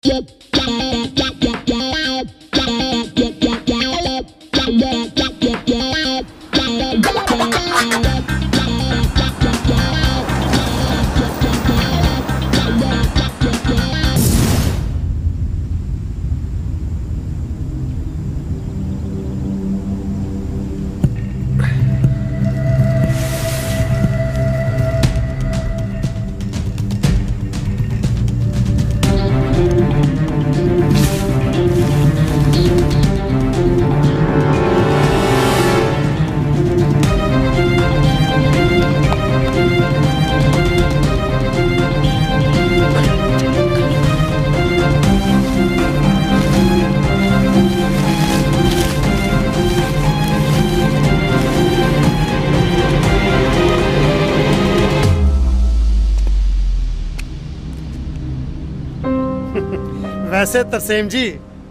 वैसे तरसेम जी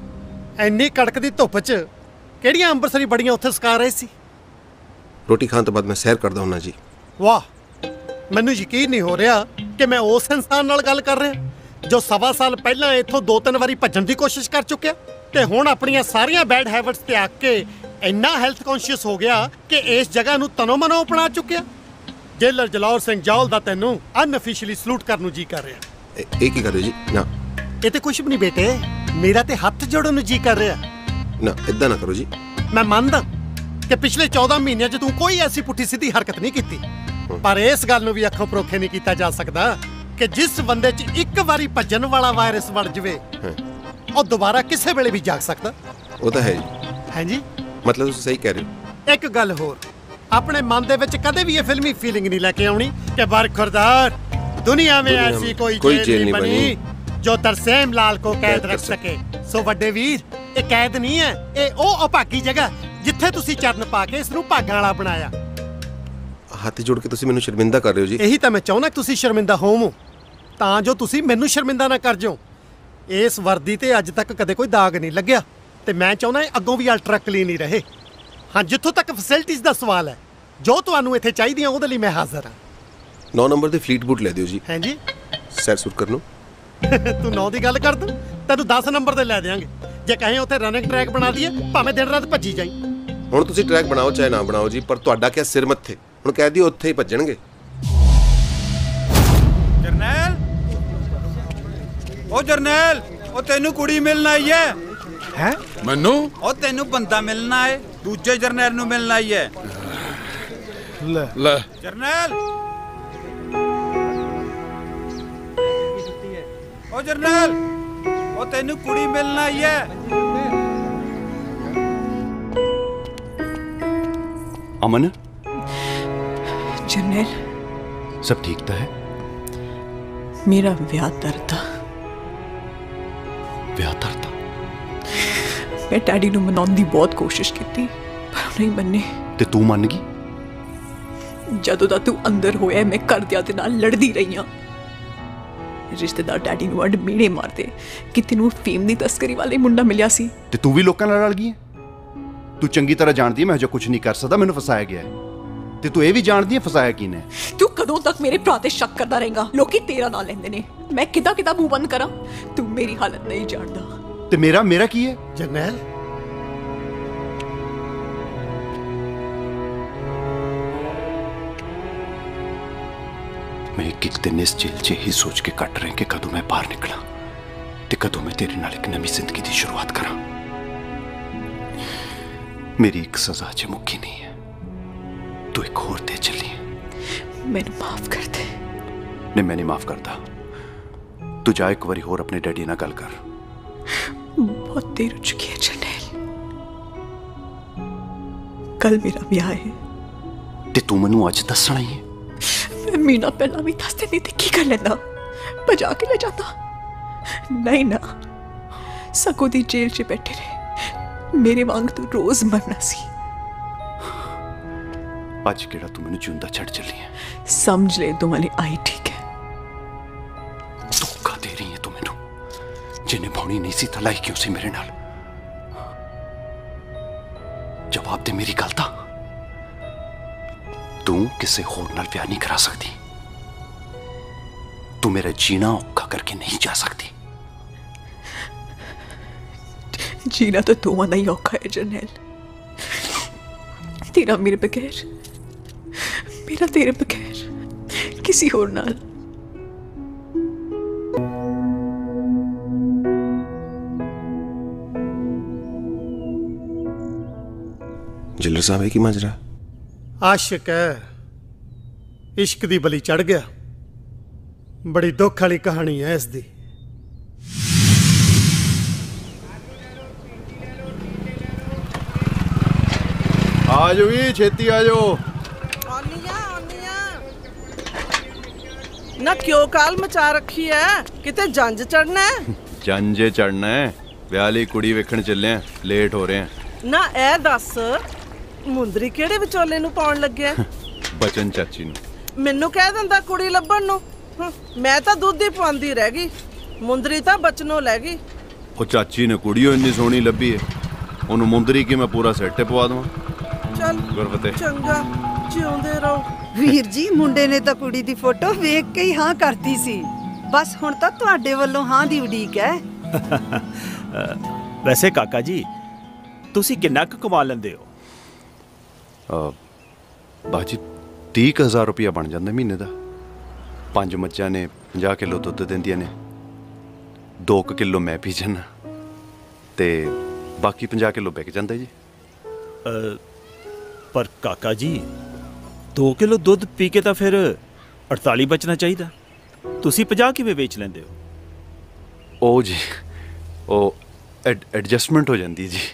इन्नी कड़कदी धुप च किहड़ियां अंबरसरी बड़ियां उत्थे सुका रहे सी? रोटी खाने तो बाद मैं सैर करदा हुन्ना जी। वाह, मैनू यकीन नहीं हो रहा कि मैं उस इंसान नाल गल कर रहा जो 1.25 साल पहला इत्थों 2-3 वारी भज्जण दी कोशिश कर चुक्या ते हुण अपनियां सारियां बैड हैबिट्स त्याग के इन्ना हेल्थ कॉन्शियस हो गया कि इस जगह नू तनो मनो अपना चुक्या। जेलर जलौर सिंह जौल दा तैनू अनऑफिशियली सलूट करन नू जी कर रहा। एक ही करो जी ना, ये तो कुछ भी नहीं बेटे, मेरा ते हथ जोड़न नू जी कर रहा ना, इदा ना करो जी। मैं मानदा कि पिछले 14 महीनों च तू कोई ऐसी पुठी सीधी हरकत नहीं की, पर इस गल नू भी अखों परोखे नहीं किया जा सकता कि जिस बंदे च एक बारी भजन वाला वायरस वड़ जाए और दोबारा किसी वेले भी जाग सकता। वो तो है जी। हैं जी, मतलब तुम सही कह रहे हो। एक गल होर, अपने मन दे विच कदे भी ये फिल्मी फीलिंग नहीं लेके आउणी कि बरखुरदार दुनिया में ऐसी कोई जेल नहीं बनी जो तरसेम लाल को कैद रख सके। सो वड्डे वीर, ये कैद नहीं है, ये ओ अभागी जगह जिथे तुसी चरण पा के इसनू भागां वाला बनाया। हाथ जोड़ के तुसी मैनू शर्मिंदा कर रहे हो जी। यही तो मैं चाहुंदा कि तुसी शर्मिंदा होवो तां जो तुसी मैनू शर्मिंदा ना कर जाओ। इस वर्दी ते अज तक कदे कोई दाग नहीं लग्या ते मैं चाहुंदा अगों भी अल्ट्रा क्लीन ही रहे। हाँ, जिथों तक फैसिलिटीज़ दा सवाल है, जो तुहानू इत्थे चाहीदियां उहदे लई मैं हाज़र हाँ। 9 नंबर दे फ्लीट बूट ले दिओ जी। हैं जी, सैर सुर करनो। तू 9 दी गल कर दूं, तैनू 10 नंबर दे लै देंगे। जे कहें उत्थे रनिंग ट्रैक बना दिए, भावें दिन रात भज्जी जाई। हुण तुसी ट्रैक बनाओ चाहे ना बनाओ जी, पर तुहाडा क्या सिर मत्थे। हुण कह दिओ उत्थे ही भज्जणगे। जरनैल, ओ जरनैल, ओ तैनू कुड़ी मिलना आई है। हैं? मैनू? ओ तैनू बंदा मिलना है, दूजे जरनैल नू मिलना आई है। ले जरनैल, ओ जरनैल, ओ तैनू कुड़ी मिलना आई है। अमन, जरनैल, सब ठीक तो है? मेरा ब्याह तरता। ब्याह तरता? मैं डैडी नू मनाउण दी बहुत कोशिश की पर नहीं मन्ने। ते तू मन गई? जदों दा तू अंदर होया मैं घरदियां दे नाल लड़दी रही हां। रिश्तेदार डैडी नू अड मेड़े मारदे कि तेनू फेम दी तस्करी वाले मुंडा मिलिया सी। ते तू भी लोकां नाल रल गई है? तू चंगी तरह जानदी है मैं जो कुछ नहीं कर सकदा, मैनू फसाया गया है। ते तू ये भी जानदी है फसाया किने? तू कदों तक मेरे भरा ते शक करदा रहेगा? लोकी तेरा नाम लेंदे ने, मैं किदा मुंह बंद करा? तू मेरी हालत नहीं जानदा। ते मेरा की है? जरनैल, मैं एक दिन इस जेल च ही सोच के कट रहे कि कदों मैं बाहर निकला ते कदों मैं तेरे नाल एक नवी जिंदगी की शुरुआत करा। मेरी एक सजा च मुक्की नहीं है, तू एक होर दे चली है। मैनू माफ कर दे। नहीं, मैं नहीं माफ करता। तू जा एक बारी होर अपने डैडी नाल गल कर। बहुत देर हो चुकी है जरनैल, कल मेरा ब्याह है। ते तू मैनू अज दसना ही है? मैं महीना पहला भी दस दिन नहीं की कर लेना, बजा के ले जाता। नहीं ना, सको दी जेल च बैठे रहे, मेरे वांग तू रोज मरना सी। अज केड़ा तू मैनू जिंदा छड़ चली है? समझ ले तुम्हारी आई ठीक है। धोखा दे रही है तू मैनू, जिन्हें भावनी नहीं सी तलाई क्यों सी मेरे नाल? जवाब दे मेरी गल दा। तू किसी होर नाल ब्याह नहीं करा सकती, तू मेरा जीना औखा करके नहीं जा सकती। जीना तो दोवां दा ही औखा है जरनैल। तेरा मेरे बगैर, मेरा तेरे बगैर किसी होर नाल। जिलर साहब है की माजरा? आशिक है, इश्क दी बली चढ़ गया। बड़ी दुख वाली कहानी है इसदी। आ जाओ जी, छेती आ जाओ। ना क्यों काल मचा रखी है, किते जंज चढ़ना है? जंजे चढ़ना है, विआह लई कुड़ी वेखण चले हैं, लेट हो रहे हैं। ना ए दस मुंदरी केड़े विचोले नु पाउण लग्या? बचन चाची नु। मैनू कह दिंदा कुड़ी लभण नु। मैं तां दुੱਧ ही पवांदी रह गई, मुंदरी तां बचनों लै गई। ਉਹ ਚਾਚੀ ਨੇ ਕੁੜੀ ਇੰਨੀ ਸੋਹਣੀ ਲੱਭੀ ਏ, ਉਹਨੂੰ ਮੁੰਦਰੀ ਕੀ ਮੈਂ ਪੂਰਾ ਸੈੱਟ ਪਵਾ ਦਵਾਂ। चल ਗੁਰਫਤਿਹ। चंगा, ਜਿਉਂਦੇ ਰਹੋ। ਵੀਰ ਜੀ, ਮੁੰਡੇ ਨੇ ਤਾਂ ਕੁੜੀ ਦੀ ਫੋਟੋ ਵੇਖ ਕੇ ਹੀ ਹਾਂ ਕਰਤੀ ਸੀ। ਬਸ ਹੁਣ ਤਾਂ ਤੁਹਾਡੇ ਵੱਲੋਂ ਹਾਂ ਦੀ ਉਡੀਕ ਹੈ। ਵੈਸੇ ਕਾਕਾ ਜੀ ਤੁਸੀਂ ਕਿੰਨਾ ਕੁ ਕਮਾ ਲੈਂਦੇ ਹੋ? ਬਾਜੀ 30,000 ਰੁਪਇਆ ਬਣ ਜਾਂਦਾ ਮਹੀਨੇ ਦਾ। 5 ਮੱਝਾਂ ਨੇ, 50 ਕਿਲੋ ਦੁੱਧ ਦਿੰਦੀਆਂ ਨੇ, 2 ਕਿਲੋ ਮੈਂ ਪੀ ਜਾਂਦਾ ਤੇ ਬਾਕੀ 50 ਕਿਲੋ ਵਿਕ ਜਾਂਦਾ ਜੀ। ਪਰ ਕਾਕਾ ਜੀ 2 ਕਿਲੋ ਦੁੱਧ ਪੀ ਕੇ ਤਾਂ ਫਿਰ 48 ਬਚਣਾ ਚਾਹੀਦਾ। ਤੁਸੀਂ 50 ਕਿਵੇਂ ਵੇਚ ਲੈਂਦੇ ਹੋ? ਉਹ ਜੀ ਉਹ ਐਡਜਸਟਮੈਂਟ ਹੋ ਜਾਂਦੀ ਜੀ।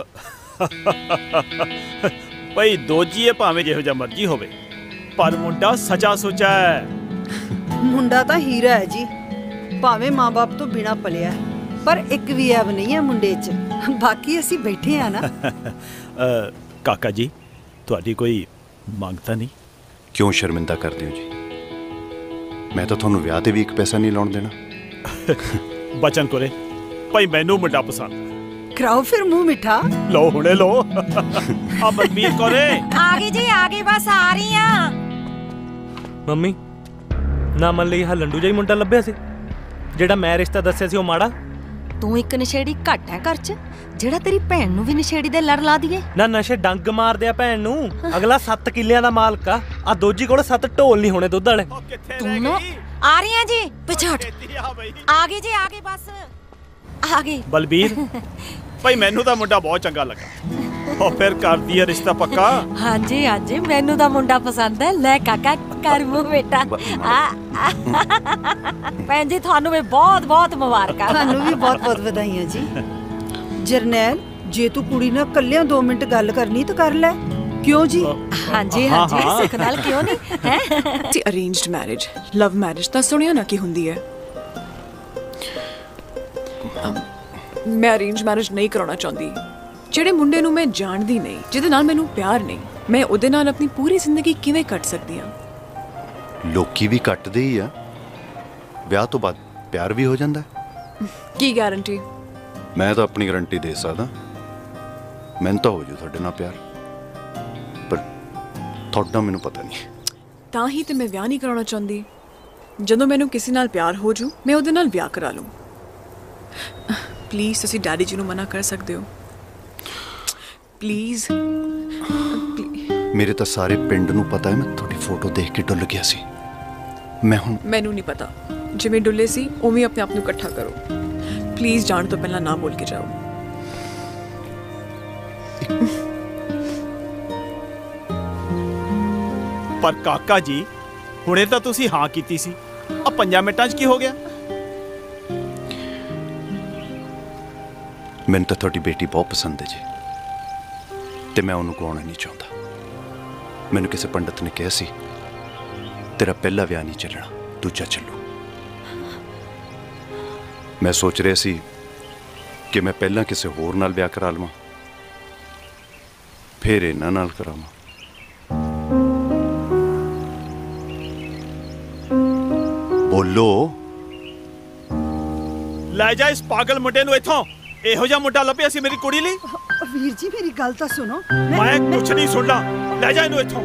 ਭਾਈ ਦੋਜੀ ਹੈ ਭਾਵੇਂ ਜਿਹੋ ਜਿਹਾ ਮਰਜ਼ੀ ਹੋਵੇ, ਪਰ ਮੁੰਡਾ ਸੱਚਾ ਸੁੱਚਾ ਹੈ। ਮੁੰਡਾ ਤਾਂ ਹੀਰਾ ਹੈ ਜੀ, ਭਾਵੇਂ ਮਾਂ-ਬਾਪ ਤੋਂ ਬਿਨਾ ਪਲਿਆ, ਪਰ ਇੱਕ ਵੀ ਐਬ ਨਹੀਂ ਹੈ ਮੁੰਡੇ 'ਚ। ਬਾਕੀ ਅਸੀਂ ਬੈਠੇ ਆ ਨਾ। ਕਾਕਾ ਜੀ ਤੁਹਾਡੀ ਕੋਈ ਮੰਗ ਤਾਂ ਨਹੀਂ? ਕਿਉਂ ਸ਼ਰਮਿੰਦਾ ਕਰਦੇ ਹੋ ਜੀ? ਮੈਂ ਤਾਂ ਤੁਹਾਨੂੰ ਵਿਆਹ ਤੇ ਵੀ ਇੱਕ ਪੈਸਾ ਨਹੀਂ ਲਾਉਣ ਦੇਣਾ। ਬਚਨ ਕੋਰੇ ਭਾਈ ਮੈਨੂੰ ਮੁੰਡਾ ਪਸੰਦ। ਕਰਾਓ ਫਿਰ ਮੂੰਹ ਮਿੱਠਾ। ਲੋ ਹੁਣੇ ਲੋ। ਆ ਬਲਬੀਰ ਕੋਰੇ ਆ ਗਈ ਜੀ, ਆ ਗਈ, ਬਸ ਆ ਰਹੀ ਆ। ਮੰਮੀ ਨਾ ਮੰਨ ਲਈ, ਲੰਡੂ ਜਿਹਾ ਹੀ ਮੁੰਡਾ ਲੱਭਿਆ ਸੀ ਜਿਹੜਾ ਮੈਂ ਰਿਸ਼ਤਾ ਦੱਸਿਆ ਸੀ ਉਹ ਮਾੜਾ। ਤੂੰ ਇੱਕ ਨਸ਼ੇੜੀ ਘੱਟ ਹੈ ਘਰ 'ਚ, ਜਿਹੜਾ ਤੇਰੀ ਭੈਣ ਨੂੰ ਵੀ ਨਸ਼ੇੜੀ ਦੇ ਲੜ ਲਾ ਦੀਏ। ਨਾ ਨਸ਼ੇ ਡੰਗ ਮਾਰਦੇ ਆ ਭੈਣ ਨੂੰ। ਅਗਲਾ 7 ਕਿੱਲਿਆਂ ਦਾ ਮਾਲਕ ਆ ਦੋਜੀ ਕੋਲ 7 ਢੋਲ ਨਹੀਂ ਹੋਣੇ ਦੁੱਧ ਵਾਲੇ। ਤੂੰ ਨਾ ਆ ਰਹੀ ਆ ਜੀ, ਪਿਛਾਟ ਆ ਗਈ ਜੀ, ਆ ਗਈ, ਬਸ ਆ ਗਈ। ਬਲਬੀਰ ਭਾਈ ਮੈਨੂੰ ਤਾਂ ਮੁੰਡਾ ਬਹੁਤ ਚੰਗਾ ਲੱਗਾ। ਉਹ ਫਿਰ ਕਰਦੀ ਹੈ ਰਿਸ਼ਤਾ ਪੱਕਾ? ਹਾਂਜੀ ਹਾਂਜੀ, ਮੈਨੂੰ ਤਾਂ ਮੁੰਡਾ ਪਸੰਦ ਹੈ। ਲੈ ਕਾਕਾ ਕਰ ਮੂੰਹ ਬੇਟਾ। ਭੈਣ ਜੀ ਤੁਹਾਨੂੰ ਵੀ ਬਹੁਤ ਬਹੁਤ ਮੁਬਾਰਕਾਂ। ਤੁਹਾਨੂੰ ਵੀ ਬਹੁਤ ਬਹੁਤ ਵਧਾਈਆਂ ਜੀ। ਜਰਨੈਲ, ਜੇ ਤੂੰ ਕੁੜੀ ਨਾਲ ਕੱਲਿਆਂ 2 ਮਿੰਟ ਗੱਲ ਕਰਨੀ ਤਾਂ ਕਰ ਲੈ। ਕਿਉਂ ਜੀ? ਹਾਂਜੀ ਹਾਂਜੀ, ਸੁਖ ਨਾਲ ਕਿਉਂ ਨਹੀਂ ਹੈ। ਅਰੇਂਜਡ ਮੈਰਿਜ, ਲਵ ਮੈਰਿਜ ਤਾਂ ਸੁਣਿਆ ਨਾ ਕੀ ਹੁੰਦੀ ਹੈ। ਮੈਂ ਅਰੇਂਜ ਮੈਰਿਜ ਨਹੀਂ ਕਰਾਉਣਾ ਚਾਹੁੰਦੀ। ਜਿਹੜੇ ਮੁੰਡੇ ਨੂੰ ਮੈਂ ਜਾਣਦੀ ਨਹੀਂ, ਜਿਹਦੇ ਨਾਲ ਮੈਨੂੰ ਪਿਆਰ ਨਹੀਂ, ਮੈਂ ਉਹਦੇ ਨਾਲ ਆਪਣੀ ਪੂਰੀ ਜ਼ਿੰਦਗੀ ਕਿਵੇਂ ਕੱਟ ਸਕਦੀ ਹਾਂ? ਲੋਕੀ ਵੀ ਕੱਟਦੇ ਹੀ ਆ, ਵਿਆਹ ਤੋਂ ਬਾਅਦ ਪਿਆਰ ਵੀ ਹੋ ਜਾਂਦਾ। ਕੀ ਗਾਰੰਟੀ? ਮੈਂ ਤਾਂ ਆਪਣੀ ਗਾਰੰਟੀ ਦੇ ਸਕਦਾ, ਮੈਨੂੰ ਤਾਂ ਹੋ ਜੂ ਤੁਹਾਡੇ ਨਾਲ ਪਿਆਰ, ਪਰ ਤੁਹਾਡਾ ਮੈਨੂੰ ਪਤਾ ਨਹੀਂ। ਤਾਂ ਹੀ ਤੇ ਮੈਂ ਵਿਆਹ ਨਹੀਂ ਕਰਾਉਣਾ ਚਾਹੁੰਦੀ। ਜਦੋਂ ਮੈਨੂੰ ਕਿਸੇ ਨਾਲ ਪਿਆਰ ਹੋ ਜੂ, ਮੈਂ ਉਹਦੇ ਨਾਲ ਵਿਆਹ ਕਰਾ ਲੂੰ। ਪਲੀਜ਼ ਤੁਸੀਂ ਡੈਡੀ ਜੀ ਨੂੰ ਮਨਾ ਕਰ ਸਕਦੇ ਹੋ, ਪਲੀਜ਼। ਮੇਰੇ ਤਾਂ ਸਾਰੇ ਪਿੰਡ ਨੂੰ ਪਤਾ ਹੈ ਮੈਂ ਤੁਹਾਡੀ ਫੋਟੋ ਦੇਖ ਕੇ ਡੁੱਲ ਗਿਆ ਸੀ। ਮੈਂ ਹੁਣ ਮੈਨੂੰ ਨਹੀਂ ਪਤਾ, ਜਿਵੇਂ ਡੁੱਲੇ ਸੀ ਉਵੇਂ ਆਪਣੇ ਆਪ ਨੂੰ ਇਕੱਠਾ ਕਰੋ। ਪਲੀਜ਼ ਜਾਣ ਤੋਂ ਪਹਿਲਾਂ ਨਾ ਬੋਲ ਕੇ ਜਾਓ। ਪਰ ਕਾਕਾ ਜੀ ਹੁਣੇ ਤਾਂ ਤੁਸੀਂ ਹਾਂ ਕੀਤੀ ਸੀ, ਆ 5 ਮਿੰਟਾਂ 'ਚ ਕੀ ਹੋ ਗਿਆ? ਮੈਨੂੰ ਤਾਂ ਤੁਹਾਡੀ ਬੇਟੀ ਬਹੁਤ ਪਸੰਦ ਹੈ ਜੀ, ਤੇ ਮੈਂ ਉਹਨੂੰ ਗਵਾਉਣਾ ਨਹੀਂ ਚਾਹੁੰਦਾ। ਮੈਨੂੰ ਕਿਸੇ ਪੰਡਤ ਨੇ ਕਿਹਾ ਸੀ ਤੇਰਾ ਪਹਿਲਾ ਵਿਆਹ ਨਹੀਂ ਚੱਲਣਾ, ਦੂਜਾ ਚੱਲੂ। ਮੈਂ ਸੋਚ ਰਿਹਾ ਸੀ ਕਿ ਮੈਂ ਪਹਿਲਾਂ ਕਿਸੇ ਹੋਰ ਨਾਲ ਵਿਆਹ ਕਰਾ ਲਵਾਂ, ਫਿਰ ਇਹਨਾਂ ਨਾਲ ਕਰਾਵਾਂ। ਬੋਲੋ। ਲੈ ਜਾ ਇਸ ਪਾਗਲ ਮੁੰਡੇ ਨੂੰ ਇੱਥੋਂ। ਇਹੋ ਜਿਹਾ ਮੁੰਡਾ ਲੱਭਿਆ ਸੀ ਮੇਰੀ ਕੁੜੀ ਲਈ। ਵੀਰ ਜੀ ਮੇਰੀ ਗੱਲ ਤਾਂ ਸੁਣੋ। ਮੈਂ ਕੁਛ ਨਹੀਂ ਸੁਣਦਾ, ਲੈ ਜਾ ਇਹਨੂੰ ਇੱਥੋਂ।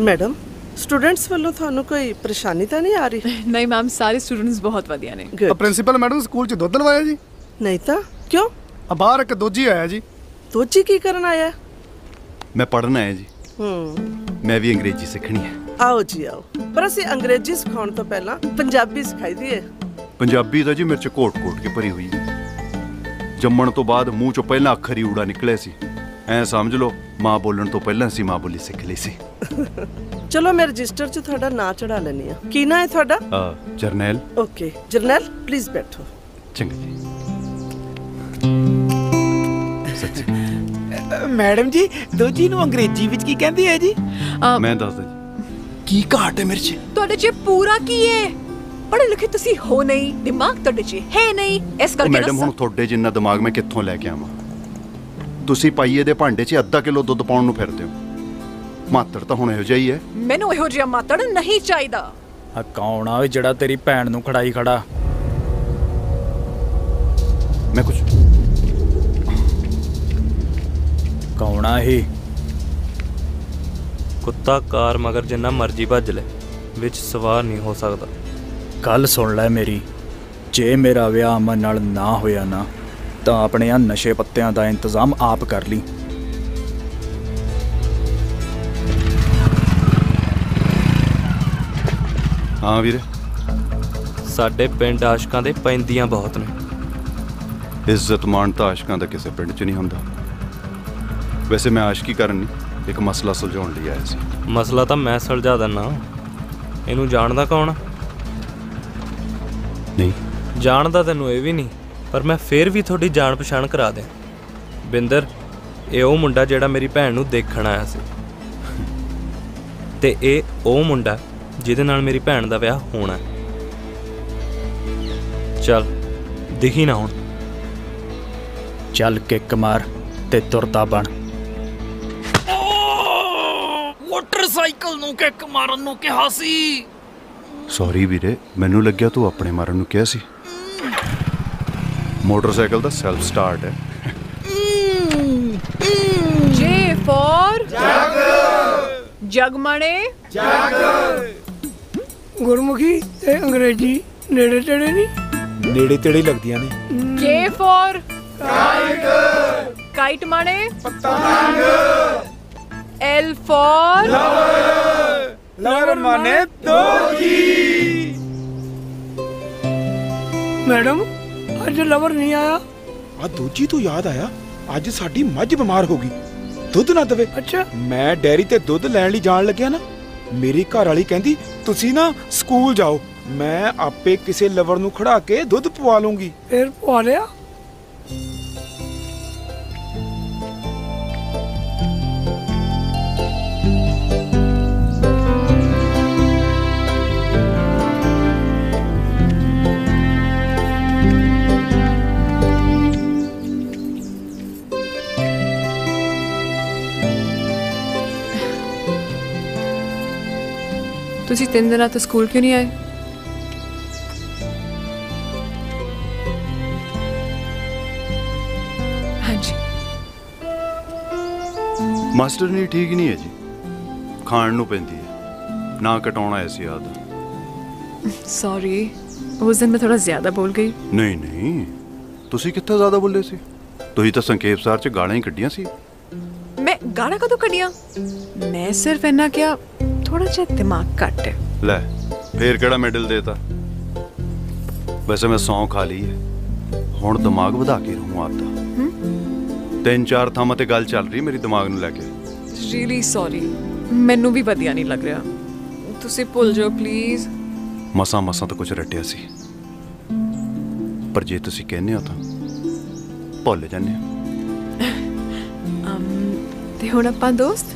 ਮੈਡਮ ਸਟੂਡੈਂਟਸ ਵੱਲੋਂ ਤੁਹਾਨੂੰ ਕੋਈ ਪਰੇਸ਼ਾਨੀ ਤਾਂ ਨਹੀਂ ਆ ਰਹੀ? ਨਹੀਂ ਮੈਮ, ਸਾਰੇ ਸਟੂਡੈਂਟਸ ਬਹੁਤ ਵਧੀਆ ਨੇ। ਪ੍ਰਿੰਸੀਪਲ ਮੈਡਮ ਸਕੂਲ 'ਚ ਦੁੱਧ ਲਵਾਇਆ ਜੀ? ਨਹੀਂ ਤਾਂ ਕਿਉਂ? ਬਾਹਰ ਇੱਕ ਦੋਜੀ ਆਇਆ ਜੀ। ਦੋਜੀ ਕੀ ਕਰਨ ਆਇਆ? ਮੈਂ ਪੜ੍ਹਨ ਆਇਆ ਜੀ। ਮੈਂ ਵੀ ਅੰਗਰੇਜ਼ੀ ਸਿੱਖਣੀ ਹੈ। ਆਓ ਜੀ ਆਓ, ਪਰ ਅਸੀਂ ਅੰਗਰੇਜ਼ੀ ਸਿਖਾਉਣ ਤੋਂ ਪਹਿਲਾਂ ਪੰਜਾਬੀ ਸਿਖਾਈ ਦੀ ਹੈ। ਪੰਜਾਬੀ ਤਾਂ ਜੀ ਮੇਰੇ 'ਚ ਘੋਟ-ਘੋਟ ਕੇ ਭਰੀ ਹੋਈ ਹੈ। ਜੰਮਣ ਤੋਂ ਬਾਅਦ ਮੂੰਹ 'ਚੋਂ ਪਹਿਲਾਂ ਅੱਖਰ ਹੀ ਊੜਾ ਨਿਕਲਿਆ ਸੀ। ਐਂ ਸਮਝ ਲਓ ਮਾਂ ਬੋਲਣ ਤੋਂ ਪਹਿਲਾਂ ਅਸੀਂ ਮਾਂ ਬੋਲੀ ਸਿੱਖ ਲਈ ਸੀ। ਚਲੋ ਮੈਂ ਰਜਿਸਟਰ 'ਚ ਤੁਹਾਡਾ ਨਾਂ ਚੜਾ ਲੈਣੀ ਆ। ਕੀ ਨਾਂ ਹੈ ਤੁਹਾਡਾ? ਜਰਨੈਲ। ਓਕੇ ਜਰਨੈਲ, ਪਲੀਜ਼ ਬੈਠੋ। ਚੰਗਾ ਜੀ। ਮੈਡਮ ਜੀ, ਦੋਜੀ ਨੂੰ ਅੰਗਰੇਜ਼ੀ ਵਿੱਚ ਕੀ ਕਹਿੰਦੇ ਆ ਜੀ? ਮੈਂ ਦੱਸਦਾ ਜੀ। ਕੀ ਘਾਟ ਹੈ ਮੇਰੇ 'ਚ? ਤੁਹਾਡੇ 'ਚ ਪੂਰਾ ਕੀ ਹੈ? ਪੜ੍ਹੇ ਲਿਖੇ ਤੁਸੀਂ ਹੋ ਨਹੀਂ, ਦਿਮਾਗ ਤੁਹਾਡੇ 'ਚ ਹੈ ਨਹੀਂ, ਇਸ ਕਰਕੇ ਮੈਡਮ ਹੁਣ ਤੁਹਾਡੇ ਜਿੰਨਾ ਦਿਮਾਗ ਮੈਂ ਕਿੱਥੋਂ ਲੈ ਕੇ ਆਵਾਂ? ਤੁਸੀਂ ਪਾਈਏ ਦੇ ਭਾਂਡੇ 'ਚ ਅੱਧਾ ਕਿਲੋ ਦੁੱਧ ਪਾਉਣ ਨੂੰ ਫਿਰਦੇ ਹੋ। ਮਾਤੜ ਤਾਂ ਹੁਣ ਇਹੋ ਜਿਹਾ ਹੀ ਹੈ। ਮੈਨੂੰ ਇਹੋ ਜਿਹਾ ਮਾਤੜ ਨਹੀਂ ਚਾਹੀਦਾ। ਆ ਕੌਣ ਆ ਜਿਹੜਾ ਤੇਰੀ ਭੈਣ ਨੂੰ ਖੜਾਈ ਖੜਾ? ਮੈਂ ਕੁਝ ਕੌਣ ਆ ਇਹ? ਕੁੱਤਾ ਕਾਰ ਮਗਰ ਜਿੰਨਾ ਮਰਜ਼ੀ ਭੱਜ ਲੈ, ਵਿੱਚ ਸਵਾਰ ਨਹੀਂ ਹੋ ਸਕਦਾ। ਗੱਲ ਸੁਣ ਲੈ ਮੇਰੀ, ਜੇ ਮੇਰਾ ਵਿਆਹ ਅਮਨ ਨਾਲ ਨਾ ਹੋਇਆ ਨਾ ਤਾਂ ਆਪਣੇ ਆ ਨਸ਼ੇ ਪੱਤਿਆਂ ਦਾ ਇੰਤਜ਼ਾਮ ਆਪ ਕਰ ਲਈ। ਹਾਂ ਵੀਰੇ, ਸਾਡੇ ਪਿੰਡ ਆਸ਼ਕਾਂ ਦੇ ਪੈਂਦੀਆਂ ਬਹੁਤ ਨੇ। ਇੱਜ਼ਤ ਮਾਣ ਤਾਂ ਆਸ਼ਕਾਂ ਦਾ ਕਿਸੇ ਪਿੰਡ 'ਚ ਨਹੀਂ ਹੁੰਦਾ। ਵੈਸੇ ਮੈਂ ਆਸ਼ਕੀ ਕਰਨ ਨਹੀਂ, ਇੱਕ ਮਸਲਾ ਸੁਲਝਾਉਣ ਲਈ ਆਇਆ ਸੀ। ਮਸਲਾ ਤਾਂ ਮੈਂ ਸੁਲਝਾ ਦਿੰਦਾ। ਇਹਨੂੰ ਜਾਣਦਾ ਕੌਣ? ਨਹੀਂ ਜਾਣਦਾ ਤੈਨੂੰ ਇਹ ਵੀ ਨਹੀਂ, ਪਰ ਮੈਂ ਫੇਰ ਵੀ ਤੁਹਾਡੀ ਜਾਣ ਪਛਾਣ ਕਰਾ ਦਿਆਂ। ਬਿੰਦਰ, ਇਹ ਉਹ ਮੁੰਡਾ ਜਿਹੜਾ ਮੇਰੀ ਭੈਣ ਨੂੰ ਦੇਖਣ ਆਇਆ ਸੀ, ਤੇ ਇਹ ਉਹ ਮੁੰਡਾ ਜਿਹਦੇ ਨਾਲ ਮੇਰੀ ਭੈਣ ਦਾ ਵਿਆਹ ਹੋਣਾ। ਚੱਲ ਦਿਖੀ ਨਾ ਹੁਣ। ਚੱਲ ਕਿੱਕ ਮਾਰ ਤੇ ਤੁਰਦਾ ਬਣ। ਮੋਟਰਸਾਈਕਲ ਨੂੰ ਕਿੱਕ ਮਾਰਨ ਨੂੰ ਕਿਹਾ ਸੀ। ਸੌਰੀ ਵੀਰੇ, ਮੈਨੂੰ ਲੱਗਿਆ ਤੂੰ ਆਪਣੇ ਮਾਰਨ ਨੂੰ ਕਿਹਾ ਸੀ। ਮੋਟਰਸਾਈਕਲ ਦਾ ਸੈਲਫ ਸਟਾਰਟ ਹੈ। ਜੇ ਫॉर ਜਗ, ਜਗਮਣੇ ਜਗ। ਗੁਰਮੁਖੀ ਤੇ ਅੰਗਰੇਜ਼ੀ ਨੇੜੇ ਤੇੜੇ ਨਹੀਂ? ਨੇੜੇ ਤੇੜੇ ਲੱਗਦੀਆਂ ਨੇ। ਕੇ ਫॉर ਕਾਈਟ, ਕਾਈਟ ਮਾਣੇ ਪਤੰਗ। ਐਲ ਫॉर ਲਵਰ, ਲਵਰ ਮਾਨੇ ਦੋਜੀ। ਮੈਡਮ ਅੱਜ ਲਵਰ ਨਹੀਂ ਆਇਆ। ਆ ਦੋਜੀ ਤੋਂ ਯਾਦ ਆਇਆ, ਅੱਜ ਸਾਡੀ ਮੱਝ ਬਿਮਾਰ ਹੋ ਗਈ, ਦੁੱਧ ਨਾ ਦੇਵੇ। ਅੱਛਾ। ਮੈਂ ਡੈਰੀ ਤੇ ਦੁੱਧ ਲੈਣ ਲਈ ਜਾਣ ਲੱਗਿਆ ਨਾ, ਮੇਰੀ ਘਰ ਵਾਲੀ ਕਹਿੰਦੀ ਤੁਸੀਂ ਨਾ ਸਕੂਲ ਜਾਓ, ਮੈਂ ਆਪੇ ਕਿਸੇ ਲਵਰ ਨੂੰ ਖੜਾ ਕੇ ਦੁੱਧ ਪਵਾ ਲੂੰਗੀ। ਫਿਰ ਪਵਾ ਲਿਆ? ਤੁਸੀਂ 3 ਦਿਨਾਂ ਤੋਂ ਸਕੂਲ ਕਿਉਂ ਨਹੀਂ ਆਏ? ਹਾਂਜੀ। ਮਾਸਟਰ ਨਹੀਂ ਠੀਕ ਨਹੀਂ ਹੈ ਜੀ, ਖਾਣ ਨੂੰ ਪੈਂਦੀ ਹੈ, ਨਾ ਕਟਾਉਣਾ ਆਇਆ ਸੀ ਯਾਦ। ਸੌਰੀ, ਉਸ ਦਿਨ ਮੈਂ ਥੋੜਾ ਜ਼ਿਆਦਾ ਬੋਲ ਗਈ। ਨਹੀਂ ਨਹੀਂ, ਤੁਸੀਂ ਕਿੱਥੇ ਜ਼ਿਆਦਾ ਬੋਲੇ ਸੀ? ਤੁਸੀਂ ਤਾਂ ਸੰਖੇਪ ਸਾਰ 'ਚ ਗਾਲਾਂ ਹੀ ਕੱਢੀਆਂ ਸੀ। ਮੈਂ ਗਾਲਾਂ ਕਦੋਂ ਕੱਢੀਆਂ? ਮੈਂ ਸਿਰਫ ਇੰਨਾ ਕਿਹਾ ਥੋੜਾ ਜਿਹਾ ਦਿਮਾਗ ਘੱਟ ਹੈ। ਲੈ ਫੇਰ ਕਿਹੜਾ ਮੈਡਲ ਦੇਤਾ? ਵੈਸੇ ਮੈਂ ਸੌਂ ਖਾ ਲਈ ਹੈ, ਹੁਣ ਦਿਮਾਗ ਵਧਾ ਕੇ ਰਹੂੰ ਆਪਦਾ। 3-4 ਥਾਵਾਂ ਤੇ ਗੱਲ ਚੱਲ ਰਹੀ ਮੇਰੀ ਦਿਮਾਗ ਨੂੰ ਲੈ ਕੇ। ਰੀਲੀ ਸੌਰੀ, ਮੈਨੂੰ ਵੀ ਵਧੀਆ ਨਹੀਂ ਲੱਗ ਰਿਹਾ। ਤੁਸੀਂ ਭੁੱਲ ਜਾਓ ਪਲੀਜ਼। ਮਸਾਂ ਤਾਂ ਕੁਝ ਰੱਟਿਆ ਸੀ, ਪਰ ਜੇ ਤੁਸੀਂ ਕਹਿੰਦੇ ਹੋ ਤਾਂ ਭੁੱਲ ਜਾਂਦੇ ਹੋ। ਤੇ ਹੁਣ ਆਪਾਂ ਦੋਸਤ?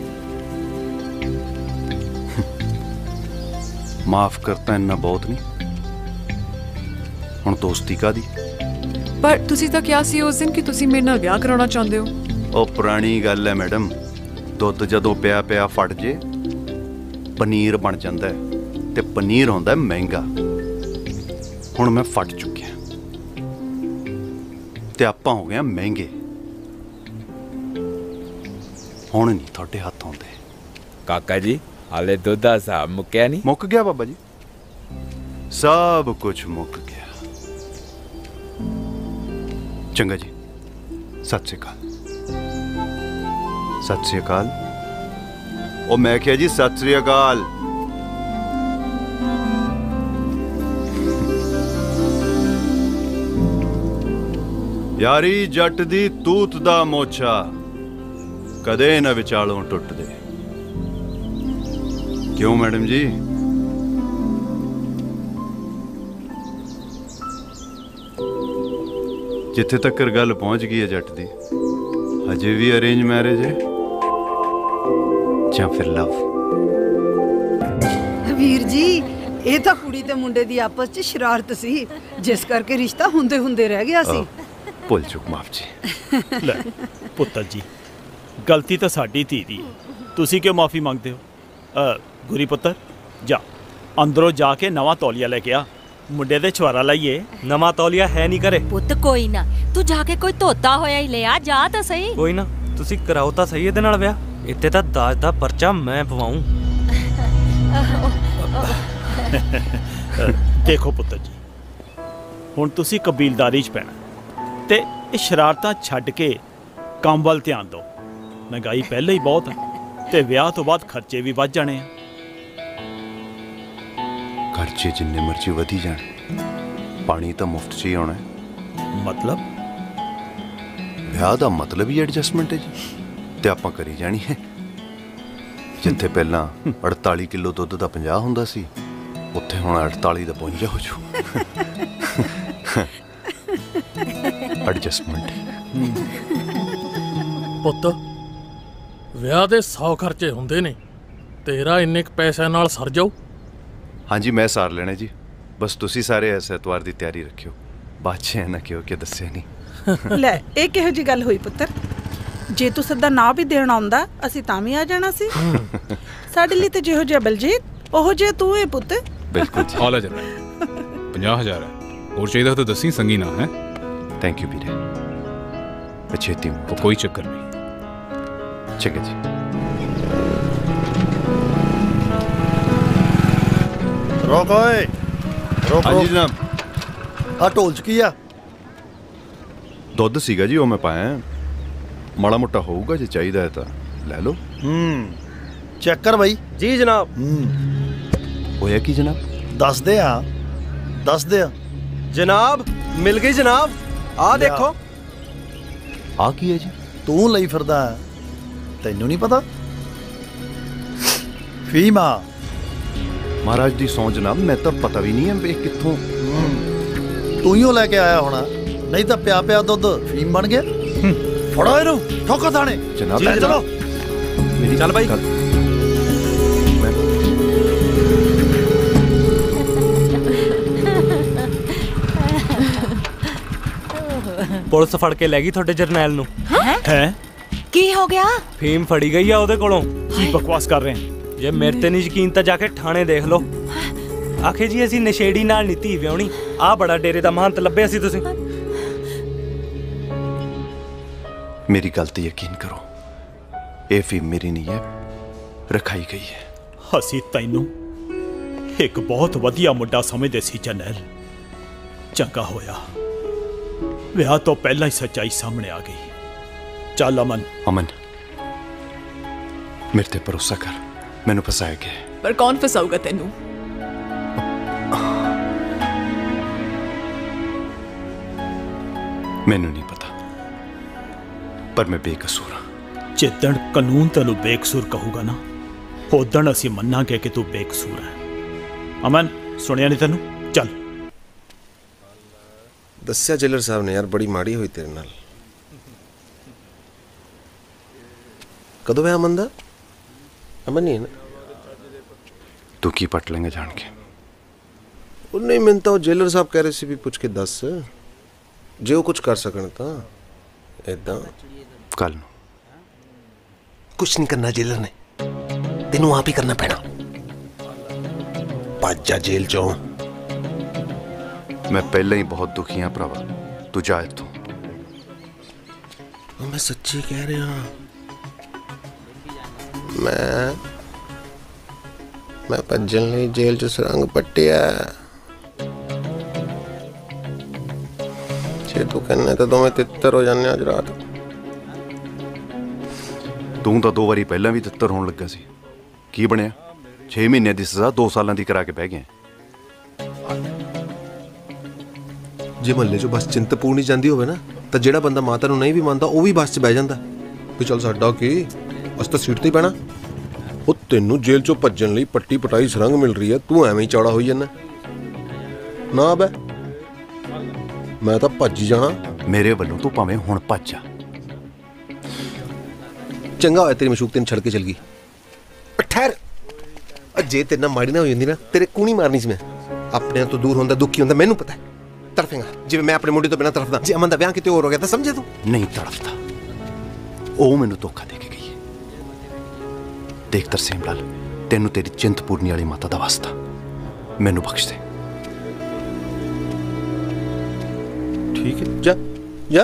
ਮਾਫ ਕਰਤਾ ਇੰਨਾ ਬਹੁਤ ਨਹੀਂ, ਹੁਣ ਦੋਸਤੀ ਕਾਹਦੀ? ਪਰ ਤੁਸੀਂ ਤਾਂ ਕਿਹਾ ਸੀ ਉਸ ਦਿਨ ਕਿ ਤੁਸੀਂ ਮੇਰੇ ਨਾਲ ਵਿਆਹ ਕਰਾਉਣਾ ਚਾਹੁੰਦੇ ਹੋ। ਉਹ ਪੁਰਾਣੀ ਗੱਲ ਹੈ ਮੈਡਮ, ਦੁੱਧ ਜਦੋਂ ਪਿਆ ਫਟ ਜੇ ਪਨੀਰ ਬਣ ਜਾਂਦਾ ਹੈ, ਤੇ ਪਨੀਰ ਹੁੰਦਾ ਮਹਿੰਗਾ। ਹੁਣ ਮੈਂ ਫਟ ਚੁੱਕਿਆ ਤੇ ਆਪਾਂ ਹੋ ਗਏ ਮਹਿੰਗੇ। ਹੁਣ ਨਹੀਂ ਤੁਹਾਡੇ ਹੱਥ ਆਉਂਦੇ। ਕਾਕਾ ਜੀ, ਹਾਲੇ ਦੁੱਧ ਦਾ ਹਿਸਾਬ ਮੁੱਕਿਆ ਨਹੀਂ? ਮੁੱਕ ਗਿਆ ਬਾਬਾ ਜੀ, ਸਭ ਕੁਝ ਮੁੱਕ ਗਿਆ। ਚੰਗਾ ਜੀ, ਸਤਿ ਸ੍ਰੀ ਅਕਾਲ। ਸਤਿ ਸ੍ਰੀ ਅਕਾਲ। ਉਹ ਮੈਂ ਕਿਹਾ ਜੀ ਸਤਿ ਸ੍ਰੀ ਅਕਾਲ। ਯਾਰੀ ਜੱਟ ਦੀ ਤੂਤ ਦਾ ਮੋਛਾ ਕਦੇ ਨਾ ਵਿਚਾਲੋਂ ਟੁੱਟਦੇ। ਕਿਉਂ ਮੈਡਮ ਜੀ? ਜਿੱਥੇ ਤੱਕ ਗੱਲ ਪਹੁੰਚ ਗਈ ਹੈ ਜੱਟ ਦੀ, ਅਜੇ ਵੀ ਅਰੇਂਜ ਮੈਰਿਜ ਹੈ ਜਾਂ ਫਿਰ ਲਵ? ਵੀਰ ਜੀ, ਇਹ ਤਾਂ ਕੁੜੀ ਤੇ ਮੁੰਡੇ ਦੀ ਆਪਸ 'ਚ ਸ਼ਰਾਰਤ ਸੀ, ਜਿਸ ਕਰਕੇ ਰਿਸ਼ਤਾ ਹੁੰਦੇ ਹੁੰਦੇ ਰਹਿ ਗਿਆ ਸੀ। ਭੁੱਲ ਚੁੱਕ, ਮਾਫ ਜੀ। ਲੈ ਪੁੱਤਰ ਜੀ, ਗਲਤੀ ਤਾਂ ਸਾਡੀ ਧੀ ਦੀ, ਤੁਸੀਂ ਕਿਉਂ ਮਾਫੀ ਮੰਗਦੇ ਹੋ? ਗੁਰੀ ਪੁੱਤਰ, ਜਾ ਅੰਦਰੋਂ ਜਾ ਕੇ ਨਵਾਂ ਤੌਲੀਆ ਲੈ ਕੇ ਆ, ਮੁੰਡੇ ਦੇ ਛੁਆਰਾ ਲਾਈਏ। ਨਵਾਂ ਤੌਲੀਆ ਹੈ ਨਹੀਂ ਘਰੇ। ਪੁੱਤ ਕੋਈ ਨਾ, ਤੂੰ ਜਾ ਕੇ ਕੋਈ ਧੋਤਾ ਹੋਇਆ ਹੀ ਲਿਆ, ਜਾ ਤਾਂ ਸਹੀ। ਕੋਈ ਨਾ, ਤੁਸੀਂ ਕਰਾਓ ਤਾਂ ਸਹੀ ਇਹਦੇ ਨਾਲ ਵਿਆਹ। ਇੱਥੇ ਤਾਂ ਦਾਜ ਦਾ ਪਰਚਾ ਮੈਂ ਪਵਾਉਂ। ਦੇਖੋ ਪੁੱਤਰ ਜੀ, ਹੁਣ ਤੁਸੀਂ ਕਬੀਲਦਾਰੀ 'ਚ ਪੈਣਾ ਤੇ ਇਹ ਸ਼ਰਾਰਤਾਂ ਛੱਡ ਕੇ ਕੰਮ ਵੱਲ ਧਿਆਨ ਦਿਓ। ਮਹਿੰਗਾਈ ਪਹਿਲਾਂ ਹੀ ਬਹੁਤ ਹੈ ਤੇ ਵਿਆਹ ਤੋਂ ਬਾਅਦ ਖਰਚੇ ਵੀ ਵੱਧ ਜਾਣੇ ਆ। ਖਰਚੇ ਜਿੰਨੇ ਮਰਜ਼ੀ ਵਧੀ ਜਾਣ, ਪਾਣੀ ਤਾਂ ਮੁਫਤ 'ਚ ਹੀ ਆਉਣਾ ਹੈ। ਮਤਲਬ? ਵਿਆਹ ਦਾ ਮਤਲਬ ਹੀ ਐਡਜਸਟਮੈਂਟ ਹੈ ਜੀ, ਤੇ ਆਪਾਂ ਕਰੀ ਜਾਣੀ ਹੈ। ਜਿੱਥੇ ਪਹਿਲਾਂ 48 ਕਿਲੋ ਦੁੱਧ ਦਾ 50 ਹੁੰਦਾ ਸੀ, ਉੱਥੇ ਹੁਣ 48 ਦਾ 52 ਹੋ ਜੂ। ਐਡਜਸਟਮੈਂਟ। ਪੁੱਤ, ਵਿਆਹ ਦੇ 100 ਖਰਚੇ ਹੁੰਦੇ ਨੇ, ਤੇਰਾ ਇੰਨੇ ਕੁ ਪੈਸਿਆਂ ਨਾਲ ਸਰ ਜਾਊ? ਹਾਂਜੀ, ਮੈਂ ਸਾਰ ਲੈਣਾ ਜੀ। ਬਸ ਤੁਸੀਂ ਸਾਰੇ ਇਸ ਐਤਵਾਰ ਦੀ ਤਿਆਰੀ ਰੱਖਿਓ, ਬਾਅਦ 'ਚ ਨਾ ਕਿਉਂ ਕਿ ਦੱਸਿਆ ਨਹੀਂ। ਲੈ, ਇਹ ਕਿਹੋ ਜੀ ਗੱਲ ਹੋਈ ਪੁੱਤਰ? ਜੇ ਤੂੰ ਸੱਦਾ ਨਾ ਵੀ ਦੇਣ ਆਉਂਦਾ, ਅਸੀਂ ਤਾਂ ਵੀ ਆ ਜਾਣਾ ਸੀ। ਸਾਡੇ ਲਈ ਤੇ ਜਿਹੋ ਜਿਹਾ ਬਲਜੀਤ, ਉਹੋ ਜਿਹਾ ਤੂੰ ਹੈ ਪੁੱਤ। ਬਿਲਕੁਲ ਜੀ। ਆ ਲੈ ਜਰਾ 50,000 ਹੈ, ਹੋਰ ਚਾਹੀਦਾ ਤਾਂ ਦੱਸੀ, ਸੰਗੀ ਨਾ ਹੈ। ਥੈਂਕ ਯੂ ਵੀਰੇ, ਛੇਤੀ ਕੋਈ ਚੱਕਰ ਨਹੀਂ। ਠੀਕ ਹੈ ਜੀ। ਰੋਕ ਓਏ, ਰੋਕ। ਹਾਂਜੀ ਜਨਾਬ। ਆ ਢੋਲ 'ਚ ਕੀ ਆ? ਦੁੱਧ ਸੀਗਾ ਜੀ, ਉਹ ਮੈਂ ਪਾਇਆ। ਮਾੜਾ ਮੋਟਾ ਹੋਊਗਾ, ਜੇ ਚਾਹੀਦਾ ਹੈ ਤਾਂ ਲੈ ਲਓ। ਚੈੱਕ ਕਰ ਬਾਈ। ਜੀ ਜਨਾਬ। ਹੋਇਆ ਕੀ ਜਨਾਬ? ਦੱਸਦੇ ਆ, ਦੱਸਦੇ ਆ ਜਨਾਬ। ਮਿਲ ਗਈ ਜਨਾਬ, ਆਹ ਦੇਖੋ। ਆ ਕੀ ਹੈ ਜੀ? ਤੂੰ ਲਈ ਫਿਰਦਾ, ਤੈਨੂੰ ਨਹੀਂ ਪਤਾ? ਫੀਮਾ। ਮਹਾਰਾਜ ਦੀ ਸੌਂ ਜਨਾਬ, ਮੈਂ ਤਾਂ ਪਤਾ ਵੀ ਨਹੀਂ ਹੈ ਇਹ ਕਿੱਥੋਂ। ਤੂੰ ਹੀ ਉਹ ਲੈ ਕੇ ਆਇਆ ਹੋਣਾ, ਨਹੀਂ ਤਾਂ ਪਿਆ ਪਿਆ ਦੁੱਧ ਫੀਮ ਬਣ ਗਿਆ। ਫੜੋ ਇਹਨੂੰ, ਠੋਕੋ ਥਾਣੇ। ਜਨਾਬ ਲੈ ਚਲੋ। ਮੇਰੀ ਚੱਲ ਬਾਈ। ਪੁਲਿਸ ਫੜ ਕੇ ਲੈ ਗਈ ਤੁਹਾਡੇ ਜਰਨੈਲ ਨੂੰ। ਹੈ? ਕੀ ਹੋ ਗਿਆ? ਫੀਮ ਫੜੀ ਗਈ ਆ ਉਹਦੇ ਕੋਲੋਂ। ਕੀ ਬਕਵਾਸ ਕਰ ਰਹੇ ਹੋ? ਜੇ ਮੇਰੇ ਤੇ ਨਹੀਂ ਯਕੀਨ ਤਾਂ ਜਾ ਕੇ ਥਾਣੇ ਦੇਖ ਲਓ। ਆਖੇ ਜੀ ਅਸੀਂ ਨਸ਼ੇੜੀ ਨਾਲ ਨਹੀਂ ਧੀ ਵਿਆਹੁਣੀ। ਆਹ ਬੜਾ ਡੇਰੇ ਦਾ ਮਹੰਤ ਲੱਭਿਆ ਸੀ ਤੁਸੀਂ। ਮੇਰੀ ਗੱਲ ਤੇ ਯਕੀਨ ਕਰੋ, ਇਹ ਫੀਮ ਮੇਰੀ ਨਹੀਂ ਹੈ, ਰਖਾਈ ਗਈ ਹੈ। ਅਸੀਂ ਤੈਨੂੰ ਇੱਕ ਬਹੁਤ ਵਧੀਆ ਮੁੰਡਾ ਸਮਝਦੇ ਸੀ ਜਰਨੈਲ। ਚੰਗਾ ਹੋਇਆ, ਵਿਆਹ ਤੋਂ ਪਹਿਲਾਂ ਹੀ ਸੱਚਾਈ ਸਾਹਮਣੇ ਆ ਗਈ। ਚੱਲ ਅਮਨ। ਅਮਨ, ਮੇਰੇ ਤੇ ਭਰੋਸਾ ਕਰ, ਮੈਨੂੰ ਫਸਾਇਆ ਗਿਆ। ਪਰ ਕੌਣ ਫਸਾਊਗਾ ਤੈਨੂੰ? ਮੈਨੂੰ ਨਹੀਂ ਪਤਾ, ਪਰ ਮੈਂ ਬੇਕਸੂਰ ਹਾਂ। ਜਿੱਦਣ ਕਾਨੂੰਨ ਤੈਨੂੰ ਬੇਕਸੂਰ ਕਹੂਗਾ ਨਾ, ਉਦਣ ਅਸੀਂ ਮੰਨਾਂਗੇ ਕਿ ਤੂੰ ਬੇਕਸੂਰ ਹੈ। ਅਮਨ, ਸੁਣਿਆ ਨਹੀਂ ਤੈਨੂੰ? ਚੱਲ। ਦੱਸਿਆ ਜੇਲਰ ਸਾਹਿਬ ਨੇ ਯਾਰ, ਬੜੀ ਮਾੜੀ ਹੋਈ ਤੇਰੇ ਨਾਲ। ਕਦੋਂ ਵਿਆਹ ਅਮਨ ਦਾ? ਅਮਨ ਨਹੀਂ ਹੈ ਨਾ? ਤੂੰ ਕੀ ਪਟ ਲੈਂਗਾ ਜਾਣ ਕੇ? ਉਹ ਨਹੀਂ, ਮੈਨੂੰ ਤਾਂ ਉਹ ਜੇਲਰ ਸਾਹਿਬ ਕਹਿ ਰਹੇ ਸੀ ਵੀ ਪੁੱਛ ਕੇ ਦੱਸ, ਜੇ ਉਹ ਕੁਝ ਕਰ ਸਕਣ ਤਾਂ। ਏਦਾਂ ਕੱਲ ਨੂੰ ਕੁਛ ਨਹੀਂ ਕਰਨਾ ਜੇਲਰ ਨੇ, ਤੈਨੂੰ ਆਪ ਹੀ ਕਰਨਾ ਪੈਣਾ। ਭੱਜ ਜਾ ਜੇਲ੍ਹ ਚੋਂ। ਮੈਂ ਪਹਿਲਾਂ ਹੀ ਬਹੁਤ ਦੁਖੀ ਹਾਂ ਭਰਾਵਾ, ਤੂੰ ਜਾ ਇੱਥੋਂ। ਮੈਂ ਸੱਚੀ ਕਹਿ ਰਿਹਾ, ਮੈਂ मैं भज्जन लई जेल च सुरंग पट्टिया। जे तू कहना तो दोवें तित्तर हो जाने अज रात। तू तो 2 वारी पहला भी तित्तर होने लगा सी, की बनया? 6 महीने की सजा 2 साल की करा के बह गए। जे महल्ले चो बस चिंतपूर्णी जाती होवे ना, तो जेड़ा बंदा माता नूं नहीं भी मानता वो भी बस च बह जांदा भी चल साडा की अस तो सीट ते ही पैना। ਉਹ ਤੈਨੂੰ ਜੇਲ੍ਹ ਚੋਂ ਭੱਜਣ ਲਈ ਪੱਟੀ ਪਟਾਈ ਸੁਰੰਗ ਮਿਲ ਰਹੀ ਹੈ, ਤੂੰ ਐਵੇਂ ਹੀ ਚੌੜਾ ਹੋਈ ਜਾਂਦਾ ਨਾ ਬੈ। ਮੈਂ ਤਾਂ ਭੱਜ ਹੀ ਜਾਣਾ। ਮੇਰੇ ਵੱਲੋਂ ਤੂੰ ਭਾਵੇਂ ਹੁਣ ਭੱਜ ਜਾ। ਚੰਗਾ ਹੋਇਆ ਤੇਰੀ ਮਸ਼ੂਕ ਤੈਨੂੰ ਛੱਡ ਕੇ ਚਲ ਗਈ। ਠਹਿਰ, ਜੇ ਤੇਰੇ ਨਾਲ ਮਾੜੀ ਨਾ ਹੋ ਜਾਂਦੀ ਨਾ, ਤੇਰੇ ਕੂਣੀ ਮਾਰਨੀ ਸੀ ਮੈਂ। ਆਪਣਿਆਂ ਤੋਂ ਦੂਰ ਹੁੰਦਾ ਦੁੱਖੀ ਹੁੰਦਾ, ਮੈਨੂੰ ਪਤਾ। ਤੜਫੇਂਗਾ ਜਿਵੇਂ ਮੈਂ ਆਪਣੇ ਮੁੰਡੇ ਤੋਂ ਬਿਨਾਂ ਤੜਫਦਾ। ਜੇ ਅਮਨ ਦਾ ਵਿਆਹ ਕਿਤੇ ਹੋਰ ਹੋ ਗਿਆ ਤਾਂ ਸਮਝੇ ਤੂੰ? ਨਹੀਂ ਤੜਫਦਾ, ਉਹ ਮੈਨੂੰ ਧੋਖਾ ਦੇ ਕੇ ਗਈ। देख तरसेम लाल, तेनू तेरी चिंतपूर्णी वाली माता दा वास्ता, मैनू बख्श दे। ठीक है, जा जा।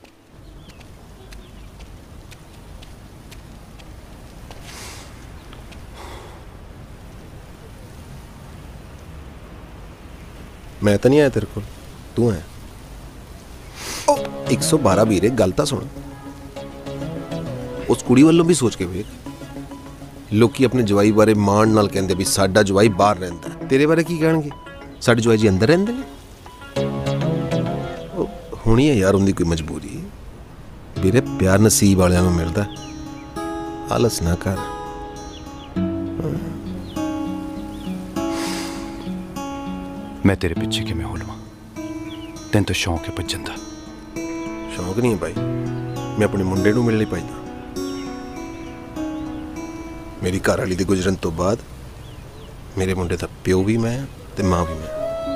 मैं तो नहीं आया तेरे को, तू है। 112 वीरे गल तां सुन। उस कुड़ी वालों भी सोच के वेख। लोकी अपने जवाई बारे माण नाल कहंदे भी साडा जवाई बाहर रहिंदा, तेरे बारे की कहणगे? साडे जवाई जी अंदर रहिंदे ने। होनी है यार उनकी कोई मजबूरी। वीरे प्यार नसीब वालियां नूं मिलदा, आलस ना कर। मैं तेरे पीछे किवें हो लवां? तैनूं तो शौक है भज्जण दा। शौक नहीं है भाई, मैं अपने मुंडे नूं मिलण लई भजदा। मेरी घर वाली के गुजरन तो बाद मेरे मुंडे का प्यो भी मैं ते मां भी मैं।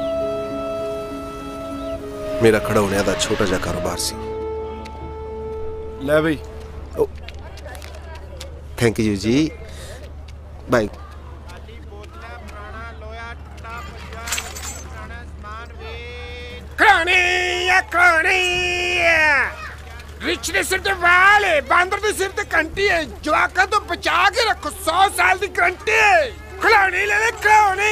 मेरा खड़ौने का छोटा जा कारोबार सी। ले भाई। थैंक यू जी, बाय। रिच दे सिर ते वाल है, बांदर दे सिर ते कंटी है, जवाका तो बचा के रखो, 100 साल दी गारंटी है। खिलौने ले ले खिलौने।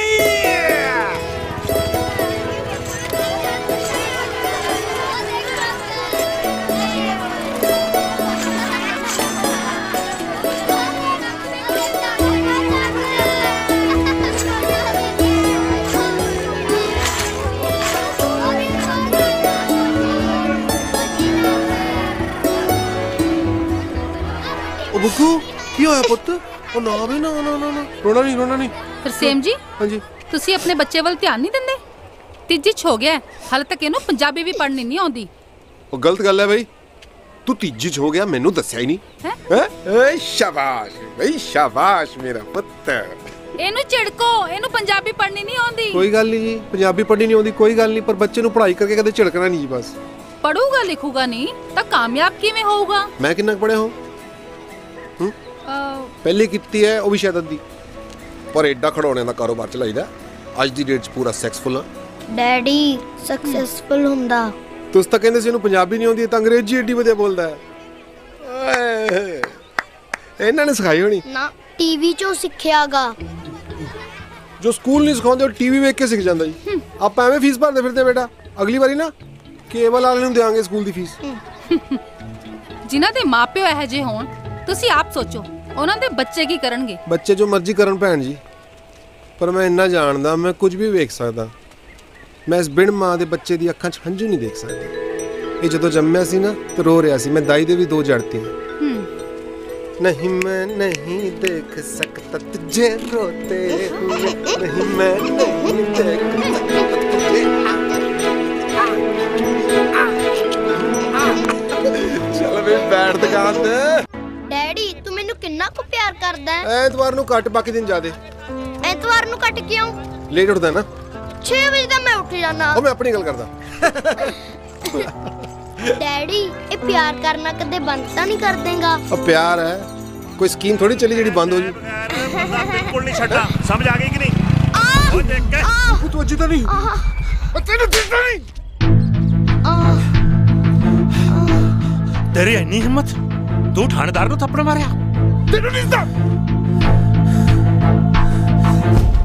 बुक्कू की होया पुत्त? ओ ना भी ना ना ना ना, रोना नहीं रोना नहीं। तरसेम जी, हाँ जी, ਤੁਸੀਂ ਆਪਣੇ ਬੱਚੇ ਵੱਲ ਧਿਆਨ ਨਹੀਂ ਦਿੰਦੇ? ਤੀਜੀ ਚ ਹੋ ਗਿਆ, ਹਾਲੇ ਤੱਕ ਇਹਨੂੰ ਪੰਜਾਬੀ ਵੀ ਪੜ੍ਹਨੀ ਨਹੀਂ ਆਉਂਦੀ। ਉਹ ਗਲਤ ਗੱਲ ਹੈ ਬਈ। ਤੂੰ ਤੀਜੀ ਚ ਹੋ ਗਿਆ, ਮੈਨੂੰ ਦੱਸਿਆ ਹੀ ਨਹੀਂ ਹੈ। ਏ ਸ਼ਾਬਾਸ਼ ਬਈ, ਸ਼ਾਬਾਸ਼ ਮੇਰਾ ਪੁੱਤ। ਇਹਨੂੰ ਝਿੜਕੋ, ਇਹਨੂੰ ਪੰਜਾਬੀ ਪੜ੍ਹਨੀ ਨਹੀਂ ਆਉਂਦੀ। ਕੋਈ ਗੱਲ ਨਹੀਂ ਜੀ, ਪੰਜਾਬੀ ਪੜ੍ਹਨੀ ਨਹੀਂ ਆਉਂਦੀ ਕੋਈ ਗੱਲ ਨਹੀਂ, ਪਰ ਬੱਚੇ ਨੂੰ ਪੜ੍ਹਾਈ ਕਰਕੇ ਕਦੇ ਝਿੜਕਣਾ ਨਹੀਂ ਜੀ ਬਸ। ਪੜੂਗਾ ਲਿਖੂਗਾ ਨਹੀਂ ਤਾਂ ਕਾਮਯਾਬ ਕਿਵੇਂ ਹੋਊਗਾ? ਮੈਂ ਕਿੰਨਾ ਪੜ੍ਹਿਆ ਹਾਂ? ਪਹਿਲੇ ਕੀਤੀ ਹੈ ਉਹ ਵੀ ਸ਼ਾਇਦ ਅੱਧੀ, ਪਰ ਐਡਾ ਖੜਾਉਣੇ ਦਾ ਕਾਰੋਬਾਰ ਚਲਾਈਦਾ। ਅੱਜ ਦੀ ਡੇਟ 'ਚ ਪੂਰਾ ਸੈਕਸਫੁਲ ਆ। ਡੈਡੀ ਸਕਸੈਸਫੁਲ ਹੁੰਦਾ। ਤੁਸੀਂ ਤਾਂ ਕਹਿੰਦੇ ਸੀ ਇਹਨੂੰ ਪੰਜਾਬੀ ਨਹੀਂ ਆਉਂਦੀ ਤਾਂ ਅੰਗਰੇਜ਼ੀ ਏਡੀ ਵਧੀਆ ਬੋਲਦਾ ਹੈ। ਇਹਨਾਂ ਨੇ ਸਿਖਾਈ ਹੋਣੀ ਨਾ, ਟੀਵੀ 'ਚੋਂ ਸਿੱਖਿਆਗਾ। ਜੋ ਸਕੂਲ ਨਹੀਂ ਸਿਖਾਉਂਦੇ ਉਹ ਟੀਵੀ ਵੇਖ ਕੇ ਸਿੱਖ ਜਾਂਦਾ ਜੀ। ਆਪਾਂ ਐਵੇਂ ਫੀਸ ਭਰਦੇ ਫਿਰਦੇ ਬੇਟਾ, ਅਗਲੀ ਵਾਰੀ ਨਾ ਕੇਬਲ ਵਾਲੇ ਨੂੰ ਦੇਵਾਂਗੇ ਸਕੂਲ ਦੀ ਫੀਸ। ਜਿਨ੍ਹਾਂ ਦੇ ਮਾਪਿਓ ਇਹੋ ਜਿਹੇ ਹੋਣ, ਤੁਸੀਂ ਆਪ ਸੋਚੋ ਉਹਨਾਂ ਦੇ ਬੱਚੇ ਕੀ ਕਰਨਗੇ। ਬੱਚੇ ਜੋ ਮਰਜ਼ੀ ਕਰਨ ਭੈਣ ਜੀ, ਪਰ ਮੈਂ ਇੰਨਾ ਜਾਣਦਾ ਮੈਂ ਕੁਝ ਵੀ ਵੇਖ ਸਕਦਾ। ਮੈਂ ਇਸ ਬਿਨ ਮਾਂ ਦੇ ਬੱਚੇ ਦੀ ਅੱਖਾਂ 'ਚ ਹੰਝੂ ਨਹੀਂ ਦੇਖ ਸਕਦਾ। ਇਹ ਜਦੋਂ ਜੰਮਿਆ ਸੀ ਨਾ ਤੇ ਰੋ ਰਿਹਾ ਸੀ। ਮੈਂ ਦਾਈ ਦੇ ਵੀ 2 ਜੜਤੀਆਂ। नहीं मैं नहीं देख सकता तुझे रोते हुए, नहीं मैं नहीं देख सकता तुझे। चल बे बैठ दुकान ते। डैडी तू मैनू किन्ना को प्यार करदा है? ਐਤਵਾਰ ਨੂੰ ਘੱਟ, ਬਾਕੀ ਦਿਨ ਜ਼ਿਆਦੇ। ਐਤਵਾਰ ਨੂੰ ਘੱਟ ਕਿਉਂ? ਲੇਟ ਉੱਠਦਾ ਨਾ। 6 ਵਜੇ ਦਾ ਮੈਂ ਉੱਠ ਜਾਣਾ। ਉਹ ਮੈਂ ਆਪਣੀ ਗੱਲ ਕਰਦਾ। डैडी ये प्यार करना कदे बंद तो नहीं कर देगा? अब प्यार है, कोई स्कीम थोड़ी चली जेडी बंद हो जी। बिल्कुल नहीं छड़ना, समझ आ गई कि नहीं? ओ देख के तू अच्छी तो नहीं, बच्चे ने ठीक तो नहीं। तेरी इतनी हिम्मत, तू थानेदार नु थप्पड़ मारया? तेनू नहीं था।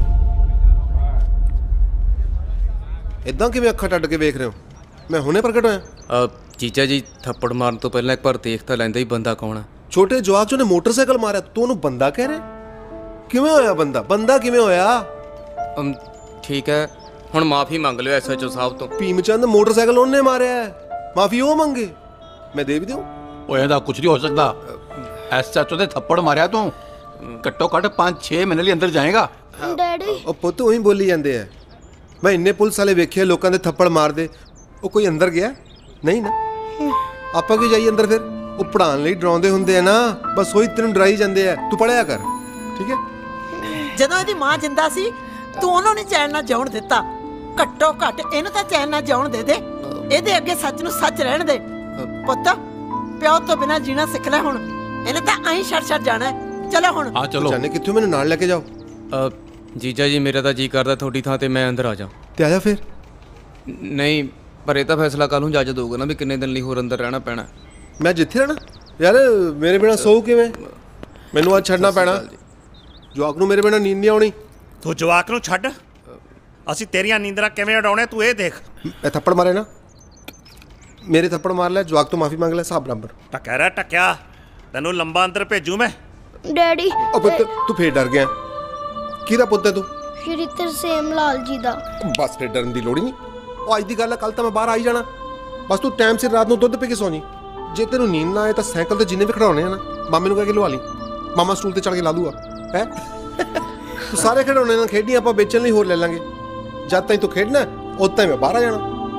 ਇਦਾਂ ਕਿਵੇਂ ਅੱਖਾਂ ਟੱਡ ਕੇ ਵੇਖ ਰਹੇ ਹੋ? ਮੈਂ ਹੁਣੇ ਪ੍ਰਗਟ ਹੋਇਆ। ਚੀਚਾ ਜੀ ਥੱਪੜ ਮਾਰਨ ਤੋਂ ਪਹਿਲਾਂ ਇੱਕ ਵਾਰ ਦੇਖ ਤਾਂ ਲੈਂਦਾ ਹੀ ਬੰਦਾ ਕੌਣ ਆ। ਛੋਟੇ ਜਵਾਕ ਜੋ ਨੇ ਮੋਟਰਸਾਈਕਲ ਮਾਰਿਆ, ਤੂੰ ਉਹਨੂੰ ਬੰਦਾ ਕਹਿ ਰਿਹਾ? ਕਿਵੇਂ ਹੋਇਆ ਬੰਦਾ? ਬੰਦਾ ਕਿਵੇਂ ਹੋਇਆ? ਠੀਕ ਹੈ, ਹੁਣ ਮਾਫੀ ਮੰਗ ਲਿਓ ਐਸਐਚਓ ਸਾਹਿਬ ਤੋਂ। ਭੀਮਚੰਦ ਮੋਟਰਸਾਈਕਲ ਉਹਨੇ ਮਾਰਿਆ ਹੈ, ਮਾਫੀ ਉਹ ਮੰਗੇ, ਮੈਂ ਦੇ ਵੀ ਦਿਉ? ਉਹ ਇਹਦਾ ਕੁਝ ਨਹੀਂ ਹੋ ਸਕਦਾ। ਐਸਐਚਓ ਦੇ ਥੱਪੜ ਮਾਰਿਆ ਤੂੰ, ਘੱਟੋ ਘੱਟ 5-6 ਮਹੀਨੇ ਲਈ ਅੰਦਰ ਜਾਏਗਾ। ਡੈਡੀ ਉਹ ਪੁੱਤ ਉਹੀ ਬੋਲੀ ਜਾਂਦੇ ਆ। ਮੈਂ ਇੰਨੇ ਪੁਲਿਸ ਵਾਲੇ ਵੇਖੇ ਲੋਕਾਂ ਦੇ ਥੱਪੜ ਮਾਰਦੇ, ਉਹ ਕੋਈ ਅੰਦਰ ਗਿਆ? ਨਹੀਂ ਨਾ। ਆਪਾਂ ਕਿਉਂ ਜਾਈਏ ਅੰਦਰ ਫਿਰ? ਉਹ ਪੜਾਉਣ ਲਈ ਡਰਾਉਂਦੇ ਹੁੰਦੇ ਆ ਨਾ, ਬਸ ਉਹੀ ਤੈਨੂੰ ਡਰਾਈ ਜਾਂਦੇ ਆ। ਤੂੰ ਪੜਿਆ ਕਰ, ਠੀਕ ਹੈ? ਜਦੋਂ ਇਹਦੀ ਮਾਂ ਜਿੰਦਾ ਸੀ ਤੂੰ ਉਹਨੂੰ ਨਹੀਂ ਚੈਨ ਨਾਲ ਜਿਉਣ ਦਿੱਤਾ, ਘੱਟੋ ਘੱਟ ਇਹਨੂੰ ਤਾਂ ਚੈਨ ਨਾਲ ਜਿਉਣ ਦੇ ਦੇ। ਇਹਦੇ ਅੱਗੇ ਸੱਚ ਨੂੰ ਸੱਚ ਰਹਿਣ ਦੇ। ਪੁੱਤ ਪਿਓ ਤੋਂ ਬਿਨਾਂ ਜੀਣਾ ਸਿੱਖ ਲੈ ਹੁਣ, ਇਹਨੇ ਤਾਂ ਐਂ ਛੱਡ ਜਾਣਾ। ਚਲੋ ਹੁਣ। ਹਾਂ ਚਲੋ। ਜਾਣੇ ਕਿੱਥੋਂ? ਮੈਨੂੰ ਨਾਲ ਲੈ ਕੇ ਜਾਓ। ਜੀਜਾ ਜੀ ਮੇਰਾ ਤਾਂ ਜੀ ਕਰਦਾ ਤੁਹਾਡੀ ਥਾਂ ਤੇ ਮੈਂ ਅੰਦਰ ਆ ਜਾ। ਤੇ ਆ ਜਾ ਫਿਰ। ਨਹੀਂ ਪਰ ਇਹ ਤਾਂ ਫੈਸਲਾ ਕੱਲ ਨੂੰ ਜੱਜ ਦਊਗਾ ਨਾ ਵੀ ਕਿੰਨੇ ਦਿਨ ਲਈ ਹੋਰ ਅੰਦਰ ਰਹਿਣਾ ਪੈਣਾ। ਮੈਂ ਜਿੱਥੇ ਰਹਿਣਾ ਯਾਰ, ਮੇਰੇ ਬਿਨਾ ਸੌ ਕਿਵੇਂ? ਮੈਨੂੰ ਅੱਜ ਛੱਡਣਾ ਪੈਣਾ। ਜਵਾਕ ਨੂੰ ਮੇਰੇ ਬਿਨਾ ਨੀਂਦ ਨਹੀਂ ਆਉਣੀ। ਤੂੰ ਜਵਾਕ ਨੂੰ ਛੱਡ, ਅਸੀਂ ਤੇਰੀਆਂ ਨੀਂਦਰਾਂ ਕਿਵੇਂ ਉਡਾਉਣੇ ਤੂੰ ਇਹ ਦੇਖ। ਮੈਂ ਥੱਪੜ ਮਾਰੇ ਨਾ, ਮੇਰੇ ਥੱਪੜ ਮਾਰ ਲੈ, ਜਵਾਕ ਤੋਂ ਮਾਫੀ ਮੰਗ ਲੈ, ਹਿਸਾਬ ਬਰਾਬਰ। ਟੱਕਿਆ ਰਹਿ ਟੱਕਿਆ, ਤੈਨੂੰ ਲੰਬਾ ਅੰਦਰ ਭੇਜੂ ਮੈਂ। ਡੈਡੀ ਉਹ ਪੁੱਤ ਤੂੰ ਫੇਰ ਡਰ ਗਿਆ। ਕਿਹਦਾ ਪੁੱਤ ਹੈ ਤੂੰ? ਸ਼੍ਰੀ ਤਰਸੇਮ ਲਾਲ ਜੀ ਦਾ। ਬਸ ਫਿਰ ਡਰਨ ਦੀ ਲੋੜ ਹੀ ਨਹੀਂ। ਉਹ ਅੱਜ ਦੀ ਗੱਲ ਹੈ, ਕੱਲ ਤਾਂ ਮੈਂ ਬਾਹਰ ਆਈ ਜਾਣਾ। ਬਸ ਤੂੰ ਟਾਈਮ ਸਿਰ ਰਾਤ ਨੂੰ ਦੁੱਧ ਪੀ ਕੇ ਸੌਂ ਜੀ। ਜੇ ਤੈਨੂੰ ਨੀਂਦ ਨਾ ਆਏ ਤਾਂ ਸਾਈਕਲ ਤੇ ਜਿੰਨੇ ਵੀ ਖੜਾਉਣੇ ਆ ਨਾ, ਮਾਮੇ ਨੂੰ ਕਹਿ ਕੇ ਲਵਾ ਲਈ, ਮਾਮਾ ਸਟੂਲ ਤੇ ਚੜ ਕੇ ਲਾ ਦੂਗਾ। ਹੈ ਤੂੰ ਸਾਰੇ ਖਿਡੌਣੇ ਨਾਲ ਖੇਡੀ, ਆਪਾਂ ਵੇਚਣ ਲਈ ਹੋਰ ਲੈ ਲਾਂਗੇ। ਜਦ ਤਾਈਂ ਤੂੰ ਖੇਡਣਾ ਉਦੋਂ ਤਾਈਂ ਮੈਂ ਬਾਹਰ ਆ ਜਾਣਾ।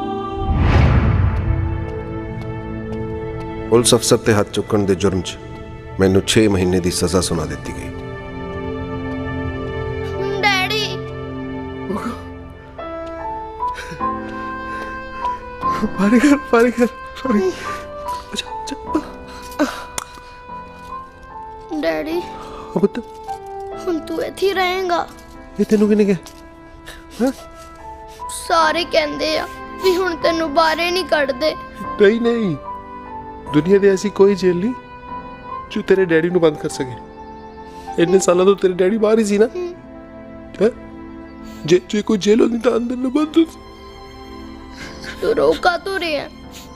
ਪੁਲਿਸ ਅਫਸਰ ਤੇ ਹੱਥ ਚੁੱਕਣ ਦੇ ਜੁਰਮ 'ਚ ਮੈਨੂੰ 6 ਮਹੀਨੇ ਦੀ ਸਜ਼ਾ ਸੁਣਾ ਦਿੱਤੀ ਗਈ। ਡੈਡੀ ਪਾਰੀ ਕਰ ਡੈਡੀ ਪੁੱਤ ਹੁਣ ਤੂੰ ਇੱਥੇ ਹੀ ਰਹੇਂਗਾ? ਇਹ ਤੈਨੂੰ ਕਿਹਨੇ ਕਿਹਾ? ਸਾਰੇ ਕਹਿੰਦੇ ਆ ਵੀ ਹੁਣ ਤੈਨੂੰ ਬਾਹਰੇ ਨਹੀਂ ਕੱਢਦੇ। ਨਹੀਂ, ਦੁਨੀਆ ਦੇ ਐਸੀ ਕੋਈ ਜੇਲ੍ਹ ਨਹੀਂ ਜੋ ਤੇਰੇ ਡੈਡੀ ਨੂੰ ਬੰਦ ਕਰ ਸਕੇ। ਇੰਨੇ ਸਾਲਾਂ ਤੋਂ ਤੇਰੇ ਡੈਡੀ ਬਾਹਰ ਹੀ ਸੀ ਨਾ। ਜੇ ਕੋਈ ਜੇਲ੍ਹ ਹੁੰਦੀ ਤਾਂ ਅੰਦਰ ਨਾ ਬੰਦ ਹੋ। ਤੂੰ ਰੋਕਾ ਤੂੰ ਰਿਹਾ।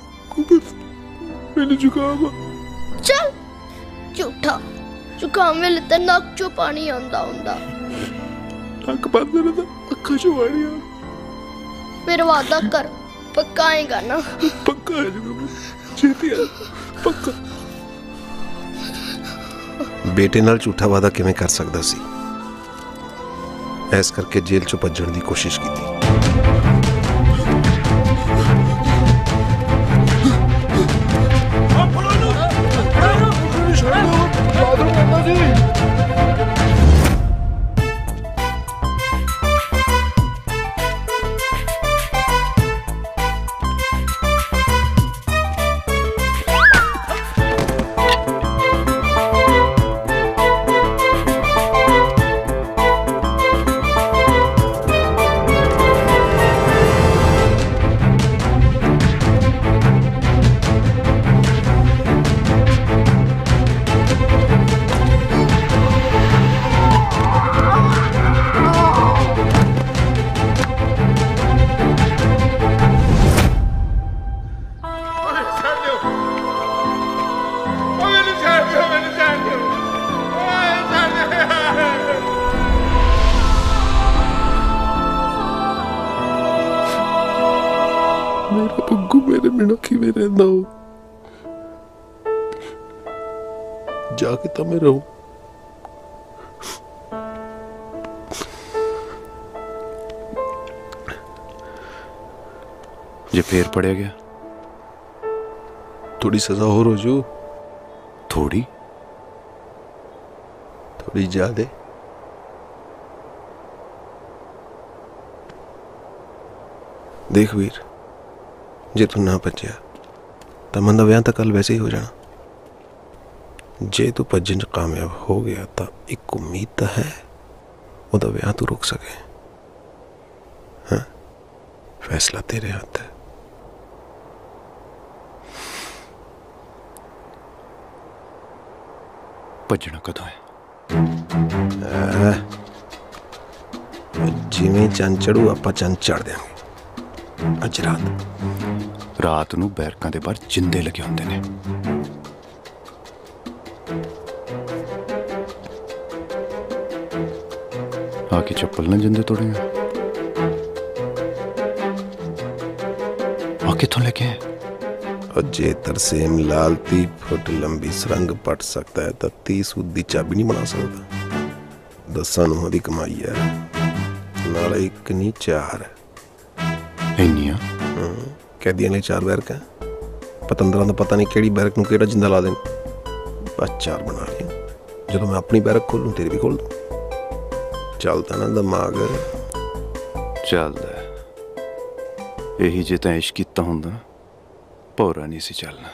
ਮੈਨੂੰ ਜ਼ੁਕਾਮ ਆ। ਚੱਲ ਝੂਠਾ, ਜ਼ੁਕਾਮ ਵੇਲੇ ਤਾਂ ਨੱਕ ਚੋਂ ਪਾਣੀ ਆਉਂਦਾ ਹੁੰਦਾ। ਨੱਕ ਬੰਦ ਰਹਿੰਦਾ, ਅੱਖਾਂ ਚੋਂ ਪਾਣੀ ਆ। ਫਿਰ ਵਾਦਾ ਕਰ, ਪੱਕਾ ਆਏਗਾ ਨਾ? ਪੱਕਾ ਆ ਜਾਊਗਾ, ਛੇਤੀ ਆ, ਪੱਕਾ। ਬੇਟੇ ਨਾਲ ਝੂਠਾ ਵਾਦਾ ਕਿਵੇਂ ਕਰ ਸਕਦਾ ਸੀ? ਐਸ ਕਰਕੇ ਜੇਲ੍ਹ ਚੋਂ ਭੱਜਣ ਦੀ ਕੋਸ਼ਿਸ਼ ਕੀਤੀ। ਮੇਰਾ ਬੱਗੂ ਮੇਰੇ ਬਿਨਾਂ ਕਿਵੇਂ ਰਹਿੰਦਾ ਹੋ? ਜਾ ਕੇ ਤਾਂ ਮੈਂ ਰਹੂੰ। ਜੇ ਫੇਰ ਪੜਿਆ ਗਿਆ थोड़ी सजा और हो जो। थोड़ी ज्यादा। देख वीर, जे तू ना भज्या तो मन का विआह तो कल वैसे ही हो जाना। जे तू भज्जन च कामयाब हो गया तो एक उम्मीद तो है ਉਹਦਾ ਵਿਆਹ तू रोक सके। हाँ, फैसला तेरे हाथ है। ਭੱਜਣਾ ਕਦੋਂ ਹੈ? ਜਿਵੇਂ ਚੰਨ ਚੜੂ ਆਪਾਂ ਚੰਨ ਚੜ ਦਿਆਂਗੇ। ਅੱਜ ਰਾਤ ਨੂੰ ਬੈਰਕਾਂ ਦੇ ਬਾਹਰ ਜਿੰਦੇ ਲੱਗੇ ਹੁੰਦੇ ਨੇ। ਆ ਕੇ ਚੱਪਲ ਨਾ ਜਿੰਦੇ ਤੋੜੇਗਾ। ਆ ਕਿੱਥੋਂ ਲੈ ਕੇ ਆਏ? ਜੇ ਤਰਸੇਮ ਲਾਲ 30 ਫੁੱਟ ਲੰਬੀ ਸੁਰੰਗ ਪੱਟ ਸਕਦਾ ਹੈ ਤਾਂ 30 ਸੂਤ ਦੀ ਚਾਬੀ ਨਹੀਂ ਬਣਾ ਸਕਦਾ। 10 ਨੂੰ ਦੀ ਕਮਾਈ ਹੈ, ਨਾਲੇ ਇੱਕ ਨਹੀਂ 4 ਇੰਨੀਆਂ ਕੈਦੀਆਂ ਲਈ 4 ਬੈਰਕਾਂ। ਪਤੰਦਰਾਂ ਦਾ ਪਤਾ ਨਹੀਂ ਕਿਹੜੀ ਬੈਰਕ ਨੂੰ ਕਿਹੜਾ ਜਿੰਦਾ ਲਾ ਦੇਣ। ਬਸ 4 ਬਣਾ ਲਿਆ। ਜਦੋਂ ਮੈਂ ਆਪਣੀ ਬੈਰਕ ਖੋਲੂੰ ਤੇਰੀ ਵੀ ਖੋਲ ਦੂੰ। ਚੱਲਦਾ ਨਾ ਦਿਮਾਗ? ਚੱਲਦਾ। ਇਹੀ ਜੇ ਤਾਂ ਇਸ਼ਕ ਕੀਤਾ ਹੁੰਦਾ ਭੌਰਾ ਨਹੀਂ ਸੀ ਚੱਲਣਾ।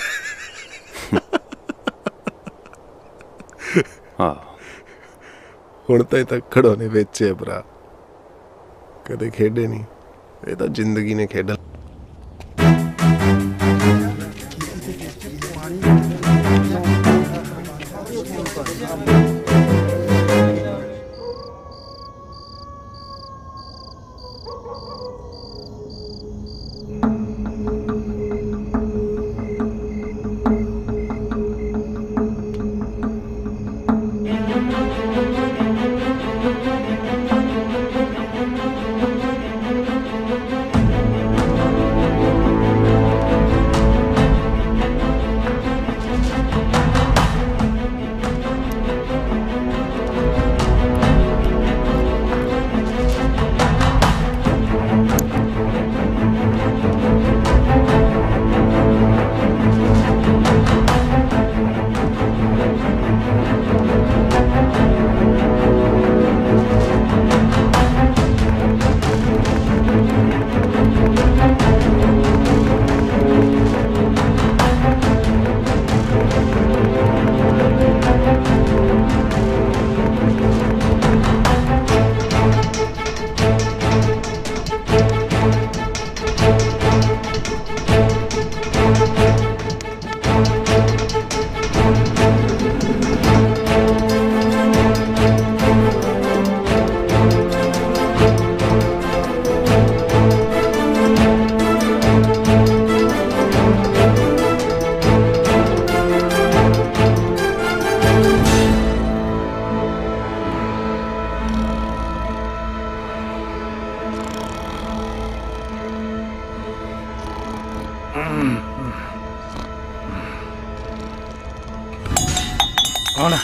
ਹਾਂ ਹੁਣ ਤਾਂ ਇਹ ਤਾਂ ਖੜੋਨੇ ਵਿੱਚ ਹੈ ਭਰਾ, ਕਦੇ ਖੇਡੇ ਨਹੀਂ। ਇਹ ਤਾਂ ਜ਼ਿੰਦਗੀ ਨੇ ਖੇਡਣ। ਕੌਣ?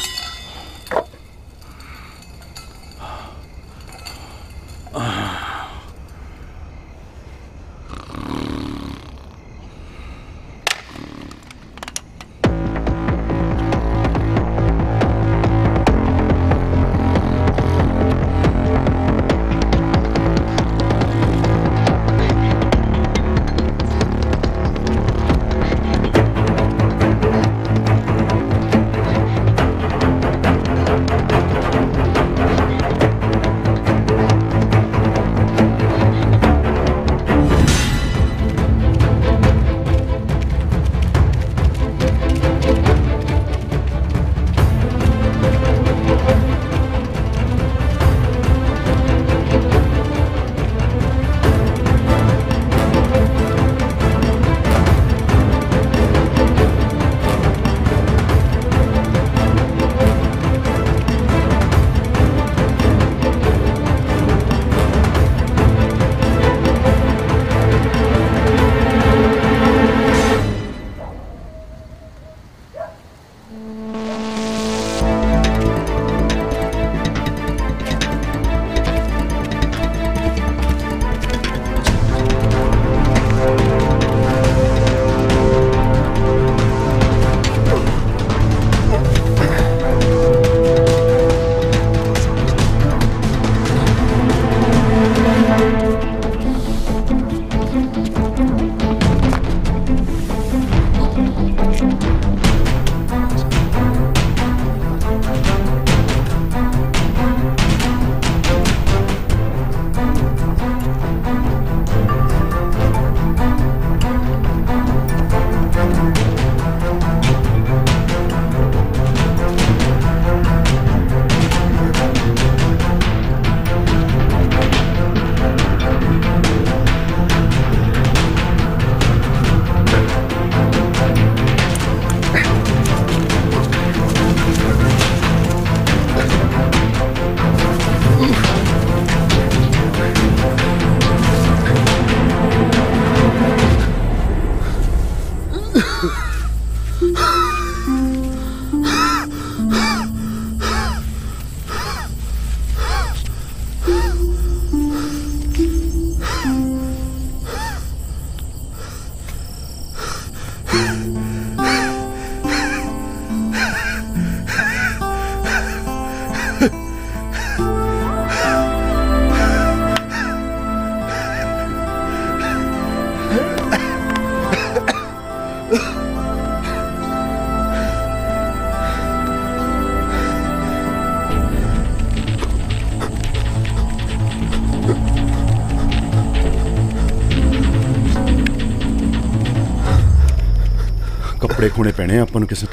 ਕੱਪੜੇ ਖੋਣੇ ਪੈਣੇ ਆ ਆਪਾਂ ਨੂੰ ਕਿਸੇ ਤੋਂ,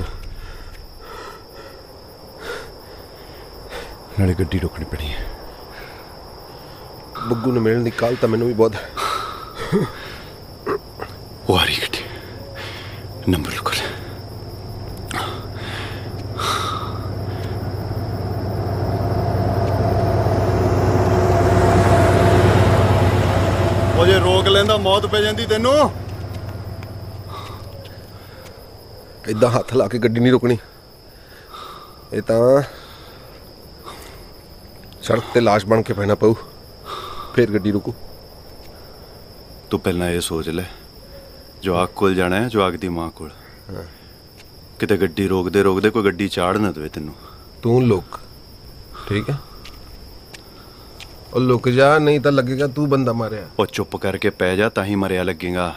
ਨਾਲੇ ਗੱਡੀ ਰੋਕਣੀ ਪੈਣੀ ਹੈ। ਬੱਗੂ ਨੂੰ ਮਿਲਣ ਦੀ ਕੱਲ ਤਾਂ ਮੈਨੂੰ ਵੀ ਬਹੁਤ ਉਹ ਆ ਰਹੀ ਗੱਡੀ, ਨੰਬਰ ਲਿਖੋ ਲੈ। ਉਹ ਜੇ ਰੋਕ ਲੈਂਦਾ ਮੌਤ ਪੈ ਜਾਂਦੀ ਤੈਨੂੰ। ਇਦਾਂ ਹੱਥ ਲਾ ਕੇ ਗੱਡੀ ਨਹੀਂ ਰੁਕਣੀ, ਇਹ ਤਾਂ ਸੜਕ ਤੇ ਲਾਸ਼ ਬਣ ਕੇ ਪੈਣਾ ਪਊ, ਫਿਰ ਗੱਡੀ ਰੁਕੂ। ਤੂੰ ਪਹਿਲਾਂ ਇਹ ਸੋਚ ਲੈ, ਜਵਾਕ ਕੋਲ ਜਾਣਾ ਹੈ, ਜਵਾਕ ਦੀ ਮਾਂ ਕੋਲ। ਕਿਤੇ ਗੱਡੀ ਰੋਕਦੇ ਰੋਕਦੇ ਕੋਈ ਗੱਡੀ ਚਾੜ ਨਾ ਦੇਵੇ ਤੈਨੂੰ। ਤੂੰ ਲੁਕ, ਠੀਕ ਹੈ? ਉਹ ਲੁਕ ਜਾ, ਨਹੀਂ ਤਾਂ ਲੱਗੇਗਾ ਤੂੰ ਬੰਦਾ ਮਾਰਿਆ। ਉਹ ਚੁੱਪ ਕਰਕੇ ਪੈ ਜਾ, ਤਾਂ ਹੀ ਮਰਿਆ ਲੱਗੇਗਾ।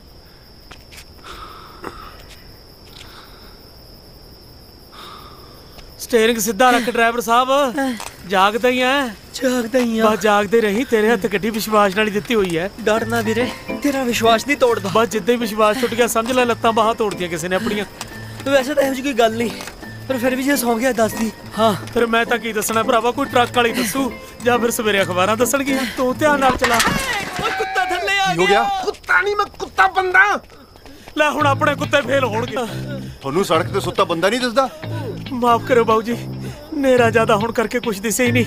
ਸਟੀਅਰਿੰਗ ਸਿੱਧਾ ਰੱਖ ਡਰਾਈਵਰ ਸਾਹਿਬ, ਜਾਗਦਾ ਹੀ ਆ। ਜਾਗਦਾ ਹੀ ਆ। ਬਸ ਜਾਗਦੇ ਰਹੀ, ਤੇਰੇ ਹੱਥ ਗੱਡੀ ਵਿਸ਼ਵਾਸ ਨਾਲ ਹੀ ਦਿੱਤੀ ਹੋਈ ਹੈ। ਡਰਨਾ ਵੀਰੇ, ਤੇਰਾ ਵਿਸ਼ਵਾਸ ਨਹੀਂ ਤੋੜਦਾ। ਬਸ ਜਿੱਦਾਂ ਹੀ ਵਿਸ਼ਵਾਸ ਟੁੱਟ ਗਿਆ ਸਮਝ ਲੈ ਲੱਤਾਂ ਬਾਹਾਂ ਤੋੜਦੀਆਂ ਕਿਸੇ ਨੇ ਆਪਣੀਆਂ। ਵੈਸੇ ਤਾਂ ਇਹੋ ਜਿਹੀ ਕੋਈ ਗੱਲ ਨਹੀਂ, ਪਰ ਫਿਰ ਵੀ ਜੇ ਸੌਂ ਗਿਆ ਦੱਸਦੀ। ਹਾਂ ਫਿਰ ਮੈਂ ਤਾਂ ਕੀ ਦੱਸਣਾ ਭਰਾਵਾ, ਕੋਈ ਟਰੱਕ ਵਾਲੀ ਦੱਸੂ ਜਾਂ ਫਿਰ ਸਵੇਰੇ ਅਖਬਾਰਾਂ ਦੱਸਣਗੀਆਂ। ਤੂੰ ਧਿਆਨ ਨਾਲ ਚਲਾ। ਓਏ ਕੁੱਤਾ ਥੱਲੇ ਆ ਹੋ ਗਿਆ? ਕੁੱਤਾ ਨਹੀਂ, ਮੈਂ ਕੁੱਤਾ ਬੰਦਾ। ਲੈ ਹੁਣ ਆਪਣੇ ਕੁੱਤੇ ਫੇਲ ਹੋਣਗੇ। ਤੁਹਾਨੂੰ ਸੜਕ ਤੇ ਸੁੱਤਾ ਬੰਦਾ ਨਹੀਂ ਦਿਸਦਾ? ਮਾਫ ਕਰੋ ਬਾਊ ਜੀ, ਨੇਰਾ ਜ਼ਿਆਦਾ ਹੁਣ ਕਰਕੇ ਕੁਝ ਦਿਸੇ ਹੀ ਨਹੀਂ।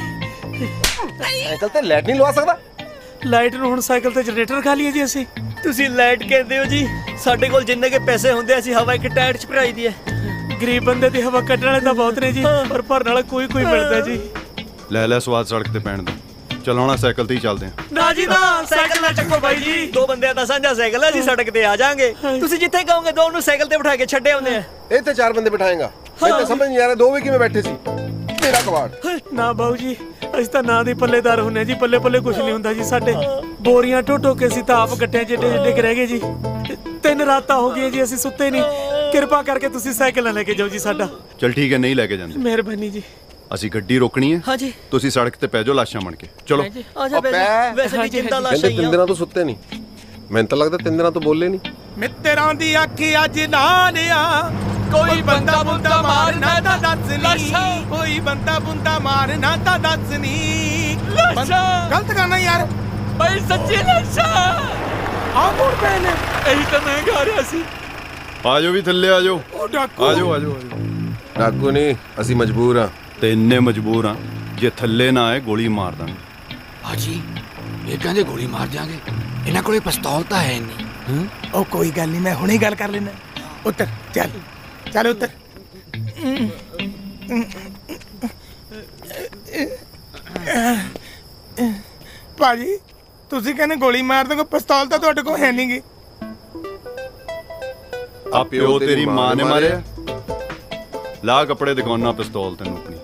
ਸਾਈਕਲ ਤੇ ਲਾਈਟ ਨਹੀਂ ਲਵਾ ਸਕਦਾ? ਲਾਈਟ ਨੂੰ ਹੁਣ ਸਾਈਕਲ ਤੇ ਜਨਰੇਟਰ ਖਾ ਲਈਏ ਜੀ ਅਸੀਂ। ਤੁਸੀਂ ਲਾਈਟ ਕਹਿੰਦੇ ਹੋ ਜੀ, ਸਾਡੇ ਕੋਲ ਜਿੰਨੇ ਕੇ ਪੈਸੇ ਹੁੰਦੇ ਅਸੀਂ ਹਵਾ ਇੱਕ ਟਾਇਰ 'ਚ ਭਰਾਈ ਦੀ ਹੈ। ਗਰੀਬ ਬੰਦੇ ਦੀ ਹਵਾ ਕੱਢਣ ਵਾਲੇ ਤਾਂ ਬਹੁਤ ਨੇ ਜੀ, ਪਰ ਭਰਨ ਵਾਲਾ ਕੋਈ ਕੋਈ ਮਿਲਦਾ ਜੀ। ਲੈ ਲੈ ਸਵਾਦ ਸੜਕ ਤੇ ਪੈਣ ਦਾ, ਚਲਾਉਣਾ ਸਾਈਕਲ ਤੇ ਹੀ ਚੱਲਦੇ ਆ। ਨਾ ਜੀ ਨਾ, ਸਾਈਕਲ ਨਾ ਚੱਕੋ ਬਾਈ ਜੀ, ਦੋ ਬੰਦਿਆਂ ਦਾ ਸਾਂਝਾ ਸਾਈਕਲ ਹੈ, ਅਸੀਂ ਸੜਕ ਤੇ ਆ ਜਾਾਂਗੇ। ਤੁਸੀਂ ਜਿੱਥੇ ਕਹੋਗੇ ਦੋ ਨੂੰ ਸਾਈਕਲ ਤੇ ਬਿਠਾ ਕੇ ਛੱਡੇ ਆਉਂਦੇ ਆ। ਇਹ ਤੇ 4 ਬੰਦੇ ਬਿਠਾਏਗਾ, ਮੈਨੂੰ ਤਾਂ ਸਮਝ ਨਹੀਂ ਆ ਰਿਹਾ 2 ਵੀ ਕਿਵੇਂ ਬੈਠੇ ਸੀ। ਮੇਰਾ ਕਵਾੜ ਨਾ ਬਾਊ ਜੀ, ਅਸੀਂ ਤਾਂ ਨਾਂ ਦੇ ਪੱਲੇਦਾਰ ਹੁੰਨੇ ਜੀ, ਪੱਲੇ ਪੱਲੇ ਕੁਝ ਨਹੀਂ ਹੁੰਦਾ ਜੀ ਸਾਡੇ। ਬੋਰੀਆਂ ਢੋ ਕੇ ਅਸੀਂ ਤਾਂ ਆਪ ਗੱਟਿਆਂ ਜਿੱਡੇ ਜਿੱਡੇ ਰਹਿ ਗਏ ਜੀ। 3 ਰਾਤਾਂ ਹੋ ਗਈਆਂ ਜੀ ਅਸੀਂ ਸੁੱਤੇ ਨਹੀਂ। ਕਿਰਪਾ ਕਰਕੇ ਤੁਸੀਂ ਸਾਈਕਲ ਨਾ ਲੈ ਕੇ ਜਾਓ ਜੀ ਸਾਡਾ। ਚਲ ਠੀਕ ਹੈ, ਨਹੀਂ ਲੈ ਕੇ ਜਾਂਦੇ। ਮਿਹਰਬਾਨੀ ਜੀ। ਅਸੀਂ ਗੱਡੀ ਰੋਕਣੀ ਹੈ। ਹਾਂਜੀ, ਤੁਸੀਂ ਸੜਕ ਤੇ ਪੈ ਜਾਓ ਲਾਸ਼ਾਂ ਬਣ ਕੇ। ਚਲੋ ਆ ਜਾ ਵੈਸੇ ਵੀ ਜਿੰਦਾ ਲਾਸ਼ਾਂ ਹੀ ਆ। 3 ਦਿਨਾਂ ਤੋਂ ਸੁੱਤੇ ਨਹੀਂ, ਮੈਨੂੰ ਤਾਂ ਲੱਗਦਾ 3 ਦਿਨਾਂ ਤੋਂ ਬੋਲੇ ਨਹੀਂ। ਮਿੱਤਰਾਂ ਦੀ ਅੱਖੀ ਅੱਜ ਨਾਲਿਆ, ਕੋਈ ਬੰਦਾ ਬੁੰਦਾ ਮਾਰਨਾ ਤਾਂ ਦੱਸ ਨੀ, ਕੋਈ ਬੰਦਾ ਬੁੰਦਾ ਮਾਰਨਾ ਤਾਂ ਦੱਸ ਨੀ। ਗਲਤ ਕਰਨਾ ਯਾਰ ਬਈ, ਸੱਚੀ ਲਾਸ਼ਾ ਆ ਮੋੜ ਪਏ ਨੇ। ਇਹੀ ਤਾਂ ਮੈਂ ਗਾ ਰਿਹਾ ਸੀ। ਆ ਜਾਓ ਵੀ ਥੱਲੇ ਆ ਜਾਓ। ਉਹ ਡਾਕੂ ਆ ਜਾਓ ਆ ਜਾਓ। ਡਾਕੂ ਨਹੀਂ, ਅਸੀਂ ਮਜਬੂਰ ਆ। ਤੇ ਇੰਨੇ ਮਜਬੂਰ ਆ, ਜੇ ਥੱਲੇ ਨਾ ਆਏ ਗੋਲੀ ਮਾਰ ਦਾਂਗੇ। ਹਾਜੀ ਇਹ ਕਹਿੰਦੇ ਗੋਲੀ ਮਾਰ ਦਿਆਂਗੇ, ਇਹਨਾਂ ਕੋਲੇ ਪਿਸਤੌਲ ਤਾਂ ਹੈ ਨਹੀਂ। ਉਹ ਕੋਈ ਗੱਲ ਨਹੀਂ, ਮੈਂ ਹੁਣੇ ਗੱਲ ਕਰ ਲੈਣਾ। ਉੱਤਰ ਚੱਲ, ਚੱਲ ਉੱਤਰ। ਭਾਜੀ ਤੁਸੀਂ ਕਹਿੰਦੇ ਗੋਲੀ ਮਾਰ ਦੋਗੇ, ਪਿਸਤੌਲ ਤਾਂ ਤੁਹਾਡੇ ਕੋਲ ਹੈ ਨਹੀਂਗੀ। ਆ ਪਿਓ ਤੇਰੀ ਮਾਂ ਨੇ ਮਾਰਿਆ। ਲਾ ਕੱਪੜੇ ਦਿਖਾਉਣਾ ਪਿਸਤੌਲ ਤੈਨੂੰ ਆਪਣੀ।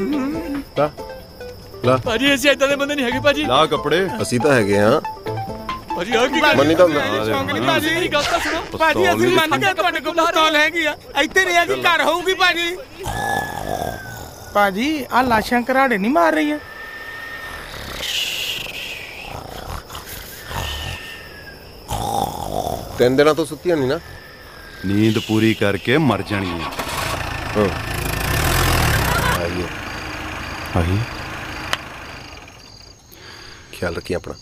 ਲਾ ਭਾਜੀ ਅਸੀਂ ਇਦਾਂ ਦੇ ਬੰਦੇ ਨਹੀਂ ਹੈਗੇ ਭਾਜੀ। ਲਾ ਕੱਪੜੇ। ਅਸੀਂ ਤਾਂ ਹੈਗੇ ਆ ਭਾਜੀ। ਆ ਕੀ ਗੱਲ ਮੰਨੀ ਤਾਂ ਸ਼ੌਂਕ ਨਹੀਂ ਭਾਜੀ, ਮੇਰੀ ਗੱਲ ਤਾਂ ਸੁਣੋ ਭਾਜੀ। ਅਸੀਂ ਮੰਨ ਗਏ ਤੁਹਾਡੇ ਕੋਲ ਪਿਸਤੌਲ ਹੈਗੀ ਆ, ਇੱਥੇ ਨਹੀਂ ਹੈਗੀ, ਘਰ ਹੋਊਗੀ ਭਾਜੀ। ਭਾਜੀ ਆ ਲਾਸ਼ਾਂ ਘਰਾੜੇ ਨਹੀਂ ਮਾਰ ਰਹੀਆਂ। ਤਿੰਨ ਦਿਨਾਂ ਤੋਂ ਸੁੱਤੀਆਂ ਨਹੀਂ ਨਾ। ਨੀਂਦ ਪੂਰੀ ਕਰਕੇ ਮਰ ਜਾਣਗੀਆਂ। ਆਈਏ ਆਈ, ਖਿਆਲ ਰੱਖੀ ਆਪਣਾ।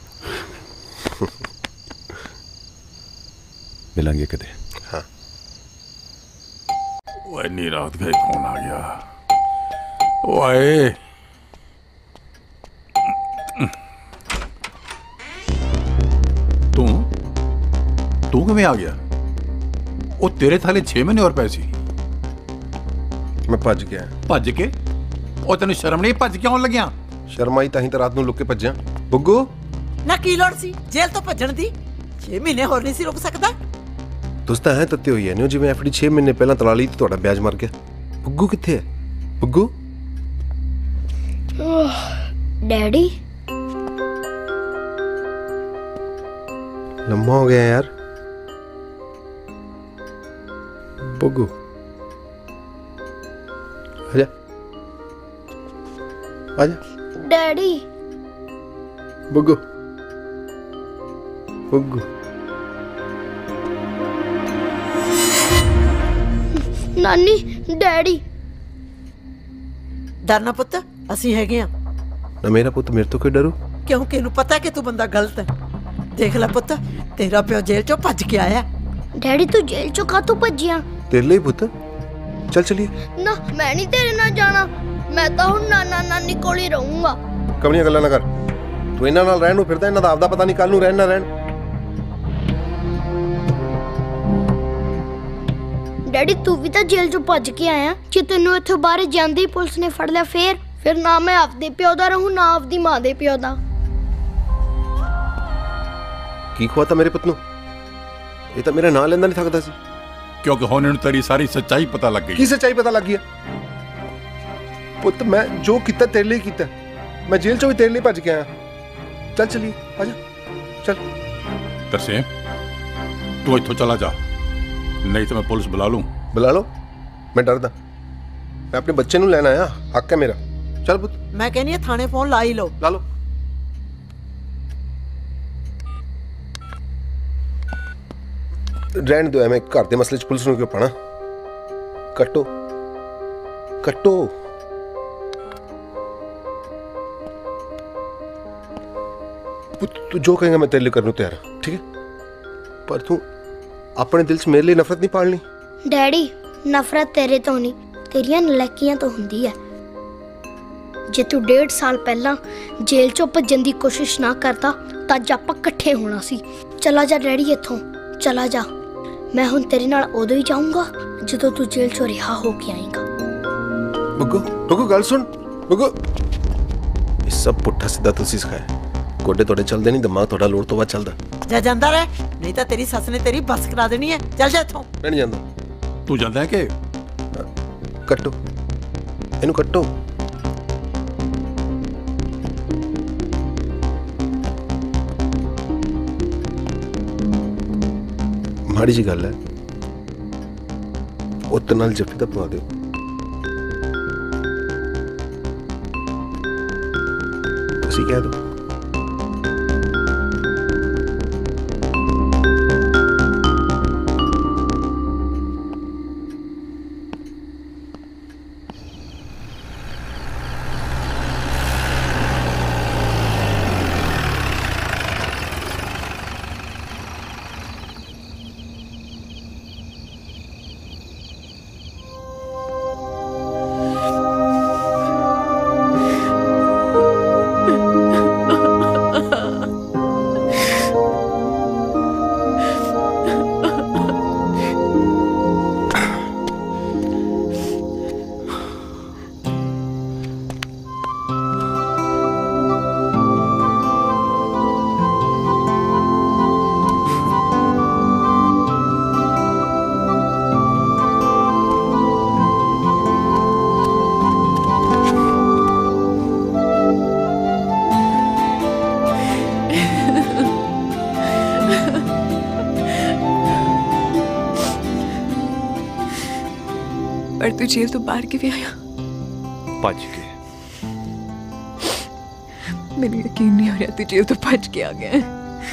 ਮਿਲਾਂਗੇ ਕਦੇ। ਹਾਂ। ਉਹ ਇੰਨੀ ਰਾਤ ਗਏ ਕੌਣ ਆ ਗਿਆ? ਓਏ ਤੂੰ ਕਿਵੇਂ ਆ ਗਿਆ? ਉਹ ਤੇਰੇ ਥਾਲੇ 6 ਮਹੀਨੇ ਹੋਰ ਪਏ ਸੀ। ਮੈਂ ਭੱਜ ਗਿਆ। ਭੱਜ ਕੇ? ਉਹ ਤੈਨੂੰ ਸ਼ਰਮ ਨਹੀਂ? ਭੱਜ ਕਿਉਂ ਲੱਗਿਆ? ਸ਼ਰਮ ਆਈ ਤਾਂ ਹੀ ਤਾਂ ਰਾਤ ਨੂੰ ਲੁੱਕ ਕੇ ਭੱਜਿਆ। ਬੁੱਗੂ ਨਾ ਕੀ ਲੋੜ ਸੀ ਜੇਲ੍ਹ ਤੋਂ ਭੱਜਣ ਦੀ? 6 ਮਹੀਨੇ ਹੋਰ ਨਹੀਂ ਸੀ ਰੁਕ ਸਕਦਾ? ਤੁਸੀਂ ਤਾਂ ਐ ਤੱਤੇ ਹੋਈ ਐ ਨੇ ਜਿਵੇਂ ਐਫਡੀ 6 ਮਹੀਨੇ ਪਹਿਲਾਂ ਤਲਾ ਲਈ ਤੇ ਤੁਹਾਡਾ ਵਿਆਜ ਮਰ ਗਿਆ। ਬੁੱਗੂ ਕਿੱਥੇ ਹੈ? ਬੁੱਗੂ ਡੈਡੀ ਲੰਮਾ ਹੋ ਗਿਆ ਯਾਰ। ਬੁੱਗੂ ਆਜਾ ਆਜਾ। ਡੈਡੀ ਬੁੱਗੂ ਬੁੱਗੂ ਨਾਨੀ ਡੈਡੀ ਡਰਨਾ ਪੁੱਤ ਅਸੀਂ ਹੈਗੇ ਆ ਨਾ ਮੇਰਾ ਪੁੱਤ ਮੇਰੇ ਤੋਂ ਕਿਉਂ ਡਰੂ? ਕਿਉਂਕਿ ਇਹਨੂੰ ਪਤਾ ਕਿ ਤੂੰ ਬੰਦਾ ਗਲਤ ਹੈ। ਦੇਖ ਲੈ ਪੁੱਤ ਤੇਰਾ ਪਿਓ ਜੇਲ੍ਹ ਚੋਂ ਭੱਜ ਕੇ ਆਇਆ। ਡੈਡੀ ਤੂੰ ਜੇਲ੍ਹ ਚੋਂ ਕਾਹਤੋਂ ਭੱਜਿਆ? तेरे लिए पुत्र चल चलिए। ना मैं नहीं तेरे नाल जाना, मैं तो हुण नाना नानी कोल ही रहूंगा। कमलियां गल्लां ना कर, तू इन्हां नाल रहण नूं फिरदा, इन्हां दा आपदा पता नहीं कल नूं रहण ना रहण। डैडी तू भी तो जेल चों भज के आया, जे तैनूं इत्थों बाहर जांदे ही पुलिस ने फड़ लिया फिर ना मैं आपदे प्यो दा रहूं ना आपदी मां दे प्यो दा। की खुआता मेरे पुत नूं? ये तो मेरा नाम लेंदा नहीं थकदा सी। क्योंकि हुण इहनूं तेरी सारी सच्चाई पता लग गई। की सच्चाई पता लग गई? पुत मैं जो कीता तेरे लिए कीता, मैं जेल चों भी तेरे लिए भज के आया। चल चलिए, आजा चल। तरसेम तू इत्थों चला जा, नहीं तो मैं पुलिस बुला लूं। बुला लो, मैं डरदा, मैं अपने बच्चे नूं लैण आया, हक है मेरा। चल पुत। मैं कहनी है थाने फोन ला ही लो। ला लो। रहने दो, मैं घर के मसले च पुलिस नूं क्यों पाना? कट्टो कट्टो। तू जो कहेगा मैं तेरे लिए करने को तैयार हूं, ठीक है? पर तू अपने दिल च मेरे लिए नफरत नहीं पालनी। डैडी नफरत तेरे तो नहीं, तेरियां नलैकियां तो हुंदी है। जे तू 1.5 साल पहला जेल चों भज्जण दी कोशिश ना करता तां अज आपां इकट्ठे होना सी। चला जा डैडी इत्थों, चला जा। मैं हुण तेरे नाल उदों ही जाऊंगा जदों तू जेल चों रिहा हो के आएगा। बग्गो बग्गो गल सुन बग्गो, ये सब पुट्ठा सीधा तुसी सिखाया। गोडे तोड़े चलदे नहीं, दिमाग तोड़ा लोड़ तो बाद चलदा। जा जांदा रह, नहीं तो तेरी सस ने तेरी बस करा देनी है। चल जा इत्थों। मैं नहीं जांदा। तू जांदा है कि? कट्टो इनू कट्टो। माड़ी जी गल है, उत्त नाल जफ्फी दा पवा दिओ। तुसी कह दो। पर तू जेल तो बाहर के भी आया। भज के मेरे यकीन नहीं हो रहा तू जेल तो भज के आ गया।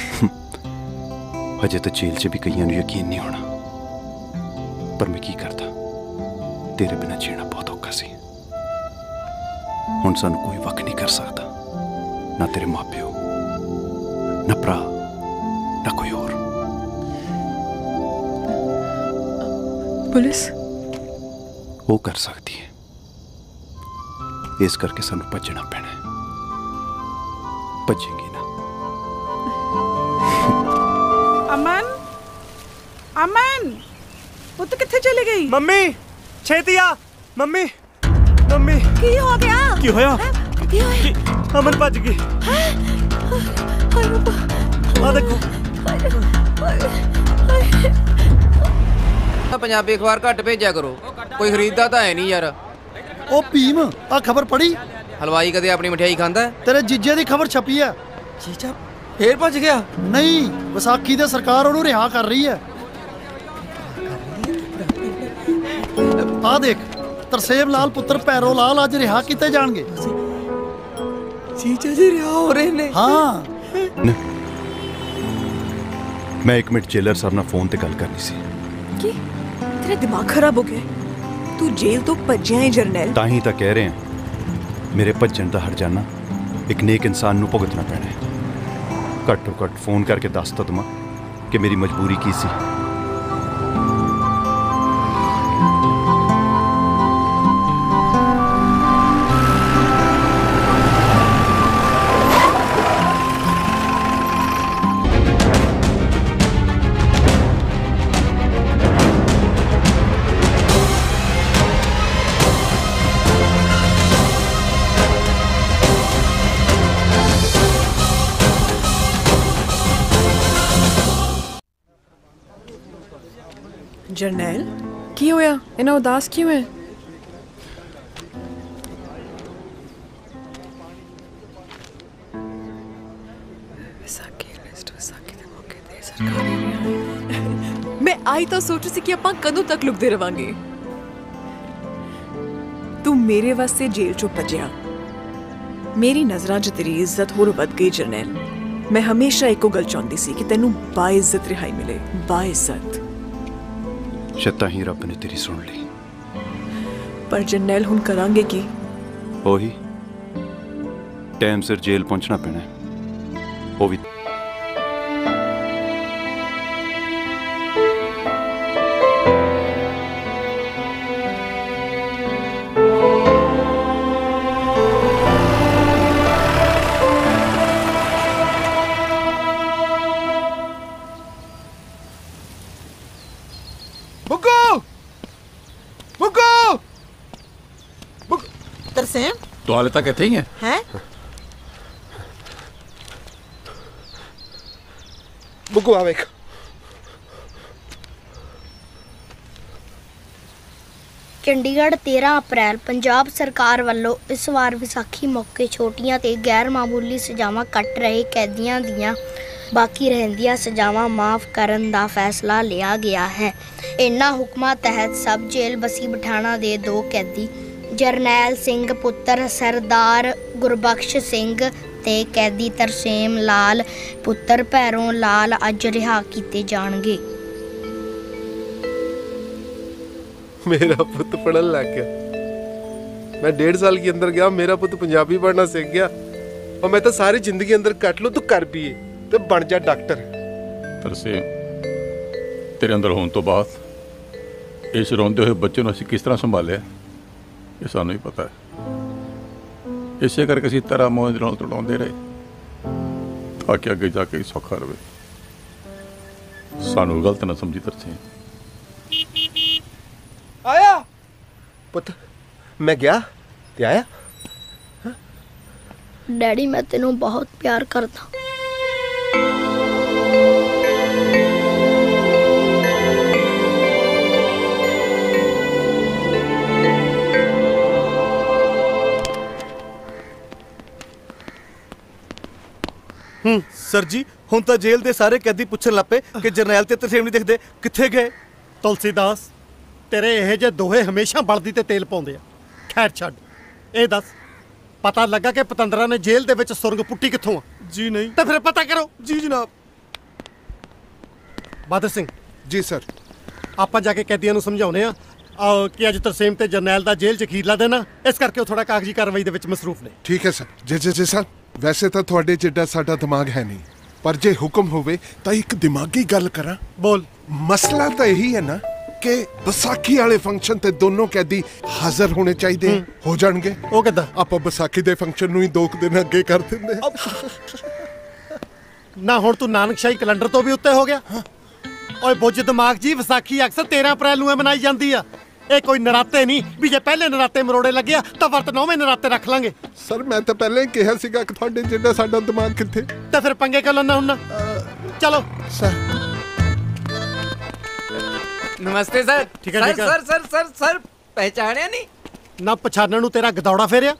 अजे तो जेल च भी कईयां नूं यकीन नहीं होना, पर मैं की करता, तेरे बिना जीना बहुत औखा सी। हुण सानूं कोई वक नहीं कर सकता, ना तेरे माँ प्यो, ना भरा, ना कोई और। पुलिस वो कर सकती है, इस करके सानू भजना पैना है। भजेंगे ना। अमन अमन पुत्त किथे चली गई? मम्मी छेती आ। मम्मी मम्मी की हो गया? की होया? की होया? अमन भज गई। आ देखो पंजाबी अखबार घट भेजा करो, कोई खरीददा तो है नहीं यार। ओ भीम आ खबर पढ़ी? हलवाई कदे अपनी मिठाई खांदा है? तेरे जीजे दी खबर छपी है। जीजा फिर भज गया? नहीं, विसाखी ते सरकार उन्होंने रिहा कर रही है। आ देख, तरसेम लाल पुत्र पैरो लाल आज रिहा किते जाणगे। जीजा जी रिहा हो रहे ने? हाँ। मैं 1 मिनट जेलर साहब नाल फोन ते गल करनी सी। की तेरा दिमाग खराब हो गया? ਤੂੰ ਜੇਲ੍ਹ ਤੋਂ ਭੱਜਿਆ ਹੈ ਜਰਨੈਲ। ਤਾਂ ਹੀ ਤਾਂ ਕਹਿ ਰਹੇ ਹਾਂ, ਮੇਰੇ ਭੱਜਣ ਦਾ ਹਰਜਾਨਾ ਇੱਕ ਨੇਕ ਇਨਸਾਨ ਨੂੰ ਭੁਗਤਣਾ ਪੈਣਾ ਹੈ। ਘੱਟੋ ਘੱਟ ਫੋਨ ਕਰਕੇ ਦੱਸ ਤਾਂ ਦਵਾਂ ਕਿ ਮੇਰੀ ਮਜਬੂਰੀ ਕੀ ਸੀ। ਜਰਨੈਲ ਕੀ ਹੋਇਆ? ਇਹਨਾਂ ਉਦਾਸ ਕਿਉਂ ਹੈ? ਮੈਂ ਆਈ ਤਾਂ ਸੋਚ ਸੀ ਕਿ ਆਪਾਂ ਕਦੋਂ ਤੱਕ ਲੁਕਦੇ ਰਵਾਂਗੇ। ਤੂੰ ਮੇਰੇ ਵਾਸਤੇ ਜੇਲ੍ਹ ਚੋਂ ਭੱਜਿਆ। ਮੇਰੀ ਨਜ਼ਰਾਂ 'ਚ ਤੇਰੀ ਇੱਜ਼ਤ ਹੋਰ ਵੱਧ ਗਈ ਜਰਨੈਲ। ਮੈਂ ਹਮੇਸ਼ਾ ਇੱਕੋ ਗੱਲ ਚਾਹੁੰਦੀ ਸੀ ਕਿ ਤੈਨੂੰ ਬਾਇੱਜ਼ਤ ਰਿਹਾਈ ਮਿਲੇ, ਬਾਇੱਜ਼ਤ। ਸ਼ਾਇਦ ਤਾਂ ਹੀ ਰੱਬ ਨੇ ਤੇਰੀ ਸੁਣ ਲਈ। ਪਰ ਜਰਨੈਲ ਹੁਣ ਕਰਾਂਗੇ ਕੀ? ਉਹੀ ਟਾਈਮ ਸਿਰ ਜੇਲ੍ਹ ਪਹੁੰਚਣਾ ਪੈਣਾ ਹੈ। ਉਹ ਵੀ ਤਰਸੇਮ तो हाले तक ਇੱਥੇ ਹੀ ਹੈ? ਬੁੱਗੂ ਆ ਵੇਖ। ਚੰਡੀਗੜ੍ਹ 13 ਅਪ੍ਰੈਲ ਪੰਜਾਬ ਸਰਕਾਰ ਵੱਲੋਂ ਇਸ ਵਾਰ ਵਿਸਾਖੀ ਮੌਕੇ ਛੋਟੀਆਂ ਤੇ ਗੈਰ ਮਾਮੂਲੀ ਸਜ਼ਾਵਾਂ ਕੱਟ ਰਹੇ ਕੈਦੀਆਂ ਦੀਆਂ ਬਾਕੀ ਰਹਿੰਦੀਆਂ ਸਜ਼ਾਵਾਂ ਮਾਫ ਕਰਨ ਦਾ ਫੈਸਲਾ ਲਿਆ ਗਿਆ ਹੈ। ਇਨ੍ਹਾਂ ਹੁਕਮਾਂ ਤਹਿਤ ਸਬ ਜੇਲ੍ਹ ਬਸੀ ਪਠਾਣਾ ਦੇ 2 ਕੈਦੀ ਜਰਨੈਲ ਸਿੰਘ ਪੁੱਤਰ ਸਰਦਾਰ ਗੁਰਬਖਸ਼ ਸਿੰਘ ਤੇ ਕੈਦੀ ਤਰਸੇਮ ਲਾਲ ਪੁੱਤਰ ਭੈਰੋਂ ਲਾਲ ਅੱਜ ਰਿਹਾ ਕੀਤੇ ਜਾਣਗੇ। मेरा पुत पढ़न लग गया। मैं 1.5 साल के अंदर गया, मेरा पुत पंजाबी पढ़ना सीख गया। और मैं तो सारी जिंदगी अंदर कट लो, तू कर भी तो बन जा डॉक्टर। ਤਰਸੇਮ, ਤੇਰੇ ਅੰਦਰ ਹੋਣ ਤੋਂ ਬਾਅਦ ਇਸ ਰੋਂਦੇ ਹੋਏ ਬੱਚੇ ਨੂੰ ਅਸੀਂ ਕਿਸ ਤਰ੍ਹਾਂ ਸੰਭਾਲਿਆ ਇਹ ਸਾਨੂੰ ਹੀ ਪਤਾ ਹੈ। ਇਸੇ ਕਰਕੇ ਅਸੀਂ ਤੇਰਾ ਮੋਹ ਨਾਲ ਤੜਾਉਂਦੇ ਰਹੇ ਤਾਂ ਕਿ ਅੱਗੇ ਜਾ ਕੇ ਸੌਖਾ ਰਵੇ। ਸਾਨੂੰ ਗਲਤ ਨਾ ਸਮਝੀ ਤਰਸੇਮ। आया पुत, मैं गया ते आया। डैडी मैं तेनों बहुत प्यार करता। सर जी हुण तां जेल दे सारे कैदी पुछण लग पे कि जरनैल ते तरसेम नहीं दिखदे, कित्थे गए? तुलसीदास तेरे ਇਹ ਜੇ ਦੋਹੇ ਹਮੇਸ਼ਾ ਬਲਦੀ ਤੇ ਤੇਲ ਪਾਉਂਦੇ ਆ। ਖੈਰ ਛੱਡ, ਇਹ ਦੱਸ ਪਤਾ ਲੱਗਾ ਕਿ ਪਤੰਦਰਾ ਨੇ ਜੇਲ੍ਹ ਦੇ ਵਿੱਚ ਸੁਰਗ ਪੁੱਟੀ ਕਿੱਥੋਂ ਆ? ਜੀ ਨਹੀਂ। ਤਾਂ ਫਿਰ ਪਤਾ ਕਰੋ। ਜੀ ਜਨਾਬ। Bother Singh ji sir. ਆਪਾਂ ਜਾ ਕੇ ਕੈਦੀਆਂ ਨੂੰ ਸਮਝਾਉਨੇ ਆ ਕਿ ਅੱਜ ਤਰਸੇਮ ਤੇ ਜਰਨੈਲ ਦਾ ਜੇਲ੍ਹ 'ਚ ਅਖੀਰਲਾ ਦਿਨ ਆ, ਇਸ ਕਰਕੇ ਉਹ ਥੋੜਾ ਕਾਗਜ਼ੀ ਕਾਰਵਾਈ ਦੇ ਵਿੱਚ ਮਸਰੂਫ ਨੇ। ਠੀਕ ਹੈ ਸਰ। ਜੀ ਸਰ, ਵੈਸੇ ਤਾਂ ਤੁਹਾਡੇ ਜਿੱਡਾ ਸਾਡਾ ਦਿਮਾਗ ਹੈ ਨਹੀਂ, ਪਰ ਜੇ ਹੁਕਮ ਹੋਵੇ ਤਾਂ ਇੱਕ ਦਿਮਾਗੀ ਗੱਲ ਕਰਾਂ। ਬੋਲ। ਮਸਲਾ ਤਾਂ ਇਹੀ ਹੈ ਨਾ ਕਿ ਵਿਸਾਖੀ ਵਾਲੇ ਫੰਕਸ਼ਨ ਤੇ ਦੋਨੋਂ ਕੈਦੀ ਹਾਜ਼ਰ ਹੋਣੇ ਚਾਹੀਦੇ। ਹੋ ਜਾਣਗੇ? ਉਹ ਕਿੱਦਾਂ? ਆਪਾਂ ਵਿਸਾਖੀ ਦੇ ਫੰਕਸ਼ਨ ਨੂੰ ਹੀ 2 ਦਿਨ ਅੱਗੇ ਕਰ ਦਿੰਦੇ ਨਾ। ਹੁਣ ਤੂੰ ਨਾਨਕਸ਼ਾਹੀ ਕੈਲੰਡਰ ਤੋਂ ਵੀ ਉੱਤੇ ਹੋ ਗਿਆ। ਓਏ ਬੁੱਝ ਦਿਮਾਗ ਜੀ, ਵਿਸਾਖੀ ਅਕਸਰ 13 ਅਪ੍ਰੈਲ ਨੂੰ ਮਨਾਈ ਜਾਂਦੀ ਆ। ਇਹ ਕੋਈ ਨਰਾਤੇ ਨਹੀਂ ਵੀ ਜੇ ਪਹਿਲੇ ਨਰਾਤੇ ਮਰੋੜੇ ਲੱਗਿਆ ਤਾਂ ਵਰਤ 9ਵੇਂ ਨਰਾਤੇ ਰੱਖ ਲਾਂਗੇ। ਸਰ ਮੈਂ ਤਾਂ ਪਹਿਲਾਂ ਹੀ ਕਿਹਾ ਸੀਗਾ ਕਿ ਤੁਹਾਡੇ ਜਿੱਡਾ ਸਾਡਾ ਦਿਮਾਗ ਕਿੱਥੇ। ਤਾਂ ਫਿਰ ਪੰਗੇ ਕਿਉਂ ਲੈਣਾ ਹੁਣ? ਚਲੋ ਸਰ। नमस्ते सर। ठीक है, सर, ठीक है। सर सर सर सर पहचाने नहीं ना पछाणन ਨੂੰ ਤੇਰਾ ਗਦੌੜਾ ਫੇਰਿਆ।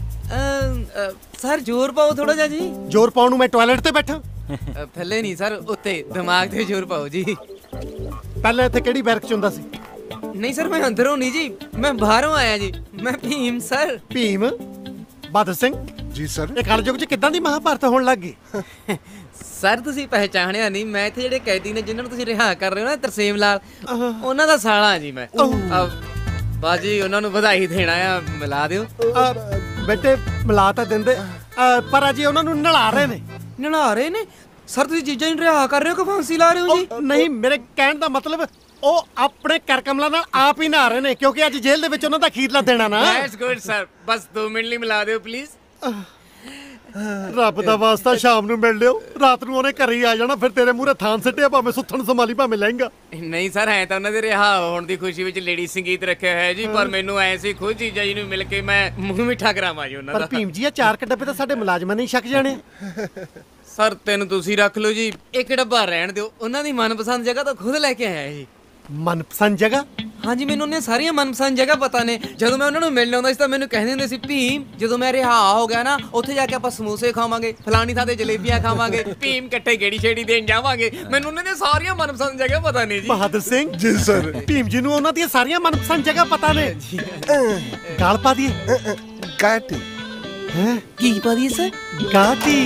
सर जोर पाओ थोड़ा जा जी। जोर ਪਾਉਣ ਨੂੰ ਮੈਂ ਟਾਇਲਟ ਤੇ ਬੈਠਾ। ਥੱਲੇ ਨਹੀਂ ਸਰ, ਉੱਤੇ ਦਿਮਾਗ ਤੇ ਜ਼ੋਰ ਪਾਓ ਜੀ। ਪਹਿਲਾਂ ਇੱਥੇ ਕਿਹੜੀ ਬੈਰਕ ਚ ਹੁੰਦਾ ਸੀ? ਨਹੀਂ ਸਰ, ਮੈਂ ਅੰਦਰੋਂ ਨਹੀਂ ਜੀ, ਮੈਂ ਬਾਹਰੋਂ ਆਇਆ ਜੀ। ਮੈਂ ਭੀਮ ਸਰ। ਭੀਮ? ਬਾਦਰ ਸਿੰਘ ਜੀ ਸਰ। ਇਹ ਕਲਯੁਗ ਚ ਕਿੱਦਾਂ ਦੀ ਮਹਾਭਾਰਤ ਹੋਣ ਲੱਗ ਗਈ? ਸਰ ਤੁਸੀਂ ਪਹਿਚਾਣਿਆ ਨਹੀਂ, ਮੈਂ ਇੱਥੇ ਜਿਹੜੇ ਕੈਦੀ ਨੇ ਜਿਨ੍ਹਾਂ ਨੂੰ ਤੁਸੀਂ ਰਿਹਾ ਕਰ ਰਹੇ ਹੋ ਨਾ, ਤਰਸੇਮ ਲਾਲ, ਉਹਨਾਂ ਦਾ ਸਾਲਾ ਜੀ ਮੈਂ। ਬਾਜੀ ਉਹਨਾਂ ਨੂੰ ਵਧਾਈ ਦੇਣਾ ਆ, ਮਿਲਾ ਦਿਓ। ਬੇਟੇ ਮਿਲਾ ਤਾਂ ਦਿੰਦੇ, ਪਰ ਅਜੇ ਉਹਨਾਂ ਨੂੰ ਨਲਾ ਰਹੇ ਨੇ। ਨਲਾ ਰਹੇ ਨੇ? ਸਰ ਤੁਸੀਂ ਜੀਜਾ ਨੂੰ ਰਿਹਾ ਕਰ ਰਹੇ ਹੋ ਕਿ ਫਾਂਸੀ ਲਾ ਰਹੇ ਹੋ ਜੀ? ਨਹੀਂ, ਮੇਰੇ ਕਹਿਣ ਦਾ ਮਤਲਬ ਉਹ ਆਪਣੇ ਕਰ ਕਮਲਾਂ ਨਾਲ ਆਪ ਹੀ ਨਹਾ ਰਹੇ ਨੇ, ਕਿਉਂਕਿ ਅੱਜ ਜੇਲ੍ਹ ਦੇ ਵਿੱਚ ਉਹਨਾਂ ਦਾ ਅਖੀਰਲਾ ਦੇਣਾ ਨਾ। ਦੈਟਸ ਗੁੱਡ ਸਰ, ਬਸ 2 ਮਿੰਟ ਲਈ ਮਿਲਾ ਦਿਓ ਪਲੀਜ਼। ਰੱਬ ਦਾ ਵਾਸਤਾ ਸ਼ਾਮ ਨੂੰ ਮਿਲ ਲਿਓ, ਰਾਤ ਨੂੰ ਉਹਨੇ ਘਰੇ ਹੀ ਆ ਜਾਣਾ, ਫਿਰ ਤੇਰੇ ਮੂਹਰੇ ਥਾਨ ਸਿੱਟਿਆ, ਭਾਵੇਂ ਸੁੱਥਣ ਸੰਭਾਲੀ ਭਾਵੇਂ ਲਹਿੰਗਾ। ਨਹੀਂ ਸਰ, ਐ ਤਾਂ ਉਹਨਾਂ ਦੇ ਰਿਹਾ ਹੋਣ ਦੀ ਖੁਸ਼ੀ ਵਿੱਚ ਲੇਡੀ ਸੰਗੀਤ ਰੱਖਿਆ ਹੋਇਆ ਜੀ, ਪਰ ਮੈਨੂੰ ਐ ਸੀ ਖੁਦ ਜੀਜਾ ਜੀ ਨੂੰ ਮਿਲ ਕੇ ਮੈਂ ਮੂੰਹ ਮਿੱਠਾ ਕਰਾਵਾਂ ਜੀ ਉਹਨਾਂ ਦਾ। ਪਰ ਭੀਮ ਜੀ, ਇਹ 4 ਡੱਬੇ ਤਾਂ ਸਾਡੇ ਮੁਲਾਜ਼ਮਾਂ ਨੇ ਛਕ ਜਾਣੇ। ਸਰ 3 ਤੁਸੀਂ ਰੱਖ ਲਓ ਜੀ, 1 ਡੱਬਾ ਰਹਿਣ ਦਿਓ। ਉਹਨਾਂ ਦੀ ਮਨਪਸੰਦ ਜਗ੍ਹਾ ਤਾਂ ਖੁਦ ਲੈ ਕੇ ਆਇਆ ਜੀ। ਮਨਪਸੰਦ ਜਗ੍ਹਾ? ਹਾਂਜੀ, ਮੈਨੂੰ ਉਹਨੇ ਸਾਰੀਆਂ ਮਨਪਸੰਦ ਜਗ੍ਹਾ ਪਤਾ ਨੇ। ਜਦੋਂ ਮੈਂ ਉਹਨਾਂ ਨੂੰ ਮਿਲਣ ਆਉਂਦਾ ਸੀ ਤਾਂ ਮੈਨੂੰ ਕਹਿੰਦੇ ਹੁੰਦੇ ਸੀ, ਭੀਮ ਜਦੋਂ ਮੈਂ ਰਿਹਾ ਹੋ ਗਿਆ ਨਾ, ਉੱਥੇ ਜਾ ਕੇ ਆਪਾਂ ਸਮੋਸੇ ਖਾਵਾਂਗੇ, ਫਲਾਣੀ ਥਾਂ ਤੇ ਜਲੇਬੀਆਂ ਖਾਵਾਂਗੇ, ਭੀਮ ਇਕੱਠੇ ਗੇੜੀ ਛੇੜੀ ਦੇਣ ਜਾਵਾਂਗੇ। ਮੈਨੂੰ ਉਹਨਾਂ ਦੀਆਂ ਸਾਰੀਆਂ ਮਨਪਸੰਦ ਜਗ੍ਹਾ ਪਤਾ ਨੇ ਜੀ। ਬਹਾਦਰ ਸਿੰਘ ਜੀ ਸਰ, ਭੀਮ ਜੀ ਨੂੰ ਉਹਨਾਂ ਦੀਆਂ ਸਾਰੀਆਂ ਮਨਪਸੰਦ ਜਗ੍ਹਾ ਪਤਾ ਨੇ। ਗਾਲ ਪਾ ਦੀਏ? ਗਾਟੀ। ਕੀ ਪਾ ਦੀਏ ਸਰ? ਗਾਟੀ।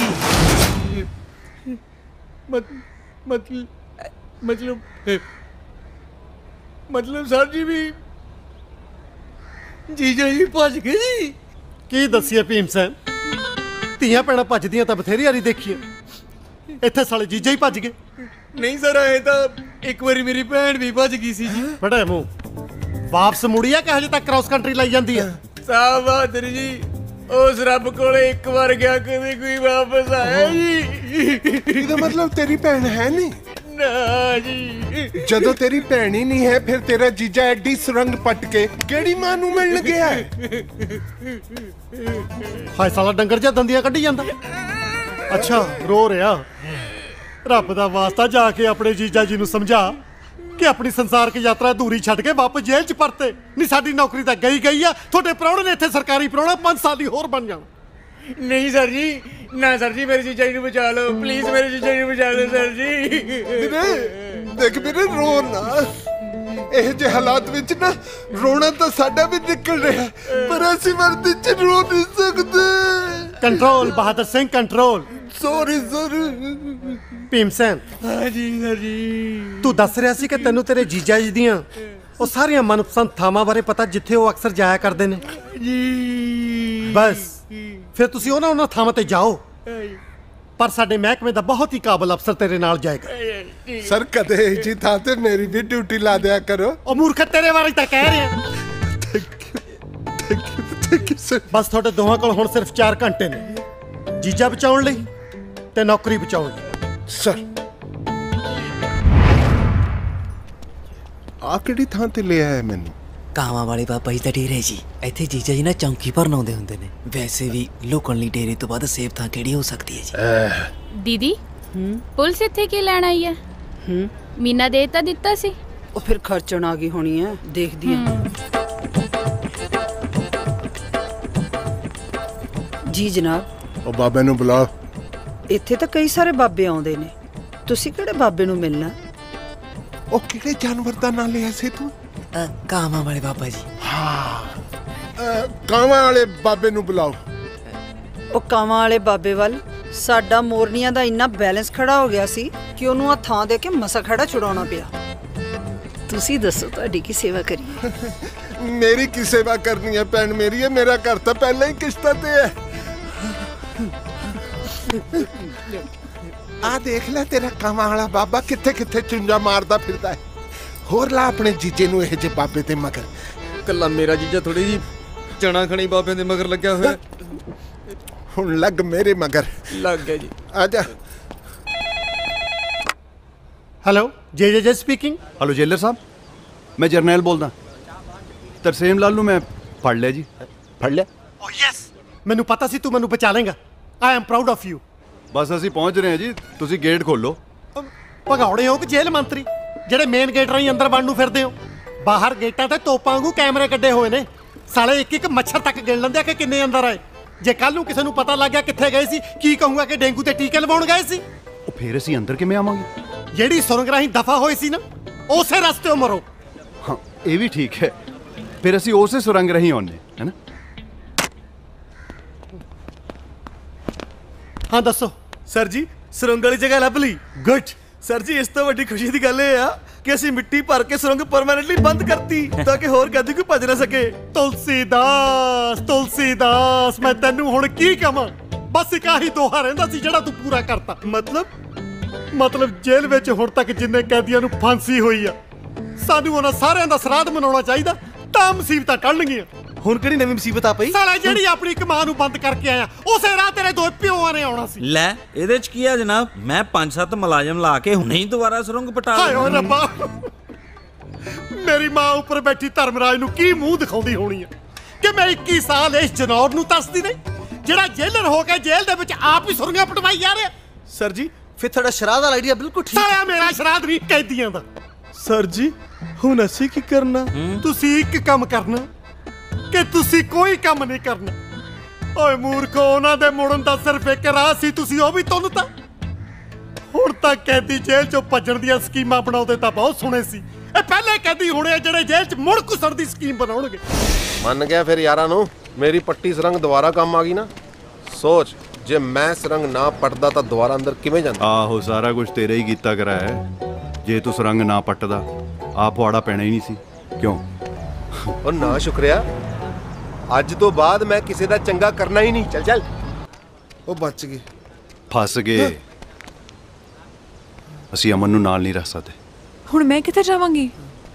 ਮਤਲਬ ਸਰ ਜੀ ਵੀ ਜੀਜਾ ਜੀ ਭੱਜ ਗਏ ਜੀ। ਕੀ ਦੱਸੀਏ ਭੀਮ ਸਿੰਘ, ਧੀਆਂ ਭੈਣਾਂ ਭੱਜਦੀਆਂ ਤਾਂ ਬਥੇਰੀ ਵਾਰੀ ਦੇਖੀਏ, ਇੱਥੇ ਸਾਲੇ ਜੀਜਾ ਹੀ ਭੱਜ ਗਏ। ਨਹੀਂ ਸਰ, ਐ ਤਾਂ ਇੱਕ ਵਾਰੀ ਮੇਰੀ ਭੈਣ ਵੀ ਭੱਜ ਗਈ ਸੀ ਜੀ। ਬੜਾ ਮੂੰਹ ਵਾਪਸ ਮੁੜੀ ਆ ਕਿ ਹਜੇ ਤੱਕ ਕ੍ਰਾਸ ਕੰਟਰੀ ਲਾਈ ਜਾਂਦੀ ਆ? ਸਾਹਿਬ ਬਹਾਦਰ ਜੀ, ਉਸ ਰੱਬ ਕੋਲੇ ਇੱਕ ਵਾਰ ਗਿਆ, ਕਦੇ ਕੋਈ ਵਾਪਸ ਆਇਆ ਜੀ। ਇਹਦਾ ਮਤਲਬ ਤੇਰੀ ਭੈਣ ਹੈ ਨਹੀਂ? ਨਾ ਜੀ। ਜਦੋਂ ਤੇਰੀ ਭੈਣ ਹੀ ਨਹੀਂ ਹੈ, ਫਿਰ ਤੇਰਾ ਜੀਜਾ ਐਡੀ ਸੁਰੰਗ ਪੱਟ ਕੇ ਕਿਹੜੀ ਮਾਂ ਨੂੰ ਮਿਲਣ ਗਿਆ? ਹਾਏ ਸਾਲਾ ਡੰਗਰ ਜਿਹਾ ਦੰਦੀਆਂ ਕੱਢੀ ਜਾਂਦਾ। ਅੱਛਾ, ਰੋ ਰਿਹਾ। ਰੱਬ ਦਾ ਵਾਸਤਾ ਜਾ ਕੇ ਆਪਣੇ ਜੀਜਾ ਜੀ ਨੂੰ ਸਮਝਾ ਕਿ ਆਪਣੀ ਸੰਸਾਰਕ ਯਾਤਰਾ ਅਧੂਰੀ ਛੱਡ ਕੇ ਵਾਪਸ ਜੇਲ੍ਹ 'ਚ ਪਰਤੇ। ਨਹੀਂ, ਸਾਡੀ ਨੌਕਰੀ ਤਾਂ ਗਈ ਆ। ਤੁਹਾਡੇ ਪ੍ਰਾਹੁਣੇ ਨੇ ਇੱਥੇ ਸਰਕਾਰੀ ਪ੍ਰਾਹੁਣਾ 5 ਸਾਲ ਦੀ ਹੋਰ ਬਣ ਜਾਣਾ। ਨਹੀਂ ਸਰ ਜੀ, ਨਾ ਸਰ ਜੀ, ਮੇਰੇ ਜੀਜਾ ਜੀ ਨੂੰ ਬਚਾ ਲਓ ਪਲੀਜ਼, ਮੇਰੇ ਜੀਜਾ ਜੀ ਨੂੰ ਬਚਾ ਲਓ ਸਰ ਜੀ। ਦੇਖ ਵੀਰੇ, ਰੋ ਨਾ। ਇਹ ਜਿਹੇ ਹਾਲਾਤ ਵਿੱਚ ਨਾ ਰੋਣਾ ਤਾਂ ਸਾਡਾ ਵੀ ਨਿਕਲ ਰਿਹਾ, ਪਰ ਅਸੀਂ ਵਰਦੀ 'ਚ ਰੋ ਨਹੀਂ ਸਕਦੇ। Control Bahadur Singh, control. Sorry sir. Bhim Singh. ਹਾਂਜੀ ਸਰ ਜੀ। ਤੂੰ ਦੱਸ ਰਿਹਾ ਸੀ ਕਿ ਤੈਨੂੰ ਤੇਰੇ ਜੀਜਾ ਜੀ ਦੀਆਂ ਉਹ ਸਾਰੀਆਂ ਮਨਪਸੰਦ ਥਾਵਾਂ ਬਾਰੇ ਪਤਾ, ਜਿੱਥੇ ਉਹ ਅਕਸਰ ਜਾਇਆ ਕਰਦੇ ਨੇ ਜੀ। ਬਸ ਫਿਰ ਤੁਸੀਂ ਉਹਨਾਂ ਥਾਵਾਂ ਤੇ ਜਾਓ, ਪਰ ਸਾਡੇ ਮਹਿਕਮੇ ਦਾ ਬਹੁਤ ਹੀ ਕਾਬਲ ਅਫਸਰ ਤੇਰੇ ਨਾਲ ਜਾਏਗਾ। ਸਰ ਕਦੇ ਜੀ ਥਾਂ ਤੇ ਮੇਰੀ ਵੀ ਡਿਊਟੀ ਲਾ ਦਿਆ ਕਰੋ। ਉਹ ਮੂਰਖ, ਤੇਰੇ ਬਾਰੇ ਤਾਂ ਕਹਿ ਰਿਹਾ। ਬਸ ਤੁਹਾਡੇ ਦੋਹਾਂ ਕੋਲ ਹੁਣ ਸਿਰਫ 4 ਘੰਟੇ ਨੇ, ਜੀਜਾ ਬਚਾਉਣ ਲਈ ਤੇ ਨੌਕਰੀ ਬਚਾਉਣ ਲਈ। ਸਰ ਆ ਕਿਹੜੀ ਥਾਂ ਤੇ ਲਿਆ ਹੈ ਮੈਨੂੰ? ਕਾਵਾਂ ਵਾਲੇ ਬਾਬਾ ਜੀ ਦਾ ਡੇਰਾ ਜੀ। ਇੱਥੇ ਜੀਜਾ ਜੀ ਨਾ ਚੌਂਕੀ ਭਰਨ ਆਉਂਦੇ ਹੁੰਦੇ ਨੇ। ਵੈਸੇ ਵੀ ਲੋਕਲ ਲਈ ਡੇਰੇ ਤੋਂ ਬਾਅਦ ਸੇਫ ਥਾਂ ਕਿਹੜੀ ਹੋ ਸਕਦੀ ਹੈ ਜੀ? ਦੀਦੀ, ਪੁਲਿਸ ਇੱਥੇ ਕੀ ਲੈਣ ਆਈ ਹੈ? ਮੀਨਾ ਦੇ ਤਾਂ ਦਿੱਤਾ ਸੀ। ਉਹ ਫਿਰ ਖਰਚਣ ਆ ਗਈ ਹੋਣੀ ਹੈ, ਦੇਖਦੀ ਆ। ਜੀ ਜਨਾਬ। ਉਹ ਬਾਬੇ ਨੂੰ ਬੁਲਾਓ। ਇੱਥੇ ਤਾਂ ਕਈ ਸਾਰੇ ਬਾਬੇ ਆਉਂਦੇ ਨੇ, ਤੁਸੀਂ ਕਿਹੜੇ ਬਾਬੇ ਨੂੰ ਮਿਲਣਾ? ਉਹ ਕਿਹੜੇ ਜਾਨਵਰ ਦਾ ਨਾਂ ਲਿਆ ਸੀ ਤੂੰ? ਕਾਵਾਂ ਵਾਲੇ ਬਾਬਾ ਜੀ। ਕਾਵਾਂ ਵਾਲੇ ਬਾਬੇ ਨੂੰ ਬੁਲਾਓ। ਉਹ ਕਾਵਾਂ ਵਾਲੇ ਬਾਬੇ ਵੱਲ ਸਾਡਾ ਮੋਰਨੀਆਂ ਦਾ ਇੰਨਾ ਬੈਲੈਂਸ ਖੜਾ ਹੋ ਗਿਆ ਸੀ ਕਿ ਉਹਨੂੰ ਆ ਥਾਂ ਦੇ ਕੇ ਮਸਾ ਖੜਾ ਛੁਡਾਉਣਾ ਪਿਆ। ਤੁਸੀਂ ਦੱਸੋ ਤੁਹਾਡੀ ਕੀ ਸੇਵਾ ਕਰੀਏ? ਮੇਰੀ ਕੀ ਸੇਵਾ ਕਰਨੀ ਹੈ ਭੈਣ ਮੇਰੀ? ਮੇਰਾ ਘਰ ਤਾਂ ਪਹਿਲਾਂ ਹੀ ਕਿਸ਼ਤਾਂ ਤੇ ਹੈ। ਆ ਦੇਖ ਲੈ, ਤੇਰਾ ਕਾਵਾਂ ਵਾਲਾ ਬਾਬਾ ਕਿੱਥੇ ਕਿੱਥੇ ਚੁੰਝਾ ਮਾਰਦਾ ਫਿਰਦਾ ਹੈ। ਹੋਰ ਲਾ ਆਪਣੇ ਜੀਜੇ ਨੂੰ ਇਹ ਜੇ ਬਾਬੇ ਤੇ ਮਗਰ। ਕੱਲਾ ਮੇਰਾ ਜੀਜਾ ਥੋੜੀ ਜੀ ਚਣਾ ਖਣੀ ਬਾਬੇ ਦੇ ਮਗਰ ਲੱਗਿਆ ਹੋਇਆ। ਹੁਣ ਲੱਗ ਮੇਰੇ ਮਗਰ। ਲੱਗ ਗਿਆ ਜੀ। ਆ ਜਾ। Hello, Jai speaking. Hello jailer ਸਾਹਿਬ, ਮੈਂ ਜਰਨੈਲ ਬੋਲਦਾ। ਤਰਸੇਮ ਲਾਲ ਨੂੰ ਮੈਂ ਫੜ ਲਿਆ ਜੀ। ਫੜ ਲਿਆ? ਓ ਯੈਸ, ਮੈਨੂੰ ਪਤਾ ਸੀ ਤੂੰ ਮੈਨੂੰ ਬਚਾ ਲੇਗਾ। I am proud of you. ਬਸ ਅਸੀਂ ਪਹੁੰਚ ਰਹੇ ਹਾਂ ਜੀ, ਤੁਸੀਂ ਗੇਟ ਖੋਲੋ। ਭਗੌੜੇ ਹੋ ਕਿ ਜੇਲ੍ਹ ਮੰਤਰੀ, ਜਿਹੜੇ ਮੇਨ ਗੇਟ ਰਾਹੀਂ ਅੰਦਰ ਵੜਨ ਨੂੰ ਫਿਰਦੇ ਹੋ? ਬਾਹਰ ਗੇਟਾਂ ਤੇ ਤੋਪਾਂ ਵਾਂਗੂ ਕੈਮਰੇ ਕੱਢੇ ਹੋਏ ਨੇ। ਸਾਲੇ ਇੱਕ ਇੱਕ ਮੱਛਰ ਤੱਕ ਗਿਣ ਲੈਂਦੇ ਆ ਕਿ ਕਿੰਨੇ ਅੰਦਰ ਆਏ। ਜੇ ਕੱਲ ਨੂੰ ਕਿਸੇ ਨੂੰ ਪਤਾ ਲੱਗ ਗਿਆ ਕਿੱਥੇ ਗਏ ਸੀ, ਕੀ ਕਹੂੰਗਾ ਕਿ ਡੇਂਗੂ ਤੇ ਟੀਕੇ ਲਵਾਉਣ ਗਏ ਸੀ? ਉਹ ਫਿਰ ਅਸੀਂ ਅੰਦਰ ਕਿਵੇਂ ਆਵਾਂਗੇ? ਜਿਹੜੀ ਸੁਰੰਗ ਰਾਹੀਂ ਦਫਾ ਹੋਈ ਸੀ ਨਾ, ਉਸੇ ਰਸਤੇ ਮਰੋ। ਹਾਂ, ਇਹ ਵੀ ਠੀਕ ਹੈ। ਫਿਰ ਅਸੀਂ ਉਸੇ ਸੁਰੰਗ ਰਾਹੀਂ ਆਉਂਦੇ ਹੈ ਨਾ? ਹਾਂ ਦੱਸੋ। ਸਰ ਜੀ, ਸੁਰੰਗ ਵਾਲੀ ਜਗ੍ਹਾ ਲੱਭ ਲਈ। ਗੁੱਡ। ਸਰ ਜੀ, ਇਸ ਤੋਂ ਵੱਡੀ ਖੁਸ਼ੀ ਦੀ ਗੱਲ ਇਹ ਆ ਕਿ ਅਸੀਂ ਮਿੱਟੀ ਭਰ ਕੇ ਸੁਰੰਗ ਪਰਮਾਨੈਂਟਲੀ ਬੰਦ ਕਰਤੀ ਤਾਂ ਕਿ ਹੋਰ ਕਦੀ ਕੋਈ ਭੱਜ ਨਾ ਸਕੇ। ਤੁਲਸੀਦਾਸ ਮੈਂ ਤੈਨੂੰ ਹੁਣ ਕੀ ਕਹਾਂ? ਬਸ ਇੱਕ ਆਹੀ ਦੋਹਾ ਰਹਿੰਦਾ ਸੀ ਜਿਹੜਾ ਤੂੰ ਪੂਰਾ ਕਰਤਾ। ਮਤਲਬ ਜੇਲ੍ਹ ਵਿੱਚ ਹੁਣ ਤੱਕ ਜਿੰਨੇ ਕੈਦੀਆਂ ਨੂੰ ਫਾਂਸੀ ਹੋਈ ਆ, ਸਾਨੂੰ ਉਹਨਾਂ ਸਾਰਿਆਂ ਦਾ ਸਰਾਧ ਮਨਾਉਣਾ ਚਾਹੀਦਾ, ਤਾਂ ਮੁਸੀਬਤਾਂ ਟਲਣਗੀਆਂ। ਹੁਣ ਕਿਹੜੀ ਨਵੀਂ ਮੁਸੀਬਤ ਆ ਪਈ? ਸਾਲਾ ਜਿਹੜੀ ਆਪਣੀ ਇੱਕ ਮਾਂ ਨੂੰ ਬੰਦ ਕਰਕੇ ਆਇਆ, ਉਸੇ ਰਾਹ ਤੇਰੇ ਦੋ ਪਿਓਾਂ ਨੇ ਆਉਣਾ ਸੀ। ਲੈ ਇਹਦੇ ਚ ਕੀ ਆ ਜਨਾਬ? ਮੈਂ 5-7 ਮੁਲਾਜ਼ਮ ਲਾ ਕੇ ਹੁਣੇ ਹੀ ਦੁਬਾਰਾ ਸੁਰੰਗ ਪਟਾ ਹਾਏ ਓ ਰੱਬਾ, ਮੇਰੀ ਮਾਂ ਉੱਪਰ ਬੈਠੀ ਧਰਮਰਾਜ ਨੂੰ ਕੀ ਮੂੰਹ ਦਿਖਾਉਂਦੀ ਹੋਣੀ ਆ ਕਿ ਮੈਂ 21 ਸਾਲ ਇਸ ਜਨੌਰ ਨੂੰ ਤਰਸਦੀ ਨਹੀਂ, ਜਿਹੜਾ ਜੇਲਰ ਹੋ ਕੇ ਜੇਲ੍ਹ ਦੇ ਵਿੱਚ ਆਪ ਹੀ ਸੁਰੰਗਾਂ ਪਟਵਾਈ ਜਾ ਰਿਹਾ। ਸਰ ਜੀ ਫਿਰ ਤੁਹਾਡਾ ਸ਼ਰਾਧ ਵਾਲਾ ਆਈਡੀਆ ਬਿਲਕੁਲ ਠੀਕ ਸਾਲਿਆ ਮੇਰਾ ਸ਼ਰਾਧ ਨਹੀਂ, ਕੈਦੀਆਂ ਦਾ। ਸਰ ਜੀ ਹੁਣ ਅਸੀਂ ਕੀ ਕਰਨਾ? ਤੁਸੀਂ ਇੱਕ ਕੰਮ ਕਰਨਾ ਕਿ ਤੁਸੀਂ ਕੋਈ ਕੰਮ ਨਹੀਂ ਕਰਨਾ। ਓਏ ਮੂਰਖੋ, ਉਹਨਾਂ ਦੇ ਮੁੜਨ ਦਾ ਸਿਰਫ ਇੱਕ ਰਾਹ ਸੀ, ਤੁਸੀਂ ਉਹ ਵੀ ਤੁੰਨਤਾ। ਹੁਣ ਤੱਕ ਕੈਦੀ ਜੇਲ੍ਹ ਚੋਂ ਭੱਜਣ ਦੀਆਂ ਸਕੀਮਾਂ ਬਣਾਉਂਦੇ ਤਾਂ ਬਹੁਤ ਸੁਣੇ ਸੀ, ਇਹ ਪਹਿਲੇ ਕੈਦੀ ਹੋਣੇ ਜਿਹੜੇ ਜੇਲ੍ਹ 'ਚ ਮੁੜ ਘੁਸਣ ਦੀ ਸਕੀਮ ਬਣਾਉਣਗੇ। ਮੰਨ ਗਿਆ ਫਿਰ ਯਾਰਾਂ ਨੂੰ, ਮੇਰੀ ਪੱਟੀ ਸੁਰੰਗ ਦੁਬਾਰਾ ਕੰਮ ਆ ਗਈ ਨਾ। ਸੋਚ ਜੇ ਮੈਂ ਸੁਰੰਗ ਨਾ ਪੱਟਦਾ ਤਾਂ ਦੁਬਾਰਾ ਅੰਦਰ ਕਿਵੇਂ ਜਾਂਦਾ? ਆਹੋ ਸਾਰਾ ਕੁਝ ਤੇਰੇ ਹੀ ਕੀਤਾ ਕਰਾਇਆ ਹੈ। ਜੇ ਤੂੰ ਸੁਰੰਗ ਨਾ ਪੱਟਦਾ ਆਪ ਵਾੜਾ ਪੈਣਾ ਹੀ ਨਹੀਂ ਸੀ। ਕਿਉਂ? ਉਹ ਨਾ ਸ਼ੁਕਰਿਆ, ਅੱਜ ਤੋਂ ਬਾਅਦ ਮੈਂ ਕਿਸੇ ਦਾ ਚੰਗਾ ਕਰਨਾ ਹੀ ਨਹੀਂ। ਚੱਲ ਚੱਲ। ਉਹ ਬਚ ਗਏ। ਫਸ ਗਏ। ਅਸੀਂ ਅਮਨ ਨੂੰ ਨਾਲ ਨਹੀਂ ਰੱਖ ਸਕਦੇ। ਹੁਣ ਮੈਂ ਕਿੱਥੇ ਜਾਵਾਂਗੀ?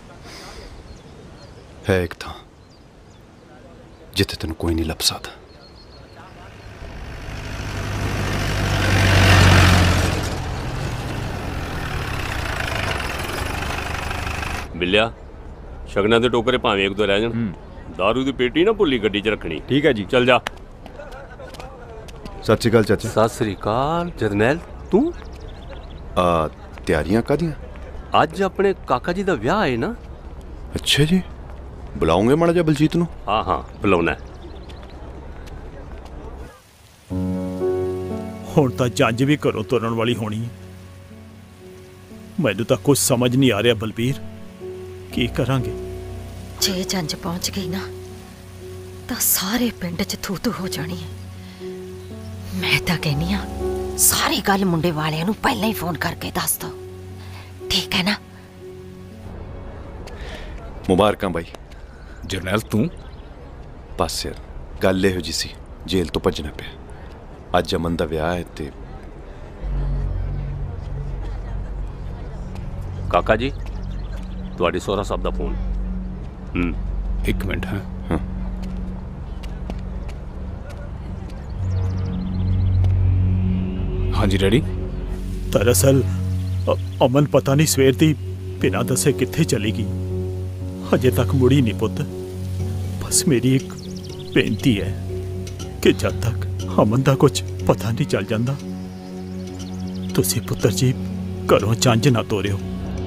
ਹੈ ਇੱਕ ਥਾਂ ਜਿੱਥੇ ਤੈਨੂੰ ਕੋਈ ਨਹੀਂ ਲੱਭ ਸਕਦਾ। ਬਿੱਲਿਆ, ਸ਼ਗਨਾਂ ਦੇ ਟੋਕਰੇ ਭਾਵੇਂ ਇੱਕ ਦੋ ਰਹਿ ਜਾਣ, ਦਾਰੂ ਦੀ ਪੇਟੀ ਨਾ ਭੁੱਲੀ ਗੱਡੀ 'ਚ ਰੱਖਣੀ। ਠੀਕ ਹੈ ਜੀ। ਚੱਲ ਜਾ। ਸਤਿ ਸ਼੍ਰੀ ਅਕਾਲ ਚਾਚਾ। ਸਤਿ ਸ਼੍ਰੀ ਅਕਾਲ ਜਰਨੈਲ। ਤੂੰ ਤਿਆਰੀਆਂ ਕਾਹਦੀਆਂ? ਅੱਜ ਆਪਣੇ ਕਾਕਾ ਜੀ ਦਾ ਵਿਆਹ ਹੈ ਨਾ? ਅੱਛਾ ਜੀ, ਬੁਲਾਉਂਗੇ ਮਾੜਾ ਜਿਹਾ ਬਲਜੀਤ ਨੂੰ? ਹਾਂ ਹਾਂ ਬੁਲਾਉਣਾ। ਹੁਣ ਤਾਂ ਜੰਜ ਵੀ ਘਰੋਂ ਤੁਰਨ ਵਾਲੀ ਹੋਣੀ ਹੈ। ਮੈਨੂੰ ਤਾਂ ਕੁਝ ਸਮਝ ਨਹੀਂ ਆ ਰਿਹਾ ਬਲਬੀਰ, ਕੀ ਕਰਾਂਗੇ? ਜੇ ਜੰਜ ਪਹੁੰਚ ਗਈ ਨਾ ਤਾਂ ਸਾਰੇ ਪਿੰਡ 'ਚ ਥੂ-ਥੂ ਹੋ ਜਾਣੀ ਹੈ। ਮੈਂ ਤਾਂ ਕਹਿੰਦੀ ਆ ਸਾਰੀ ਗੱਲ ਮੁੰਡੇ ਵਾਲਿਆਂ ਨੂੰ ਪਹਿਲਾਂ ਹੀ ਫੋਨ ਕਰਕੇ ਦੱਸ ਦੋ, ਠੀਕ ਹੈ ਨਾ? ਮੁਬਾਰਕਾਂ ਬਾਈ। ਜਰਨੈਲ ਤੂੰ? ਬਸ ਯਾਰ, ਗੱਲ ਇਹੋ ਜਿਹੀ ਸੀ, ਜੇਲ੍ਹ ਤੋਂ ਭੱਜਣਾ ਪਿਆ। ਅੱਜ ਅਮਨ ਦਾ ਵਿਆਹ ਹੈ ਤੇ ਕਾਕਾ ਜੀ ਤੁਹਾਡੇ ਸੋਹਰਾ ਸਾਹਿਬ ਦਾ ਫੋਨ। ਇੱਕ ਮਿੰਟ। ਹਾਂ ਹਾਂਜੀ ਡੈਡੀ। ਦਰਅਸਲ ਅਮਨ ਪਤਾ ਨਹੀਂ ਸਵੇਰ ਦੀ ਬਿਨਾਂ ਦੱਸੇ ਕਿੱਥੇ ਚਲੀ ਗਈ, ਹਜੇ ਤੱਕ ਮੁੜੀ ਨਹੀਂ ਪੁੱਤ। ਬਸ ਮੇਰੀ ਇੱਕ ਬੇਨਤੀ ਹੈ ਕਿ ਜਦ ਤੱਕ ਅਮਨ ਦਾ ਕੁਝ ਪਤਾ ਨਹੀਂ ਚੱਲ ਜਾਂਦਾ, ਤੁਸੀਂ ਪੁੱਤਰ ਜੀ ਘਰੋਂ ਚੰਜ ਨਾ ਤੋਰਿਓ।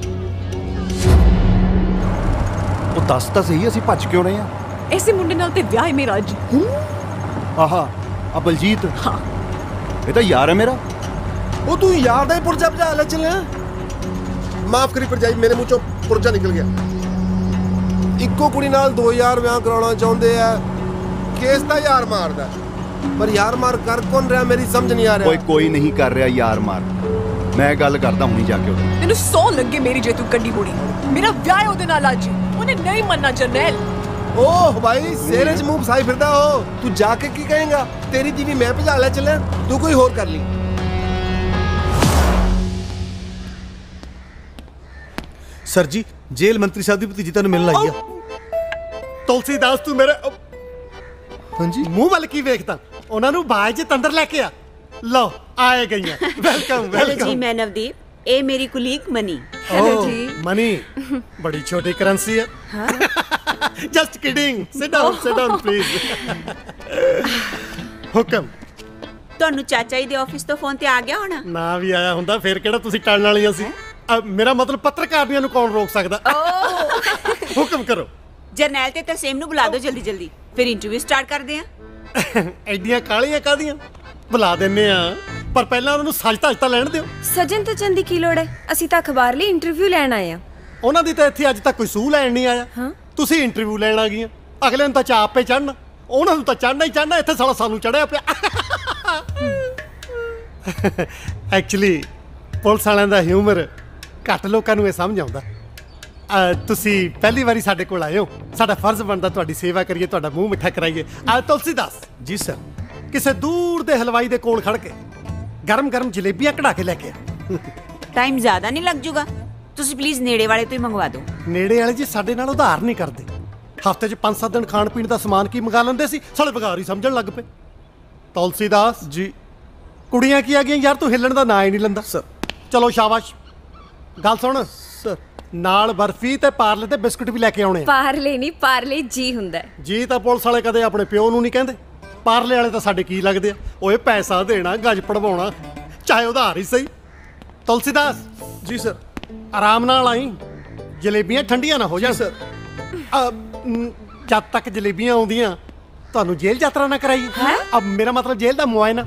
ਉਹ ਦੱਸ ਤਾਂ ਸਹੀ, ਅਸੀਂ ਭੱਜ ਕਿਉਂ ਰਹੇ ਆ? ਐਸੇ ਮੁੰਡੇ ਨਾਲ ਤੇ ਵਿਆਹ ਹੈ ਮੇਰਾ ਅੱਜ। ਆਹਾ ਆ ਬਲਜੀਤ। ਹਾਂ ਇਹ ਤਾਂ ਯਾਰ ਹੈ ਮੇਰਾ। ਉਹ ਤੂੰ ਯਾਰ ਦਾ ਹੀ ਪੁਰਜਾ ਭਜਾ ਲੈ ਚੱਲਿਆ। ਮਾਫ ਕਰੀ ਭਰਜਾਈ, ਮੇਰੇ ਮੂੰਹ ਚੋਂ ਪੁਰਜਾ ਨਿਕਲ ਗਿਆ। ਇੱਕੋ ਕੁੜੀ ਨਾਲ 2000 ਵਿਆਹ ਕਰਾਉਣਾ ਚਾਹੁੰਦੇ ਆ, ਕੇਸ ਤਾਂ ਯਾਰ ਮਾਰਦਾ, ਪਰ ਯਾਰ ਮਾਰ ਕਰ ਕੌਣ ਰਿਹਾ ਮੇਰੀ ਸਮਝ ਨਹੀਂ ਆ ਰਿਹਾ। ਕੋਈ ਨਹੀਂ ਕਰ ਰਿਹਾ ਯਾਰ ਮਾਰ। ਮੈਂ ਗੱਲ ਕਰਦਾ ਹੁਣੀ ਜਾ ਕੇ ਉਹਦੇ। ਮੈਨੂੰ ਸੌ ਲੱਗੇ ਮੇਰੀ ਜੇ ਤੂੰ ਕੰਡੀ ਮੁੜੀ। ਮੇਰਾ ਵਿਆਹ ਉਹਦੇ ਨਾਲ ਅੱਜ, ਉਹਨੇ ਨਹੀਂ ਮੰਨਣਾ ਜਰਨੈਲ। ਓਹ ਭਾਈ ਸੇਰੇ 'ਚ ਮੂੰਹ ਫਸਾਈ ਫਿਰਦਾ ਹੋ, ਤੂੰ ਜਾ ਕੇ ਕੀ ਕਹੇਂਗਾ? ਤੇਰੀ ਤੀਵੀਂ ਮੈਂ ਭਜਾ ਲੈ ਚੱਲਿਆ, ਤੂੰ ਕੋਈ ਹੋਰ ਕਰ ਲਈ। ਸਰ ਜੀ ਜੇਲ੍ਹ ਮੰਤਰੀ ਸਾਹਿਬ ਦੀ ਭਤੀਜੀ ਤੁਹਾਨੂੰ ਮਿਲਣ ਆਈ ਆ। ਤੁਲਸੀਦਾਸ ਤੂੰ ਮੇਰੇ ਹਾਂਜੀ ਮੂੰਹ ਵੱਲ ਕੀ ਵੇਖਦਾ? ਉਹਨਾਂ ਨੂੰ ਬਾਜ 'ਚ ਅੰਦਰ ਲੈ ਕੇ ਆ। ਲਓ ਆਏ ਗਈਆਂ। ਵੈਲਕਮ ਵੈਲਕਮ ਜੀ। ਮੈਂ ਨਵਦੀਪ, ਇਹ ਮੇਰੀ ਕੁਲੀਗ ਮਨੀ। ਹੈਲੋ ਜੀ। ਮਨੀ ਬੜੀ ਛੋਟੀ ਕਰੰਸੀ ਹੈ। ਹਾਂ just kidding. Sit down please. ਹੁਕਮ। ਤੁਹਾਨੂੰ ਚਾਚਾ ਜੀ ਦੇ ਆਫਿਸ ਤੋਂ ਫੋਨ ਤੇ ਆ ਗਿਆ ਹੋਣਾ। ਨਾ ਵੀ ਆਇਆ ਹੁੰਦਾ ਫਿਰ ਕਿਹੜਾ ਤੁਸੀਂ ਟਲਣ ਵਾਲੀਆਂ ਸੀ। ਮੇਰਾ ਮਤਲਬ ਪੱਤਰਕਾਰੀਆਂ ਨੂੰ ਕੌਣ ਰੋਕ ਸਕਦਾ? ਹੁਕਮ ਕਰੋ। ਜਰਨੈਲ ਤੇ ਤਰਸੇਮ ਨੂੰ ਬੁਲਾ ਦਿਓ ਜਲਦੀ ਜਲਦੀ, ਫਿਰ ਇੰਟਰਵਿਊ ਸਟਾਰਟ ਕਰਦੇ ਆ। ਐਡੀਆਂ ਕਾਲੀਆਂ ਕਾਦੀਆਂ? ਬੁਲਾ ਦਿੰਨੇ ਆ, ਪਰ ਪਹਿਲਾਂ ਉਹਨਾਂ ਨੂੰ ਸੱਜ ਤਾਂ ਲੈਣ ਦਿਓ। ਸਜਨ ਤੇ ਚੰਦ ਦੀ ਕੀ ਲੋੜ ਹੈ? ਅਸੀਂ ਤਾਂ ਅਖਬਾਰ ਲਈ ਇੰਟਰਵਿਊ ਲੈਣ ਆਏ ਆ। ਉਹਨਾਂ ਦੀ ਤਾਂ ਇੱਥੇ ਅੱਜ ਤੱਕ ਕੋਈ ਸੂਹ ਲੈਣ ਨਹੀਂ ਆਇਆ। ਤੁਸੀਂ ਇੰਟਰਵਿਊ ਲੈਣ ਆ ਗਈਆਂ। ਅਗਲੇ ਨੂੰ ਤਾਂ ਚਾਹ ਆਪੇ ਚੜ੍ਹਨਾ, ਉਹਨਾਂ ਨੂੰ ਤਾਂ ਚੜ੍ਹਨਾ ਹੀ ਚੜ੍ਹਨਾ। ਇੱਥੇ ਸਾਲਾ ਸਾਨੂੰ ਚੜ੍ਹਿਆ ਪਿਆ। ਐਕਚੁਅਲੀ ਪੁਲਿਸ ਵਾਲਿਆਂ ਦਾ ਹਿਊਮਰ ਘੱਟ ਲੋਕਾਂ ਨੂੰ ਇਹ ਸਮਝ ਆਉਂਦਾ। ਤੁਸੀਂ ਪਹਿਲੀ ਵਾਰੀ ਸਾਡੇ ਕੋਲ ਆਏ ਹੋ। ਸਾਡਾ ਫਰਜ਼ ਬਣਦਾ ਤੁਹਾਡੀ ਸੇਵਾ ਕਰੀਏ, ਤੁਹਾਡਾ ਮੂੰਹ ਮਿੱਠਾ ਕਰਾਈਏ। ਤੁਲਸੀਦਾਸ ਜੀ ਸਰ, ਕਿਸੇ ਦੂਰ ਦੇ ਹਲਵਾਈ ਦੇ ਕੋਲ ਖੜ ਕੇ ਗਰਮ ਜਲੇਬੀਆਂ ਕਢਾ ਕੇ ਲੈ ਕੇ ਆ। ਟਾਈਮ ਜ਼ਿਆਦਾ ਨਹੀਂ ਲੱਗ ਜੂਗਾ? ਤੁਸੀਂ ਪਲੀਜ਼ ਨੇੜੇ ਵਾਲੇ ਤੋਂ ਹੀ ਮੰਗਵਾ ਦਿਓ। ਨੇੜੇ ਵਾਲੇ ਜੀ ਸਾਡੇ ਨਾਲ ਉਧਾਰ ਨਹੀਂ ਕਰਦੇ। ਹਫ਼ਤੇ 'ਚ 5-7 ਦਿਨ ਖਾਣ ਪੀਣ ਦਾ ਸਮਾਨ ਕੀ ਮੰਗਾ ਲੈਂਦੇ ਸੀ, ਸਾਲੇ ਬਗਾਰ ਹੀ ਸਮਝਣ ਲੱਗ ਪਏ। ਤੁਲਸੀਦਾਸ ਜੀ, ਕੁੜੀਆਂ ਕੀ ਆ ਗਈਆਂ ਯਾਰ, ਤੂੰ ਹਿੱਲਣ ਦਾ ਨਾਂ ਹੀ ਨਹੀਂ ਲੈਂਦਾ। ਸਰ ਚਲੋ ਸ਼ਾਬਾਸ਼। ਗੱਲ ਸੁਣ ਸਰ, ਨਾਲ ਬਰਫੀ ਤੇ ਪਾਰਲੇ ਤੇ ਬਿਸਕੁਟ ਵੀ ਲੈ ਕੇ ਆਉਣੇ ਆ। ਪਾਰਲੇ ਨਹੀਂ, ਪਾਰਲੇ ਜੀ ਹੁੰਦਾ। ਜੀ ਤਾਂ ਪੁਲਿਸ ਵਾਲੇ ਕਦੇ ਆਪਣੇ ਪਿਓ ਨੂੰ ਨਹੀਂ ਕਹਿੰਦੇ, ਪਾਰਲੇ ਵਾਲੇ ਤਾਂ ਸਾਡੇ ਕੀ ਲੱਗਦੇ ਆ। ਓਏ ਪੈਸਾ ਦੇਣਾ, ਗੱਜ ਪੜਵਾਉਣਾ, ਚਾਹੇ ਉਧਾਰ ਹੀ ਸਹੀ। ਤੁਲਸੀਦਾਸ ਜੀ ਸਰ, ਆਰਾਮ ਨਾਲ ਆਈ, ਜਲੇਬੀਆਂ ਠੰਡੀਆਂ ਨਾ ਹੋ ਜਾਣ। ਸਰ ਜਦ ਤੱਕ ਜਲੇਬੀਆਂ ਆਉਂਦੀਆਂ ਤੁਹਾਨੂੰ ਜੇਲ੍ਹ ਯਾਤਰਾ ਨਾ ਕਰਾਈ। ਅਬ ਮੇਰਾ ਮਤਲਬ ਜੇਲ੍ਹ ਦਾ ਮੁਆਇਨਾ।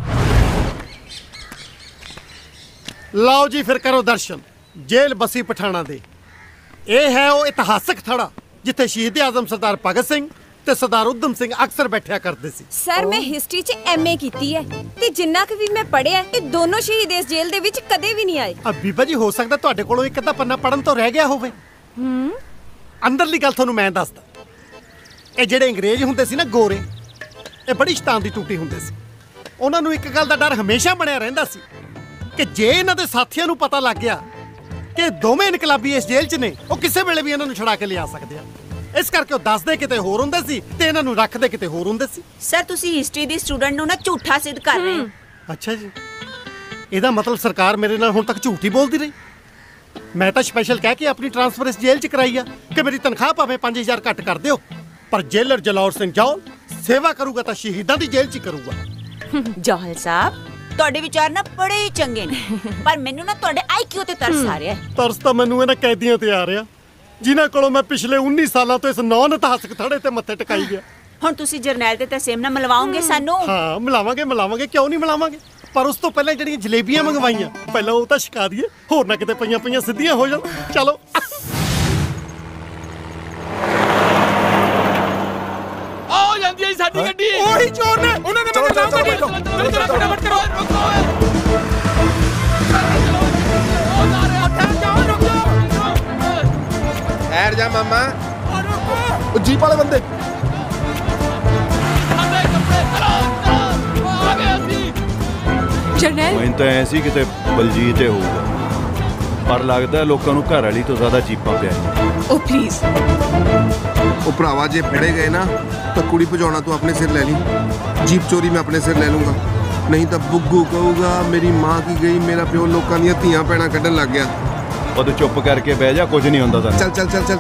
ਲਓ ਜੀ ਫਿਰ ਕਰੋ ਦਰਸ਼ਨ ਜੇਲ੍ਹ ਬਸੀ ਪਠਾਣਾ ਦੇ। ਇਹ ਹੈ ਉਹ ਇਤਿਹਾਸਕ ਥੜਾ ਜਿੱਥੇ ਸ਼ਹੀਦ ਆਜ਼ਮ ਸਰਦਾਰ ਭਗਤ ਸਿੰਘ ਤੇ ਸਰਦਾਰ ਉਦਮ ਸਿੰਘ ਅਕਸਰ ਬੈਠਿਆ ਕਰਦੇ ਸੀ। ਸਰ ਮੈਂ ਹਿਸਟਰੀ 'ਚ ਐਮਏ ਕੀਤੀ ਹੈ ਤੇ ਜਿੰਨਾ ਕੁ ਵੀ ਮੈਂ ਪੜ੍ਹਿਆ ਇਹ ਦੋਨੋਂ ਸ਼ਹੀਦ ਇਸ ਜੇਲ੍ਹ ਦੇ ਵਿੱਚ ਕਦੇ ਵੀ ਨਹੀਂ ਆਏ। ਬੀਬਾ ਜੀ ਹੋ ਸਕਦਾ ਤੁਹਾਡੇ ਕੋਲੋਂ ਇੱਕ ਅੱਧਾ ਪੰਨਾ ਪੜਨ ਤੋਂ ਰਹਿ ਗਿਆ ਹੋਵੇ। ਅੰਦਰਲੀ ਗੱਲ ਤੁਹਾਨੂੰ ਮੈਂ ਦੱਸਦਾ। ਇਹ ਜਿਹੜੇ ਅੰਗਰੇਜ਼ ਹੁੰਦੇ ਸੀ ਨਾ, ਗੋਰੇ, ਇਹ ਬੜੀ ਸ਼ੈਤਾਨ ਦੀ ਟੂਟੀ ਹੁੰਦੇ ਸੀ। ਉਹਨਾਂ ਨੂੰ ਇੱਕ ਗੱਲ ਦਾ ਡਰ ਹਮੇਸ਼ਾ ਬਣਿਆ ਰਹਿੰਦਾ ਸੀ ਕਿ ਜੇ ਇਹਨਾਂ ਦੇ ਸਾਥੀਆਂ ਨੂੰ ਪਤਾ ਲੱਗ ਗਿਆ ਕਿ ਦੋਵੇਂ ਇਨਕਲਾਬੀ ਇਸ ਜੇਲ੍ਹ 'ਚ ਨੇ, ਉਹ ਕਿਸੇ ਵੇਲੇ ਵੀ ਇਹਨਾਂ ਨੂੰ ਛੁਡਾ ਕੇ ਲਿਆ ਸਕਦੇ ਆ। ਇਸ ਕਰਕੇ ਉਹ ਦੱਸਦੇ ਕਿਤੇ ਹੋਰ ਹੁੰਦੇ ਸੀ ਤੇ ਇਹਨਾਂ ਨੂੰ ਰੱਖਦੇ ਕਿਤੇ ਹੋਰ ਹੁੰਦੇ ਸੀ। ਸਰ ਤੁਸੀਂ ਹਿਸਟਰੀ ਦੀ ਸਟੂਡੈਂਟ ਨੂੰ ਨਾ ਝੂਠਾ ਸਿੱਧ ਕਰ ਰਹੇ ਹੋ। ਅੱਛਾ ਜੀ, ਇਹਦਾ ਮਤਲਬ ਸਰਕਾਰ ਮੇਰੇ ਨਾਲ ਹੁਣ ਤੱਕ ਝੂਠ ਹੀ ਬੋਲਦੀ ਰਹੀ। ਮੈਂ ਤਾਂ ਸਪੈਸ਼ਲ ਕਹਿ ਕੇ ਆਪਣੀ ਟ੍ਰਾਂਸਫਰ ਇਸ ਜੇਲ੍ਹ 'ਚ ਕਰਾਈ ਆ ਕਿ ਮੇਰੀ ਤਨਖਾਹ ਭਾਵੇਂ 5000 ਘੱਟ ਕਰ ਦਿਓ, ਪਰ ਜੇਲਰ ਜਲੌਰ ਸਿੰਘ ਜੌਲ ਸੇਵਾ ਕਰੂਗਾ ਤਾਂ ਸ਼ਹੀਦਾਂ ਦੀ ਜੇਲ੍ਹ 'ਚ ਹੀ ਕਰੂਗਾ। ਜੌਹਲ ਸਾਹਿਬ ਤੁਹਾਡੇ ਵਿਚਾਰ ਨਾ ਬੜੇ ਹੀ ਚੰਗੇ ਨੇ, ਪਰ ਮੈਨੂੰ ਨਾ ਤੁਹਾਡੇ ਆਈਕਿਊ ਤੇ ਤਰਸ ਆ ਰਿਹਾ। ਤਰਸ ਤਾਂ ਮੈਨੂੰ ਇਹਨਾਂ ਕੈਦੀਆਂ ਤੇ ਆ ਰਿਹਾ ਜਿਨ੍ਹਾਂ ਕੋਲੋਂ ਮੈਂ ਪਿਛਲੇ 19 ਸਾਲਾਂ ਤੋਂ ਇਸ ਨੌਨ ਇਤਿਹਾਸਕ ਥੜੇ ਤੇ ਮੱਥੇ ਟਿਕਾਈ ਗਿਆ। ਹੁਣ ਤੁਸੀਂ ਜਰਨੈਲ ਤੇ ਤਸੀਮ ਨਾਲ ਮਿਲਵਾਓਗੇ ਸਾਨੂੰ? ਹਾਂ ਮਿਲਾਵਾਂਗੇ, ਕਿਉਂ ਨਹੀਂ ਮਿਲਾਵਾਂਗੇ। ਪਰ ਉਸ ਤੋਂ ਪਹਿਲਾਂ ਜਿਹੜੀਆਂ ਜਲੇਬੀਆਂ ਮੰਗਵਾਈਆਂ ਪਹਿਲਾਂ ਉਹ ਤਾਂ ਛਕਾ ਦਈਏ, ਹੋਰ ਨਾ ਕਿਤੇ ਪਈਆਂ ਸਿੱਧੀਆਂ ਹੋ ਜਾਣ। ਚਲੋ ਆਓ ਜਾਂਦੀ ਹੈ ਸਾਡੀ ਗੱਡੀ। ਉਹੀ ਚੋਰ ਨੇ, ਉਹਨਾਂ ਨੇ ਮੈਨੂੰ ਨਾਮ ਕੱਢੀ। ਫਟਾਫਟ ਕਰੋ। ਠਹਿਰ ਜਾ ਮਾਮਾ। ਉਹ ਜੀਪ ਵਾਲੇ ਬੰਦੇ। ਜਰਨੈਲ ਮੈਨੂੰ ਤਾਂ ਐ ਸੀ ਕਿਤੇ ਬਲਜੀਤ ਹੀ ਹੋਊਗਾ, ਪਰ ਲੱਗਦਾ ਲੋਕਾਂ ਨੂੰ ਘਰ ਵਾਲੀ ਤੋਂ ਜ਼ਿਆਦਾ ਜੀਪਾਂ ਪਿਆ। Oh please. ਉਹ ਭਰਾਵਾ ਜੇ ਫੜੇ ਗਏ ਨਾ ਤਾਂ ਕੁੜੀ ਭਜਾਉਣਾ ਤੂੰ ਆਪਣੇ ਸਿਰ ਲੈ ਲਈ, ਜੀਪ ਚੋਰੀ ਮੈਂ ਆਪਣੇ ਸਿਰ ਲੈ ਲੂੰਗਾ। ਨਹੀਂ ਤਾਂ ਬੁੱਗੂ ਕਹੂਗਾ ਮੇਰੀ ਮਾਂ ਕੀ ਗਈ, ਮੇਰਾ ਪਿਓ ਲੋਕਾਂ ਦੀਆਂ ਧੀਆਂ ਭੈਣਾਂ ਕੱਢਣ ਲੱਗ ਗਿਆ। ਉਹ ਤੂੰ ਚੁੱਪ ਕਰਕੇ ਬਹਿ ਜਾ, ਕੁਝ ਨਹੀਂ ਹੁੰਦਾ ਤਾਂ। ਚੱਲ।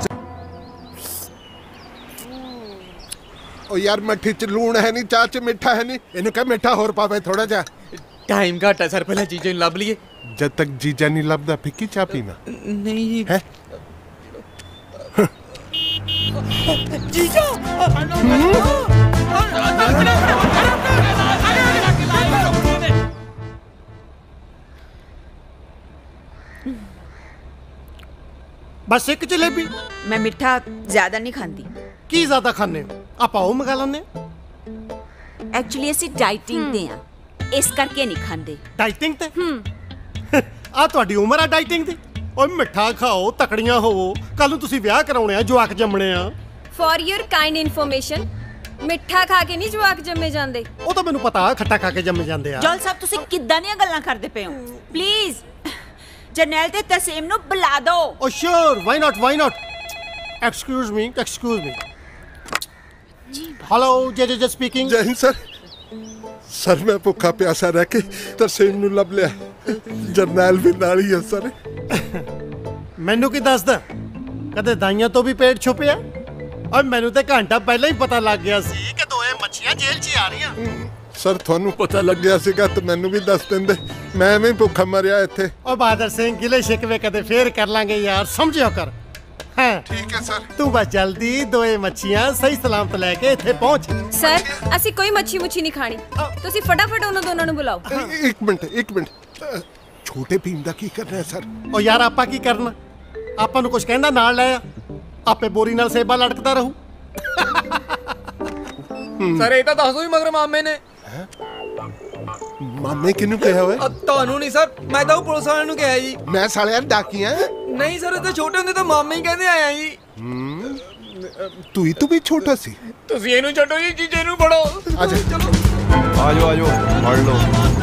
ਉਹ ਯਾਰ ਮੱਠੀ 'ਚ ਲੂਣ ਹੈ ਨਹੀਂ, ਚਾਹ 'ਚ ਮਿੱਠਾ ਹੈ ਨਹੀਂ, ਇਹਨੂੰ ਕਹਿ ਮਿੱਠਾ ਹੋਰ ਪਾਵੇ ਥੋੜਾ ਜਿਹਾ। ਟਾਈਮ ਘੱਟ ਹੈ ਸਰ, ਪਹਿਲਾਂ ਚੀਜ਼ਾਂ ਲੱਭ ਲਈਏ। ਜਦ ਤੱਕ ਜੀਜਾ ਨਹੀਂ ਲੱਭਦਾ ਫਿੱਕੀ ਚਾਹ ਪੀਣਾ। ਨਹੀਂ ਜੀ ਹੈ ਜੀਜਾ ਬਸ ਇੱਕ ਜਲੇਬੀ। ਮੈਂ ਮਿੱਠਾ ਜ਼ਿਆਦਾ ਨਹੀਂ ਖਾਂਦੀ। ਕੀ ਜ਼ਿਆਦਾ ਖਾਂਦੇ ਹੋ? ਆਪਾਂ ਉਹ ਮੰਗਾ ਲੈਂਦੇ। ਐਕਚੁਅਲੀ ਅਸੀਂ ਡਾਈਟਿੰਗ ਤੇ ਆ, ਇਸ ਕਰਕੇ ਨਹੀਂ ਖਾਂਦੇ। ਡਾਈਟਿੰਗ ਤੇ? ਆ ਤੁਹਾਡੀ ਉਮਰ ਆ ਡਾਈਟਿੰਗ ਦੀ? ਓਏ ਮਿੱਠਾ ਖਾਓ, ਤਕੜੀਆਂ ਹੋਵੋ, ਕੱਲ ਨੂੰ ਤੁਸੀਂ ਵਿਆਹ ਕਰਾਉਣੇ ਆ, ਜਵਾਕ ਜੰਮਣੇ ਆ। ਫॉर योर काइंड इन्फॉर्मेशन ਮਿੱਠਾ ਖਾ ਕੇ ਨਹੀਂ ਜਵਾਕ ਜੰਮੇ ਜਾਂਦੇ। ਉਹ ਤਾਂ ਮੈਨੂੰ ਪਤਾ, ਖੱਟਾ ਖਾ ਕੇ ਜੰਮੇ ਜਾਂਦੇ ਆ। ਜੌਲ ਸਾਹਿਬ ਤੁਸੀਂ ਕਿੱਦਾਂ ਦੀਆਂ ਗੱਲਾਂ ਕਰਦੇ ਪਏ ਹੋ? ਪਲੀਜ਼ ਜਰਨੈਲ ਤੇ ਤਸੀਮ ਨੂੰ ਬੁਲਾ ਦਿਓ। Oh sure, why not. Excuse me. Hello, Jai speaking. Jai Hind sir. Sir ਮੈਂ ਭੁੱਖਾ ਪਿਆਸਾ ਰਹਿ ਕੇ ਤਰਸੇਮ ਨੂੰ ਲੱਭ ਲਿਆ, ਜਰਨੈਲ ਵੀ ਨਾਲ ਹੀ ਹੈ ਸਰ। ਮੈਨੂੰ ਕੀ ਦੱਸਦਾ, ਕਦੇ ਦਾਈਆਂ ਤੋਂ ਵੀ ਪੇਟ ਛੁਪਿਆ? ਔਰ ਮੈਨੂੰ ਤੇ ਘੰਟਾ ਪਹਿਲਾਂ ਹੀ ਪਤਾ ਲੱਗ ਗਿਆ ਸੀ ਕਿ ਦੋਏ ਮੱਛੀਆਂ ਜੇਲ੍ਹ 'ਚ ਆ ਰਹੀਆਂ। ਸਰ ਤੁਹਾਨੂੰ ਪਤਾ ਲੱਗਿਆ ਸੀਗਾ ਤਾਂ ਮੈਨੂੰ ਵੀ ਦੱਸ ਦਿੰਦੇ, ਮੈਂ ਐਵੇਂ ਭੁੱਖਾ ਮਰਿਆ ਇੱਥੇ। ਓ ਬਹਾਦਰ ਸਿੰਘ, ਗਿਲੇ ਸ਼ਿਕਵੇ ਕਦੇ ਫੇਰ ਕਰ ਲਾਂਗੇ ਯਾਰ, ਸਮਝਿਓ ਕਰ। ਹਾਂ ਠੀਕ ਹੈ ਸਰ। ਤੂੰ ਬਸ ਜਲਦੀ ਦੋਏ ਮੱਛੀਆਂ ਸਹੀ ਸਲਾਮਤ ਲੈ ਕੇ ਇੱਥੇ ਪਹੁੰਚ। ਸਰ ਅਸੀਂ ਕੋਈ ਮੱਛੀ ਨਹੀਂ ਖਾਣੀ, ਤੁਸੀਂ ਫਟਾਫਟ ਉਹਨਾਂ ਦੋਨਾਂ ਨੂੰ ਬੁਲਾਓ। ਇੱਕ ਮਿੰਟ। ਛੋਟੇ ਭੀਮ ਦਾ ਕੀ ਕਰਨਾ ਹੈ ਸਰ? ਓ ਯਾਰ ਆਪਾਂ ਕੀ ਕਰਨਾ, ਆਪਾਂ ਨੂੰ ਕੁਝ ਕਹਿੰਦਾ ਨਾਲ ਲੈ ਆ, ਆਪੇ ਬੋਰੀ ਨਾਲ ਸੇਬਾ ਲਟਕਦਾ ਰਹੂ। ਸਰ ਇਹ ਤਾਂ ਦੱਸ ਦੋ ਵੀ ਮਗਰ ਮਾਮੇ ਨੇ। ਮਾਮੇ ਕਿਹਨੂੰ ਕਿਹਾ ਹੋਇਆ? ਤੁਹਾਨੂੰ ਨਹੀਂ ਸਰ, ਮੈਂ ਤਾਂ ਉਹ ਪੁਲਿਸ ਵਾਲਿਆਂ ਨੂੰ ਕਿਹਾ ਜੀ। ਮੈਂ ਸਾਲਿਆ ਡਾਕੀਆਂ। ਨਹੀਂ ਸਰ, ਤੇ ਛੋਟੇ ਹੁੰਦੇ ਤਾਂ ਮਾਮੇ ਹੀ ਕਹਿੰਦੇ ਆਇਆ ਜੀ। ਤੂੰ ਵੀ ਛੋਟਾ ਸੀ। ਤੁਸੀਂ ਇਹਨੂੰ ਛੱਡੋ ਜੀ, ਜੀਜੇ ਨੂੰ ਫੜੋ। ਆ ਜਾ ਚਲੋ ਆ ਜਾਓ ਫੜ ਲਓ।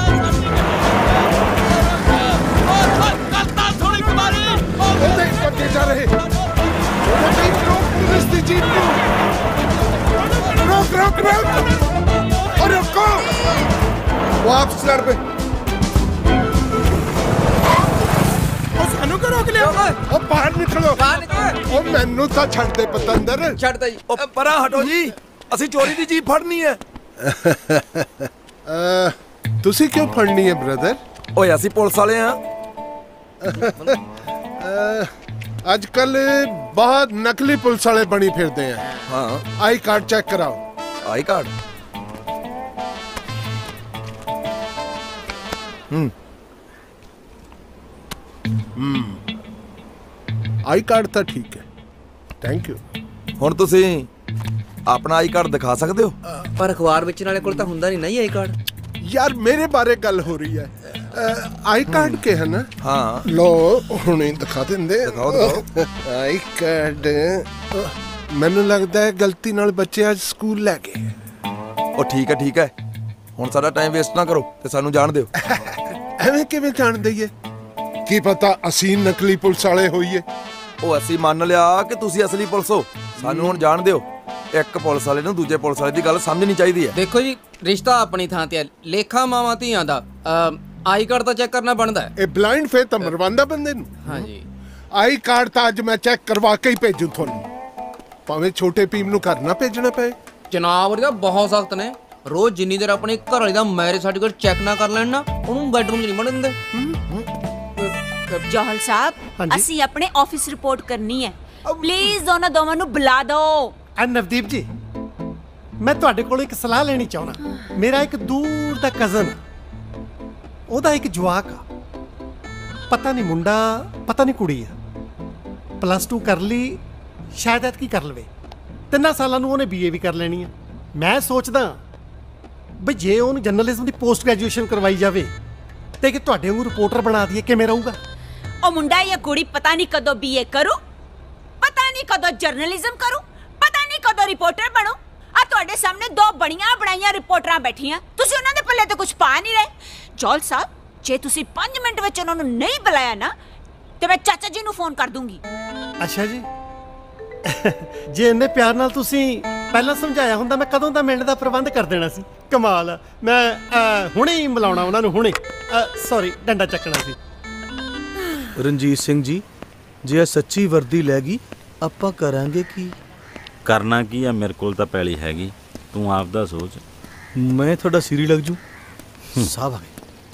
ਥੋੜੀ ਕੁਮਾਰੀ ਉਹਦੇ ਅੱਗੇ ਜਾ ਰਹੇ ਰੋਕ ਪੁਲਿਸ ਦੀ ਜੀਪ ਨੂੰ। ਰੋਕ और रुको। वापस लड़ पे। सानू क्यों रोक लिया? और बाहर निकलो। और मैनू तो छड़ दे पतंदर। छड़ दे। परा हटो जी, असि चोरी दी जीप फड़नी है। तुसी क्यों फड़नी है ब्रदर? ओए असि पुलिस वाले हैं। आजकल बहुत नकली पुलिस वाले बनी फिरते हैं। हाँ। आई कार्ड चेक कराओ। I card? आई कार्ड तो ठीक है, थैंक यू। ਹੁਣ ਤੁਸੀਂ ਆਪਣਾ ਆਈ ਕਾਰਡ ਦਿਖਾ ਸਕਦੇ ਹੋ? ਪਰ ਅਖਬਾਰ ਵੇਚਣ ਵਾਲੇ ਕੋਲ ਤਾਂ ਹੁੰਦਾ ਨਹੀਂ ਨਾ ਆਈ ਕਾਰਡ। यार मेरे बारे गल हो रही है। आई कार्ड के है ना? हाँ लो हुणे दिखा देंदे। दिखाओ। आई कार्ड मैनू लगता है गलती नाल बच्चे आज स्कूल लै गए। ਉਹ ਠੀਕ ਹੈ ਹੁਣ ਸਾਡਾ ਟਾਈਮ ਵੇਸਟ ਨਾ ਕਰੋ ਤੇ ਸਾਨੂੰ ਜਾਣ ਦਿਓ। ਐਵੇਂ ਕਿਵੇਂ ਜਾਣ ਦਈਏ? ਕੀ ਪਤਾ ਅਸੀਂ ਨਕਲੀ ਪੁਲਿਸ ਵਾਲੇ ਹੋਈਏ। ਉਹ ਅਸੀਂ ਮੰਨ ਲਿਆ ਕਿ ਤੁਸੀਂ ਅਸਲੀ ਪੁਲਿਸ ਹੋ, ਸਾਨੂੰ ਹੁਣ ਜਾਣ ਦਿਓ। ਇੱਕ ਪੁਲਿਸ ਵਾਲੇ ਨੂੰ ਦੂਜੇ ਪੁਲਿਸ ਵਾਲੇ ਦੀ ਗੱਲ ਸਮਝਣੀ ਚਾਹੀਦੀ ਹੈ। ਦੇਖੋ ਜੀ, ਰਿਸ਼ਤਾ ਆਪਣੀ ਥਾਂ ਤੇ ਹੈ, ਲੇਖਾ ਮਾਵਾਂ ਧੀਆਂ ਦਾ। ਆਈ ਕਾਰਡ ਤਾਂ ਚੈੱਕ ਕਰਨਾ ਬਣਦਾ ਹੈ। ਇਹ ਬਲਾਈਂਡ ਫੇਥ ਤਾਂ ਮਰਵਾਉਂਦਾ ਬੰਦੇ ਨੂੰ। ਹਾਂਜੀ, ਆਈ ਕਾਰਡ ਤਾਂ ਅੱਜ ਮੈਂ ਚੈੱਕ ਕਰਵਾ ਕੇ ਹੀ ਭੇਜੂ ਤੁਹਾਨੂੰ, ਭਾਵੇਂ ਛੋਟੇ ਭੀਮ ਨੂੰ ਘਰ ਨਾ ਭੇਜਣਾ ਪਏ। ਜਨਾਬ ਉਹਦਾ ਬਹੁਤ ਸਖਤ ਨੇ। ਰੋਜ਼ ਜਿੰਨੀ ਦੇਰ ਆਪਣੀ ਘਰ ਵਾਲੀ ਦਾ ਮੈਰਿਜ ਸਰਟੀਫਿਕੇਟ ਚੈੱਕ ਨਾ ਕਰ ਲੈਣ ਨਾ, ਉਹਨੂੰ ਬੈਡਰੂਮ 'ਚ ਨਹੀਂ ਵੜਨ ਦਿੰਦੇ। ਜੋਹਲ ਸਾਹਿਬ, ਅਸੀਂ ਆਪਣੇ ਆਫਿਸ ਰਿਪੋਰਟ ਕਰਨੀ ਹੈ, ਪਲੀਜ਼ ਉਹਨਾਂ ਦੋਵਾਂ ਨੂੰ ਬੁਲਾ ਦਿਓ। ਨਵਦੀਪ ਜੀ, ਮੈਂ ਤੁਹਾਡੇ ਕੋਲ ਇੱਕ ਸਲਾਹ ਲੈਣੀ ਚਾਹੁੰਦਾ। ਮੇਰਾ ਇੱਕ ਦੂਰ ਦਾ ਕਜ਼ਨ, ਉਹਦਾ ਇੱਕ ਜਵਾਕ ਆ, ਪਤਾ ਨਹੀਂ ਮੁੰਡਾ ਪਤਾ ਨਹੀਂ ਕੁੜੀ ਆ, +2 ਕਰ ਲਈ, ਸ਼ਾਇਦ ਐਤਕੀ ਕਰ ਲਵੇ। 3 ਸਾਲਾਂ ਨੂੰ ਉਹਨੇ BA ਵੀ ਕਰ ਲੈਣੀ ਆ। ਮੈਂ ਸੋਚਦਾ ਬਈ ਜੇ ਉਹਨੂੰ ਜਰਨਲਿਜ਼ਮ ਦੀ ਪੋਸਟ ਗ੍ਰੈਜੂਏਸ਼ਨ ਕਰਵਾਈ ਜਾਵੇ ਤੇ ਕਿ ਤੁਹਾਡੇ ਵਾਂਗੂ ਰਿਪੋਰਟਰ ਬਣਾ ਦਈਏ, ਕਿਵੇਂ ਰਹੂਗਾ? ਉਹ ਮੁੰਡਾ ਜਾਂ ਕੁੜੀ ਪਤਾ ਨਹੀਂ ਕਦੋਂ BA ਕਰੂ, ਪਤਾ ਨਹੀਂ ਕਦੋਂ ਜਰਨਲਿਜ਼ਮ ਕਰੂ, ਪਤਾ ਨਹੀਂ ਕਦੋਂ ਰਿਪੋਰਟਰ ਬਣੂ। ਆ ਤੁਹਾਡੇ ਸਾਹਮਣੇ 2 ਬਣੀਆਂ ਬਣਾਈਆਂ ਰਿਪੋਰਟਰਾਂ ਬੈਠੀਆਂ, ਤੁਸੀਂ ਉਹਨਾਂ ਦੇ ਪੱਲੇ ਤੇ ਕੁਝ ਪਾ ਨਹੀਂ ਰਹੇ। ਜੋਹਲ ਸਾਹਿਬ, ਜੇ ਤੁਸੀਂ 5 ਮਿੰਟ ਵਿੱਚ ਉਹਨਾਂ ਨੂੰ ਨਹੀਂ ਬੁਲਾਇਆ ਨਾ ਤੇ ਮੈਂ ਚਾਚਾ ਜੀ ਨੂੰ ਫੋਨ ਕਰ ਦੂੰਗੀ। ਅੱਛਾ ਜੀ, ਜੇ ਇੰਨੇ ਪਿਆਰ ਨਾਲ ਤੁਸੀਂ ਪਹਿਲਾਂ ਸਮਝਾਇਆ ਹੁੰਦਾ, ਮੈਂ ਕਦੋਂ ਦਾ ਮਿਲਣ ਦਾ ਪ੍ਰਬੰਧ ਕਰ ਦੇਣਾ ਸੀ। ਕਮਾਲ ਆ। ਮੈਂ ਹੁਣੇ ਹੀ ਮਿਲਾਉਣਾ ਉਹਨਾਂ ਨੂੰ, ਹੁਣੇ। ਸੌਰੀ, ਡੰਡਾ ਚੱਕਣਾ ਸੀ। ਰਣਜੀਤ ਸਿੰਘ ਜੀ, ਜੇ ਇਹ ਸੱਚੀ ਵਰਦੀ ਲੈ ਗਈ ਆਪਾਂ ਕਰਾਂਗੇ ਕੀ? ਕਰਨਾ ਕੀ ਆ? ਮੇਰੇ ਕੋਲ ਤਾਂ ਪੈਲੀ ਹੈਗੀ, ਤੂੰ ਆਪ ਦਾ ਸੋਚ। ਮੈਂ ਤੁਹਾਡਾ ਸਿਰੀ ਲੱਗ ਜੂ। ਸਾਹਿਬ ਆ ਗਏ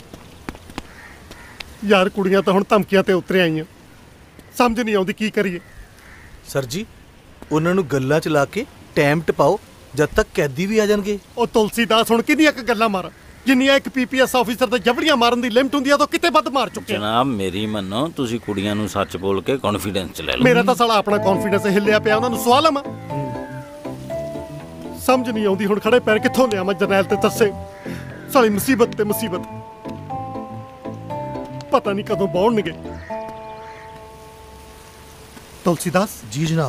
ਯਾਰ, ਕੁੜੀਆਂ ਤਾਂ ਹੁਣ ਧਮਕੀਆਂ ਤੇ ਉਤਰ ਆਈਆਂ, ਸਮਝ ਨਹੀਂ ਆਉਂਦੀ ਕੀ ਕਰੀਏ। ਸਰ ਜੀ, ਉਹਨਾਂ ਨੂੰ ਗੱਲਾਂ ਚ ਲਾ ਕੇ ਟਾਈਮ ਟਪਾਓ ਜਦ ਤੱਕ ਕੈਦੀ ਵੀ ਆ ਜਾਣਗੇ। ਉਹ ਤੁਲਸੀਦਾਸ, ਹੁਣ ਕਿੰਨੀਆਂ ਕੁ ਗੱਲਾਂ ਮਾਰਾਂ? ਜਿੰਨੀਆਂ ਇੱਕ PPS ਆਫੀਸਰ ਤੇ ਜਬੜੀਆਂ ਮਾਰਨ ਦੀ ਲਿਮਟ ਹੁੰਦੀ ਆ, ਤਾਂ ਕਿਤੇ ਵੱਧ ਮਾਰ ਚੁੱਕੇ। ਜਨਾਬ ਮੇਰੀ ਮੰਨੋ, ਤੁਸੀਂ ਕੁੜੀਆਂ ਨੂੰ ਸੱਚ ਬੋਲ ਕੇ ਕੌਨਫੀਡੈਂਸ ਚ ਲੈ ਲਓ। ਮੇਰਾ ਤਾਂ ਸਾਲਾ ਆਪਣਾ ਕੌਨਫੀਡੈਂਸ ਹਿੱਲਿਆ ਪਿਆ, ਉਹਨਾਂ ਨੂੰ ਸਵਾਲ ਲਵਾਂ। ਸਮਝ ਨਹੀਂ ਆਉਂਦੀ ਹੁਣ ਖੜੇ ਪੈਰ ਕਿੱਥੋਂ ਲਿਆ ਮੈਂ ਜਰਨੈਲ ਤੇ ਦੱਸੇ। ਸਾਲੀ ਮੁਸੀਬਤ ਤੇ ਮੁਸੀਬਤ, ਪਤਾ ਨਹੀਂ ਕਦੋਂ ਬੌਣਗੇ। ਤੁਲਸੀਦਾਸ ਜੀ ਜਨਾਬ,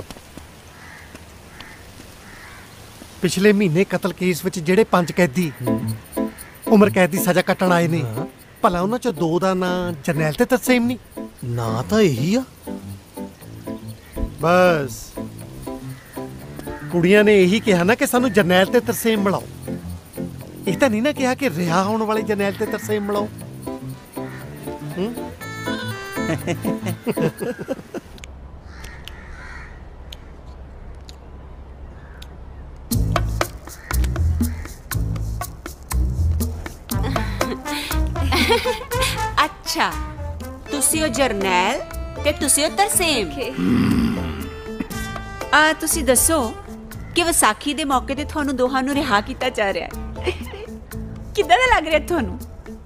ਪਿਛਲੇ ਮਹੀਨੇ ਕਤਲ ਕੇਸ ਵਿੱਚ ਜਿਹੜੇ 5 ਕੈਦੀ ਉਮਰ ਕੈਦ ਦੀ ਸਜ਼ਾ ਕੱਟਣ ਆਏ ਨੇ, ਭਲਾ ਉਹਨਾਂ ਚੋਂ 2 ਦਾ ਨਾਂ ਜਰਨੈਲ ਤੇ ਤਰਸੇਮ ਨਹੀਂ? ਨਾਂ ਤਾਂ ਇਹੀ ਆ। ਬਸ ਕੁੜੀਆਂ ਨੇ ਇਹੀ ਕਿਹਾ ਨਾ ਕਿ ਸਾਨੂੰ ਜਰਨੈਲ ਤੇ ਤਰਸੇਮ ਮਿਲਾਓ। ਇਹ ਤਾਂ ਨਹੀਂ ਨਾ ਕਿਹਾ ਕਿ ਰਿਹਾ ਹੋਣ ਵਾਲੇ ਜਰਨੈਲ ਤੇ ਤਰਸੇਮ ਮਿਲਾਓ। ਅੱਛਾ, ਤੁਸੀਂ ਉਹ ਜਰਨੈਲ ਤੇ ਤੁਸੀਂ ਉਹ ਤਰਸੇਮ। ਤੁਸੀਂ ਦੱਸੋ ਕਿ ਵਿਸਾਖੀ ਦੇ ਮੌਕੇ ਤੇ ਤੁਹਾਨੂੰ ਦੋਹਾਂ ਨੂੰ ਰਿਹਾ ਕੀਤਾ ਜਾ ਰਿਹਾ ਹੈ, ਕਿੱਦਾਂ ਦਾ ਲੱਗ ਰਿਹਾ ਤੁਹਾਨੂੰ?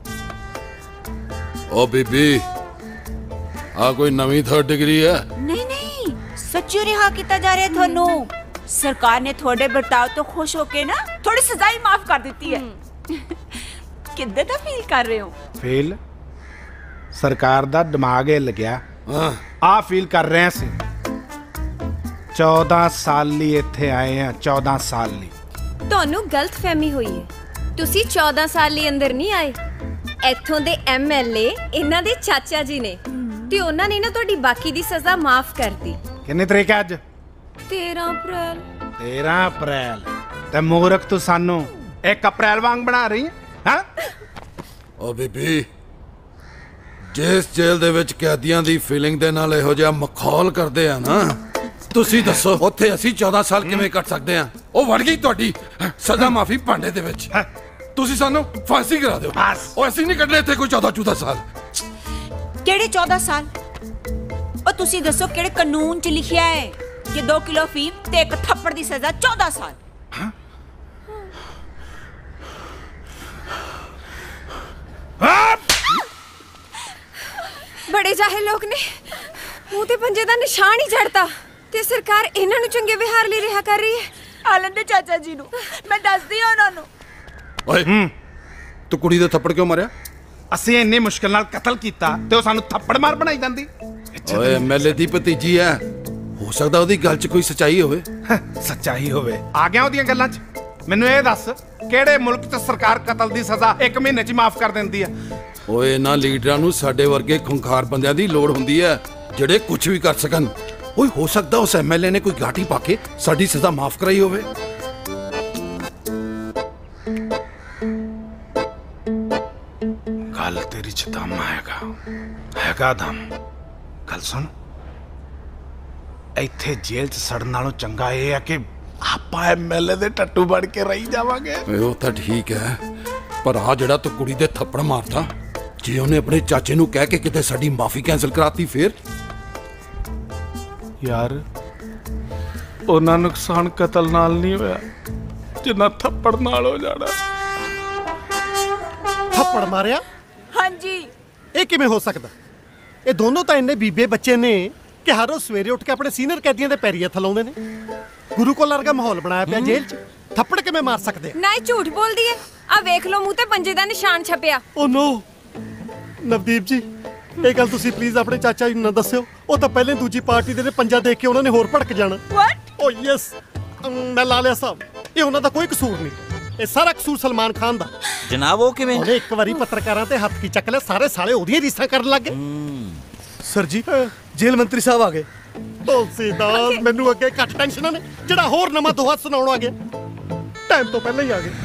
ਓ ਬੀਬੀ, ਆ ਕੋਈ ਨਵੀਂ 3rd ਡਿਗਰੀ ਹੈ? ਨਹੀਂ, ਸੱਚੀ ਰਿਹਾ ਕੀਤਾ ਜਾ ਰਿਹਾ ਤੁਹਾਨੂੰ। ਸਰਕਾਰ ਨੇ ਤੁਹਾਡੇ ਵਰਤਾਓ ਤੋਂ ਖੁਸ਼ ਹੋ ਕੇ ਨਾ ਥੋੜੀ ਸਜ਼ਾ ਹੀ ਮਾਫ ਕਰ ਦਿੱਤੀ ਹੈ। ਕਿੱਦਾਂ ਦਾ ਫੀਲ ਕਰ ਰਹੇ ਹੋ? ਫੇਲ ਸਰਕਾਰ ਦਾ ਦਿਮਾਗ ਹਿੱਲ ਗਿਆ। ਆ ਫੀਲ ਕਰ ਰਹੇ ਸੀ 14 ਸਾਲ ਲਈ ਇੱਥੇ ਆਏ ਆ 14 ਸਾਲ ਲਈ। ਤੁਹਾਨੂੰ ਗਲਤਫਹਿਮੀ ਹੋਈ ਹੈ। ਤੁਸੀਂ 14 ਸਾਲ ਲਈ ਅੰਦਰ ਨਹੀਂ ਆਏ। ਇੱਥੋਂ ਦੇ ਐਮਐਲਏ ਇਹਨਾਂ ਦੇ ਚਾਚਾ ਜੀ ਨੇ ਤੇ ਉਹਨਾਂ ਨੇ ਨਾ ਤੁਹਾਡੀ ਬਾਕੀ ਦੀ ਸਜ਼ਾ ਮਾਫ ਕਰਤੀ। ਕਿੰਨੀ ਤਰੀਕ ਹੈ ਅੱਜ? 13 ਅਪ੍ਰੈਲ। 13 ਅਪ੍ਰੈਲ ਤੇ ਮੂਰਖ ਤੂੰ ਸਾਨੂੰ 1 ਅਪ੍ਰੈਲ ਵਾਂਗ ਬਣਾ ਰਹੀ ਹੈ ਹਾਂ? ਓ ਬੀਬੀ, ਜਿਸ ਜੇਲ੍ਹ ਦੇ ਵਿੱਚ ਕੈਦੀਆਂ ਦੀ ਫੀਲਿੰਗ ਦੇ ਨਾਲ ਇਹੋ ਜਿਹਾ ਮਖੌਲ ਕਰਦੇ ਆ ਨਾ, ਤੁਸੀਂ ਦੱਸੋ ਉੱਥੇ ਅਸੀਂ 14 ਸਾਲ ਕਿਵੇਂ ਕੱਟ ਸਕਦੇ ਆ? ਉਹ ਵੜ ਗਈ ਤੁਹਾਡੀ ਸਜ਼ਾ ਮਾਫੀ ਭਾਂਡੇ ਦੇ ਵਿੱਚ। ਤੁਸੀਂ ਸਾਨੂੰ ਫਾਂਸੀ ਕਰਾ ਦਿਓ। ਉਹ ਅਸੀਂ ਨਹੀਂ ਕੱਢਣੇ ਇੱਥੇ ਕੋਈ 14 ਸਾਲ। ਕਿਹੜੇ 14 ਸਾਲ? ਉਹ ਤੁਸੀਂ ਦੱਸੋ ਕਿਹੜੇ ਕਾਨੂੰਨ 'ਚ ਲਿਖਿਆ ਹੈ ਕਿ 2 ਕਿਲੋ ਫੀਮ ਤੇ 1 ਥੱਪੜ ਦੀ ਸਜ਼ਾ 14 ਸਾਲ? ਬੜੇ ਜਾਹਿਲ ਲੋਕ ਨੇ, ਮੂੰਹ ਤੇ ਪੰਜੇ ਦਾ ਨਿਸ਼ਾਨ ਹੀ ਛੱਡਤਾ ਤੇ ਸਰਕਾਰ ਇਹਨਾਂ ਨੂੰ ਚੰਗੇ ਵਿਹਾਰ ਲਈ ਰਿਹਾ ਕਰ ਰਹੀ ਹੈ। ਆਲਨ ਦੇ ਚਾਚਾ ਜੀ ਨੂੰ ਮੈਂ ਦੱਸਦੀ ਹਾਂ ਉਹਨਾਂ ਨੂੰ। ਓਏ ਤੂੰ ਕੁੜੀ ਦੇ ਥੱਪੜ ਕਿਉਂ ਮਾਰਿਆ? ਅਸੀਂ ਇੰਨੀ ਮੁਸ਼ਕਿਲ ਨਾਲ ਕਤਲ ਕੀਤਾ ਤੇ ਉਹ ਸਾਨੂੰ ਥੱਪੜ ਮਾਰ ਬਣਾਈ ਜਾਂਦੀ। ਓਏ ਐਮਐਲਏ ਦੀ ਭਤੀਜੀ ਹੈ, ਹੋ ਸਕਦਾ ਉਹਦੀ ਗੱਲ 'ਚ ਕੋਈ ਸੱਚਾਈ ਹੋਵੇ। ਸੱਚਾਈ ਹੋਵੇ ਆ ਗਿਆ ਉਹਦੀਆਂ ਗੱਲਾਂ 'ਚ। ਮੈਨੂੰ ਇਹ ਦੱਸ ਕਿਹੜੇ ਮੁਲਕ 'ਚ ਸਰਕਾਰ ਕਤਲ ਦੀ ਸਜ਼ਾ 1 ਮਹੀਨੇ 'ਚ ਮਾਫ ਕਰ ਦਿੰਦੀ ਹੈ? ਓਏ ਇਹਨਾਂ ਲੀਡਰਾਂ ਨੂੰ ਸਾਡੇ ਵਰਗੇ ਖੁੰਖਾਰ ਬੰਦਿਆਂ ਦੀ ਲੋੜ ਹੁੰਦੀ ਹੈ ਜਿਹੜੇ ਕੁਝ ਵੀ ਕਰ ਸਕਣ। ਓਏ ਹੋ ਸਕਦਾ ਉਸ ਐਮਐਲਏ ਨੇ ਕੋਈ ਗਾਟੀ ਪਾ ਕੇ ਸਾਡੀ ਸਜ਼ਾ ਮਾਫ ਕਰਾਈ ਹੋਵੇ। ਗੱਲ ਤੇਰੀ 'ਚ ਦਮ ਹੈਗਾ ਦਮ। ਗੱਲ ਸੁਣ, ਇੱਥੇ ਜੇਲ੍ਹ 'ਚ ਸੜਨ ਨਾਲੋਂ ਚੰਗਾ ਇਹ ਹੈ ਕਿ ਆਪਾਂ ਐਮਐਲਏ ਦੇ ਟੱਟੂ ਬਣ ਕੇ ਰਹੀ ਜਾਵਾਂਗੇ। ਓਏ ਉਹ ਤਾਂ ਠੀਕ ਹੈ, ਪਰ ਆ ਜਿਹੜਾ ਤੂੰ ਕੁੜੀ ਦੇ ਥੱਪੜ ਮਾਰਦਾ, ਜੇ ਉਹਨੇ ਆਪਣੇ ਚਾਚੇ ਨੂੰ ਕਹਿ ਕੇ ਕਿਤੇ ਸਾਡੀ ਮਾਫੀ ਕੈਂਸਲ ਕਰਾਤੀ ਫੇਰ? ਯਾਰ ਉਹਨਾਂ ਨੁਕਸਾਨ ਕਤਲ ਨਾਲ ਨਹੀਂ ਹੋਇਆ ਜਿੰਨਾ ਥੱਪੜ ਨਾਲ ਹੋ ਜਾਣਾ। ਥੱਪੜ ਮਾਰਿਆ? ਹਾਂਜੀ। ਇਹ ਕਿਵੇਂ ਹੋ ਸਕਦਾ? ਇਹ ਦੋਨੋਂ ਤਾਂ ਇੰਨੇ ਬੀਬੇ ਬੱਚੇ ਨੇ ਕਿ ਹਰ ਰੋਜ਼ ਸਵੇਰੇ ਉੱਠ ਕੇ ਆਪਣੇ ਸੀਨੀਅਰ ਕੈਦੀਆਂ ਦੇ ਪੈਰੀ ਹੱਥ ਲਾਉਂਦੇ ਨੇ। ਗੁਰੂ ਕੋਲ ਵਰਗਾ ਮਾਹੌਲ ਬਣਾਇਆ ਪਿਆ ਜੇਲ੍ਹ 'ਚ, ਥੱਪੜ ਕਿਵੇਂ ਮਾਰ ਸਕਦੇ? ਨਾ ਇਹ ਝੂਠ ਬੋਲਦੀ ਹੈ। ਆ ਵੇਖ ਲਓ ਮੂੰਹ ਤੇ ਪੰਜੇ ਦਾ ਨਿਸ਼ਾਨ ਛਪਿਆ। ਓ ਨੋ ਨਵਦੀਪ ਜੀ, ਇਹ ਗੱਲ ਤੁਸੀਂ ਪਲੀਜ਼ ਆਪਣੇ ਚਾਚਾ ਜੀ ਨੂੰ ਨਾ ਦੱਸਿਓ। ਉਹ ਤਾਂ ਪਹਿਲੇ ਦੂਜੀ ਪਾਰਟੀ ਦੇ ਨੇ ਪੰਜਾ ਦੇਖ ਕੇ ਉਹਨਾਂ ਨੇ ਹੋਰ ਭੜਕ ਜਾਣਾ। ਓ ਯੈਸ, ਮੈਂ ਲਾ ਲਿਆ ਸਾਹਿਬ, ਇਹ ਉਹਨਾਂ ਦਾ ਕੋਈ ਕਸੂਰ ਨਹੀਂ। ਇਹ ਸਾਰਾ ਕਸੂਰ ਸਲਮਾਨ ਖਾਨ ਦਾ। ਜਨਾਬ ਉਹ ਕਿਵੇਂ? ਉਹਨੇ ਇੱਕ ਵਾਰੀ ਪੱਤਰਕਾਰਾਂ ਤੇ ਹੱਥ ਕੀ ਚੱਕ ਲਿਆ, ਸਾਰੇ ਸਾਲੇ ਉਹਦੀਆਂ ਰੀਸਾਂ ਕਰਨ ਲੱਗ ਗਏ। ਸਰ ਜੀ, ਜੇਲ੍ਹ ਮੰਤਰੀ ਸਾਹਿਬ ਆ ਗਏ। ਤੁਲਸੀਦਾਸ, ਮੈਨੂੰ ਅੱਗੇ ਘੱਟ ਟੈਨਸ਼ਨਾਂ ਨੇ, ਜਿਹੜਾ ਹੋਰ ਨਵਾਂ ਦੋਹਾ ਸੁਣਾਉਣ ਆ ਗਿਆ। ਟਾਈਮ ਤੋਂ ਪਹਿਲਾਂ ਹੀ ਆ ਗਏ।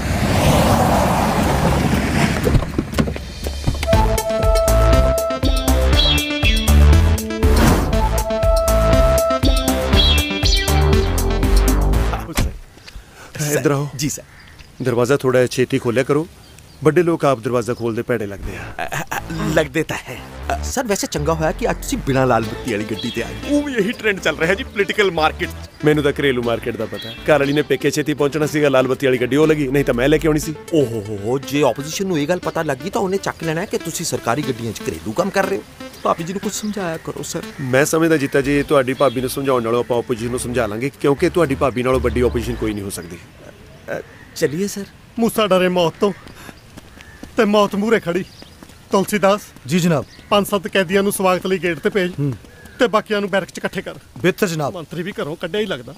इधर आओ जी सर। दरवाजा थोड़ा छेती खोलिया करो, बड़े लोग आप दरवाजा खोलते भैड़े लगते हैं। लगते ਤਾਂ ਹੈ ਸਰ। ਵੈਸੇ ਚੰਗਾ ਹੋਇਆ ਕਿ ਅੱਜ ਤੁਸੀਂ ਬਿਨਾਂ ਲਾਲ ਬੱਤੀ ਵਾਲੀ ਗੱਡੀ ਤੇ ਆ ਗਏ। ਉਹ ਵੀ ਇਹੀ ਟ੍ਰੈਂਡ ਚੱਲ ਰਿਹਾ ਜੀ ਪੋਲੀਟੀਕਲ ਮਾਰਕੀਟ 'ਚ। ਮੈਨੂੰ ਤਾਂ ਘਰੇਲੂ ਮਾਰਕੀਟ ਦਾ ਪਤਾ। ਘਰ ਵਾਲੀ ਨੇ ਪੇਕੇ ਛੇਤੀ ਪਹੁੰਚਣਾ ਸੀਗਾ, ਲਾਲ ਬੱਤੀ ਵਾਲੀ ਗੱਡੀ ਉਹ ਲੱਗੀ, ਨਹੀਂ ਤਾਂ ਮੈਂ ਲੈ ਕੇ ਆਉਣੀ ਸੀ। ਓਹੋ, ਜੇ ਆਪੋਜੀਸ਼ਨ ਨੂੰ ਇਹ ਗੱਲ ਪਤਾ ਲੱਗੀ ਤਾਂ ਉਹਨੇ ਚੱਕ ਲੈਣਾ ਕਿ ਤੁਸੀਂ ਸਰਕਾਰੀ ਗੱਡੀਆਂ 'ਚ ਘਰੇਲੂ ਕੰਮ ਕਰ ਰਹੇ ਹੋ। ਭਾਬੀ ਜੀ ਨੂੰ ਕੁਝ ਸਮਝਾਇਆ ਕਰੋ ਸਰ। ਮੈਂ ਸਮਝਦਾ ਜੀਤਾ ਜੀ, ਤੁਹਾਡੀ ਭਾਬੀ ਨੂੰ ਸਮਝਾਉਣ ਨਾਲੋਂ ਆਪਾਂ ਆਪੋਜੀਸ਼ਨ ਨੂੰ ਸਮਝਾ ਲਾਂਗੇ, ਕਿਉਂਕਿ ਤੁਹਾਡੀ ਭਾਬੀ ਨਾਲੋਂ ਵੱਡੀ ਆਪੋਜੀਸ਼ਨ ਕੋਈ ਨਹੀਂ ਹੋ ਸਕਦੀ। ਚਲਿਏ ਸਰ। ਮੂਸਾ ਡਰੇ ਮੌਤ ਤੋਂ ਤੇ ਮੌਤ ਮੂਹਰੇ ਖੜੀ। ਤੁਲਸੀਦਾਸ ਜੀ ਜਨਾਬ। 5-7 ਕੈਦੀਆਂ ਨੂੰ ਸਵਾਗਤ ਲਈ ਗੇਟ ਤੇ ਭੇਜ ਤੇ ਬਾਕੀਆਂ ਨੂੰ ਬੈਰਕ 'ਚ ਇਕੱਠੇ ਕਰ। ਬਿਹਤਰ ਜਨਾਬ। ਮੰਤਰੀ ਵੀ ਘਰੋਂ ਕੱਢਿਆ ਹੀ ਲੱਗਦਾ।